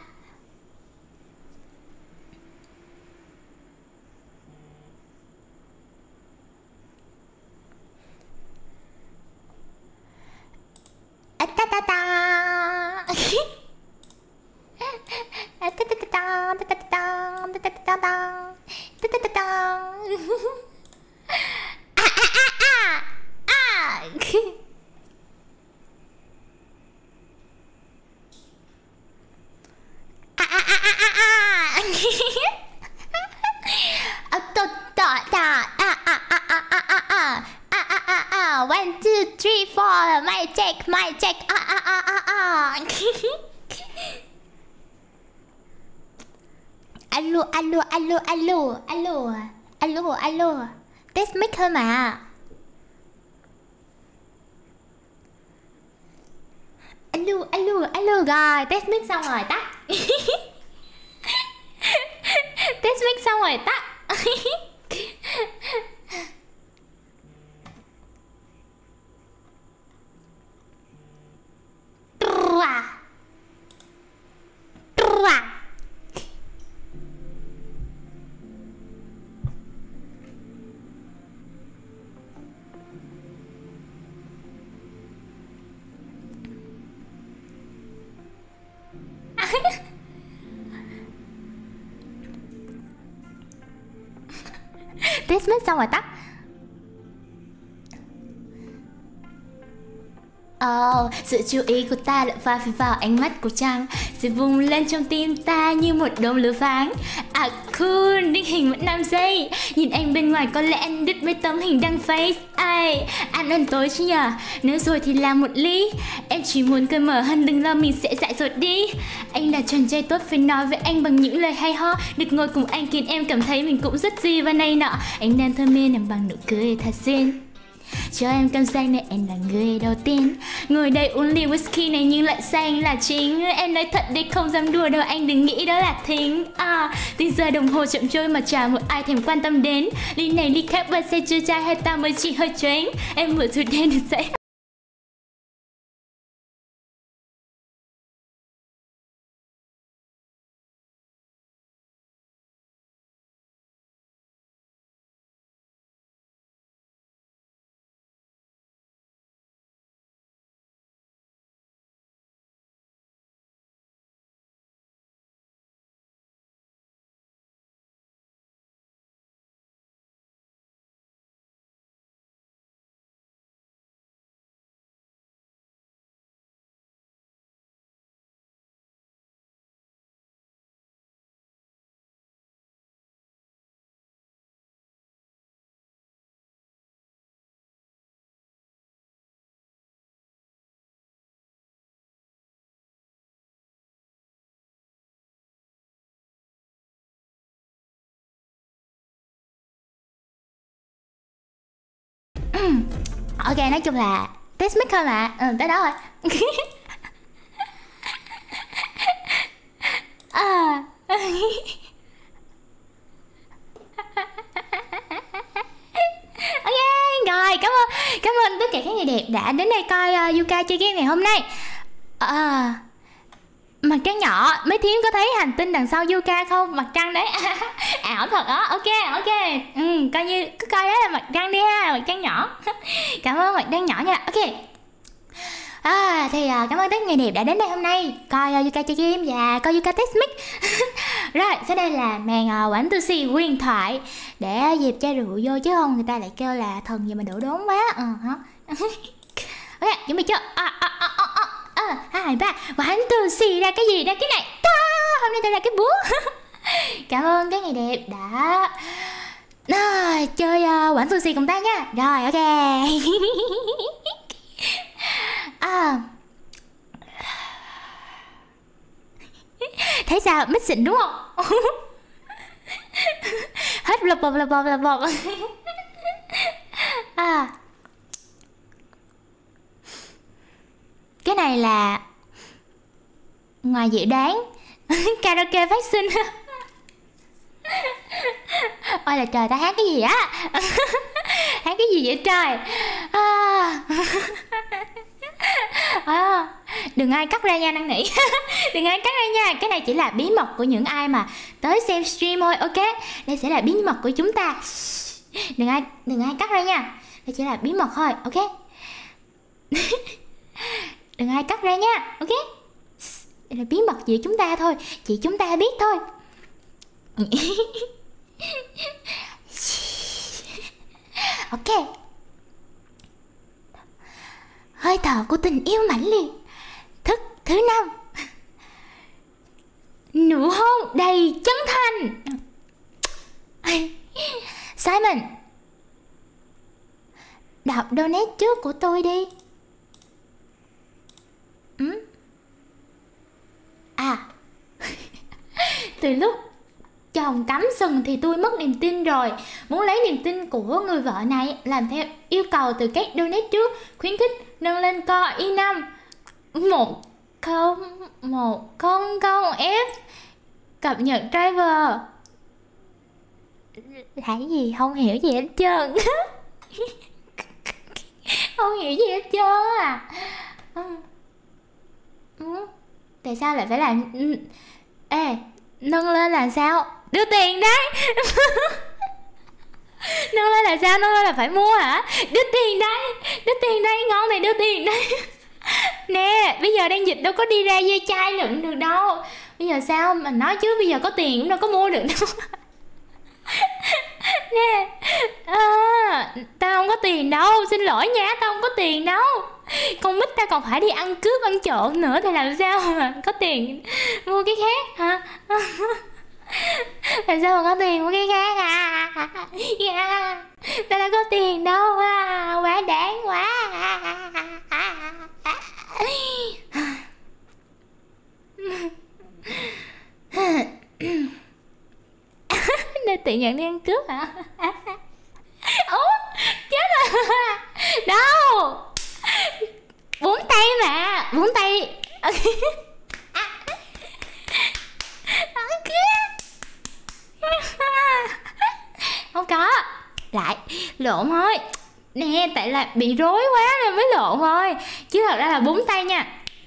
À, ta ta ta. À, ta ta ta ta ta ta ta ta ta ta ta ta ta. À à à à à. À à à à à. À to to ta. À à à à à à à. À à à à. One two three four. My check my check. À à à à à. Alo alo alo alo alo alo alo. Test mic thôi mà. Alo alo alo rồi, test mic xong rồi tắt. Test mic xong rồi tắt. Trua Trua. Test mic xong rồi tắt. Oh, sự chú ý của ta lại pha phiêu vào ánh mắt của trăng, rồi bùng lên trong tim ta như một đốm lửa vàng. À cool, định hình một năm giây. Nhìn anh bên ngoài có lẽ anh đứt mấy tấm hình đăng face. Ai, ăn ăn tối chứ nhờ. Nếu rồi thì làm một ly. Em chỉ muốn cởi mở hơn, đừng lo mình sẽ dại dột đi. Anh là chàng trai tốt, phải nói với anh bằng những lời hay ho. Được ngồi cùng anh khiến em cảm thấy mình cũng rất gì và này nọ. Anh đang thơm mê em bằng nụ cười thật xinh. Cho em cảm giác này em là người đầu tiên. Ngồi đây uống ly whisky này nhưng lại xanh là chính. Em nói thật đi không dám đùa đâu, anh đừng nghĩ đó là thính. À, tính giờ đồng hồ chậm trôi mà chả một ai thèm quan tâm đến. Ly này ly khác và xe chưa chai hay ta mới chỉ hơi choáng. Em vừa rụt đen được dậy. Ok, nói chung là test mic thôi mà. Ừ, tới đó rồi. À. Ok, rồi, cảm ơn Cảm ơn tất cả các người đẹp đã đến đây coi uh, Yuka chơi game ngày hôm nay. À, mặt trăng nhỏ, mấy thím có thấy hành tinh đằng sau Yuka không? Mặt trăng đấy. Ảo thật đó. Ok, ok. Ừ, coi như cứ coi đó là mặt trăng đi ha, mặt trăng nhỏ. Cảm ơn mặt trăng nhỏ nha. Ok. À, thì uh, cảm ơn tất người đẹp đã đến đây hôm nay coi uh, Yuka chơi game và coi Yuka test mic. Rồi, sau đây là màn uh, Quảnh Tư Si huyền thoại để dịp chai rượu vô chứ không người ta lại kêu là thần gì mà đổ đốn quá. Ờ uh, hả? Ok, chuẩn bị chưa? À, à, à, à, à. À, hai ba Quảnh Tư Si ra cái gì ra cái này. Ta, hôm nay tôi ra cái búa. Cảm ơn các người đẹp đã à, chơi uh, Quảnh Tư Si cùng ta nha. Rồi, ok. À, thấy sao? Mít xịn đúng không? Hết bập bập bập bập bập. À, cái này là ngoài dự đoán. Karaoke phát sinh. Ôi là trời, ta hát cái gì á? Hát cái gì vậy trời? À. À, đừng ai cắt ra nha năn nỉ. Đừng ai cắt ra nha. Cái này chỉ là bí mật của những ai mà tới xem stream thôi. Ok, đây sẽ là bí mật của chúng ta. Đừng ai Đừng ai cắt ra nha. Đây chỉ là bí mật thôi. Ok. Đừng ai cắt ra nha. Ok, đây là bí mật giữa chúng ta thôi, chỉ chúng ta biết thôi. Ok. Hơi thở của tình yêu mãnh liệt. Thức thứ năm. Nụ hôn đầy chân thành. Simon, đọc donate trước của tôi đi. Ừ? À. Từ lúc chồng cắm sừng thì tôi mất niềm tin rồi. Muốn lấy niềm tin của người vợ này, làm theo yêu cầu từ các donate trước. Khuyến khích nâng lên co i năm một không một không không F. Cập nhật driver. Là cái gì? Không hiểu gì hết trơn. Không hiểu gì hết trơn à. Ừ. Tại sao lại phải làm? Ê, nâng lên là sao? Đưa tiền đấy. Nâng lên là sao? Nâng lên là phải mua hả? Đưa tiền đây. Đưa tiền đây, ngon này, đưa tiền đây. Nè, bây giờ đang dịch đâu có đi ra dây chai lựng được đâu. Bây giờ sao mà nói chứ, bây giờ có tiền cũng đâu có mua được đâu. Nè, à, tao không có tiền đâu, xin lỗi nha, tao không có tiền đâu. Con mít ta còn phải đi ăn cướp ăn trộm nữa thì làm sao mà có tiền mua cái khác hả? Làm sao mà có tiền mua cái khác à? Yeah. Tao đâu có tiền đâu à, quá đáng quá. Nên tiện nhận đi ăn cướp hả? Ủa, chết rồi. Đâu, bún tay mà, bún tay. Không có, lại lộn thôi. Nè, tại là bị rối quá nên mới lộn thôi, chứ thật ra là bún tay nha.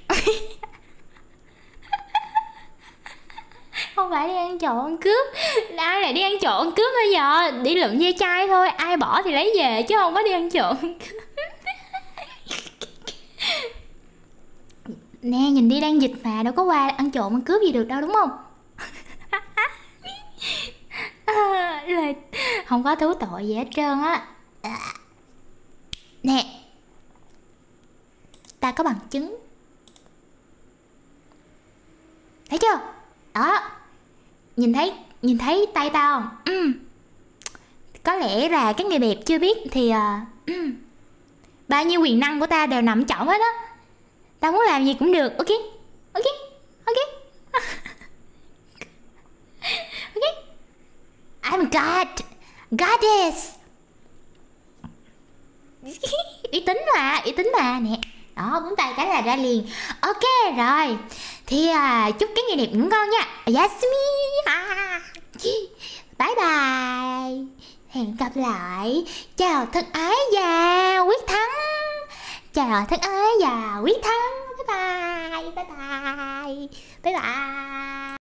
Không phải đi ăn trộm ăn cướp. Ai lại đi ăn trộm ăn cướp bây giờ? Đi lượm ve chai thôi, ai bỏ thì lấy về chứ không có đi ăn trộm ăn cướp. Nè, nhìn đi đang dịch mà, đâu có qua ăn trộm ăn cướp gì được đâu đúng không? À, lời không có thú tội gì hết trơn á. Nè, ta có bằng chứng, thấy chưa? Đó, nhìn thấy nhìn thấy tay tao không? Ừ. Có lẽ là các người đẹp chưa biết thì uh, um, bao nhiêu quyền năng của ta đều nằm trọn hết á. Tao muốn làm gì cũng được, ok, ok, ok. Ok, I'm God, Goddess. Uy tín mà, uy tín mà nè. Đó, búng tay cái là ra liền. Ok rồi, thì à, chúc các người đẹp ngủ ngon nha. Yasmin à. Bye bye, hẹn gặp lại. Chào thân ái và quyết thắng. Chào thân ái và quyết thắng. Bye bye, bye bye, bye bye.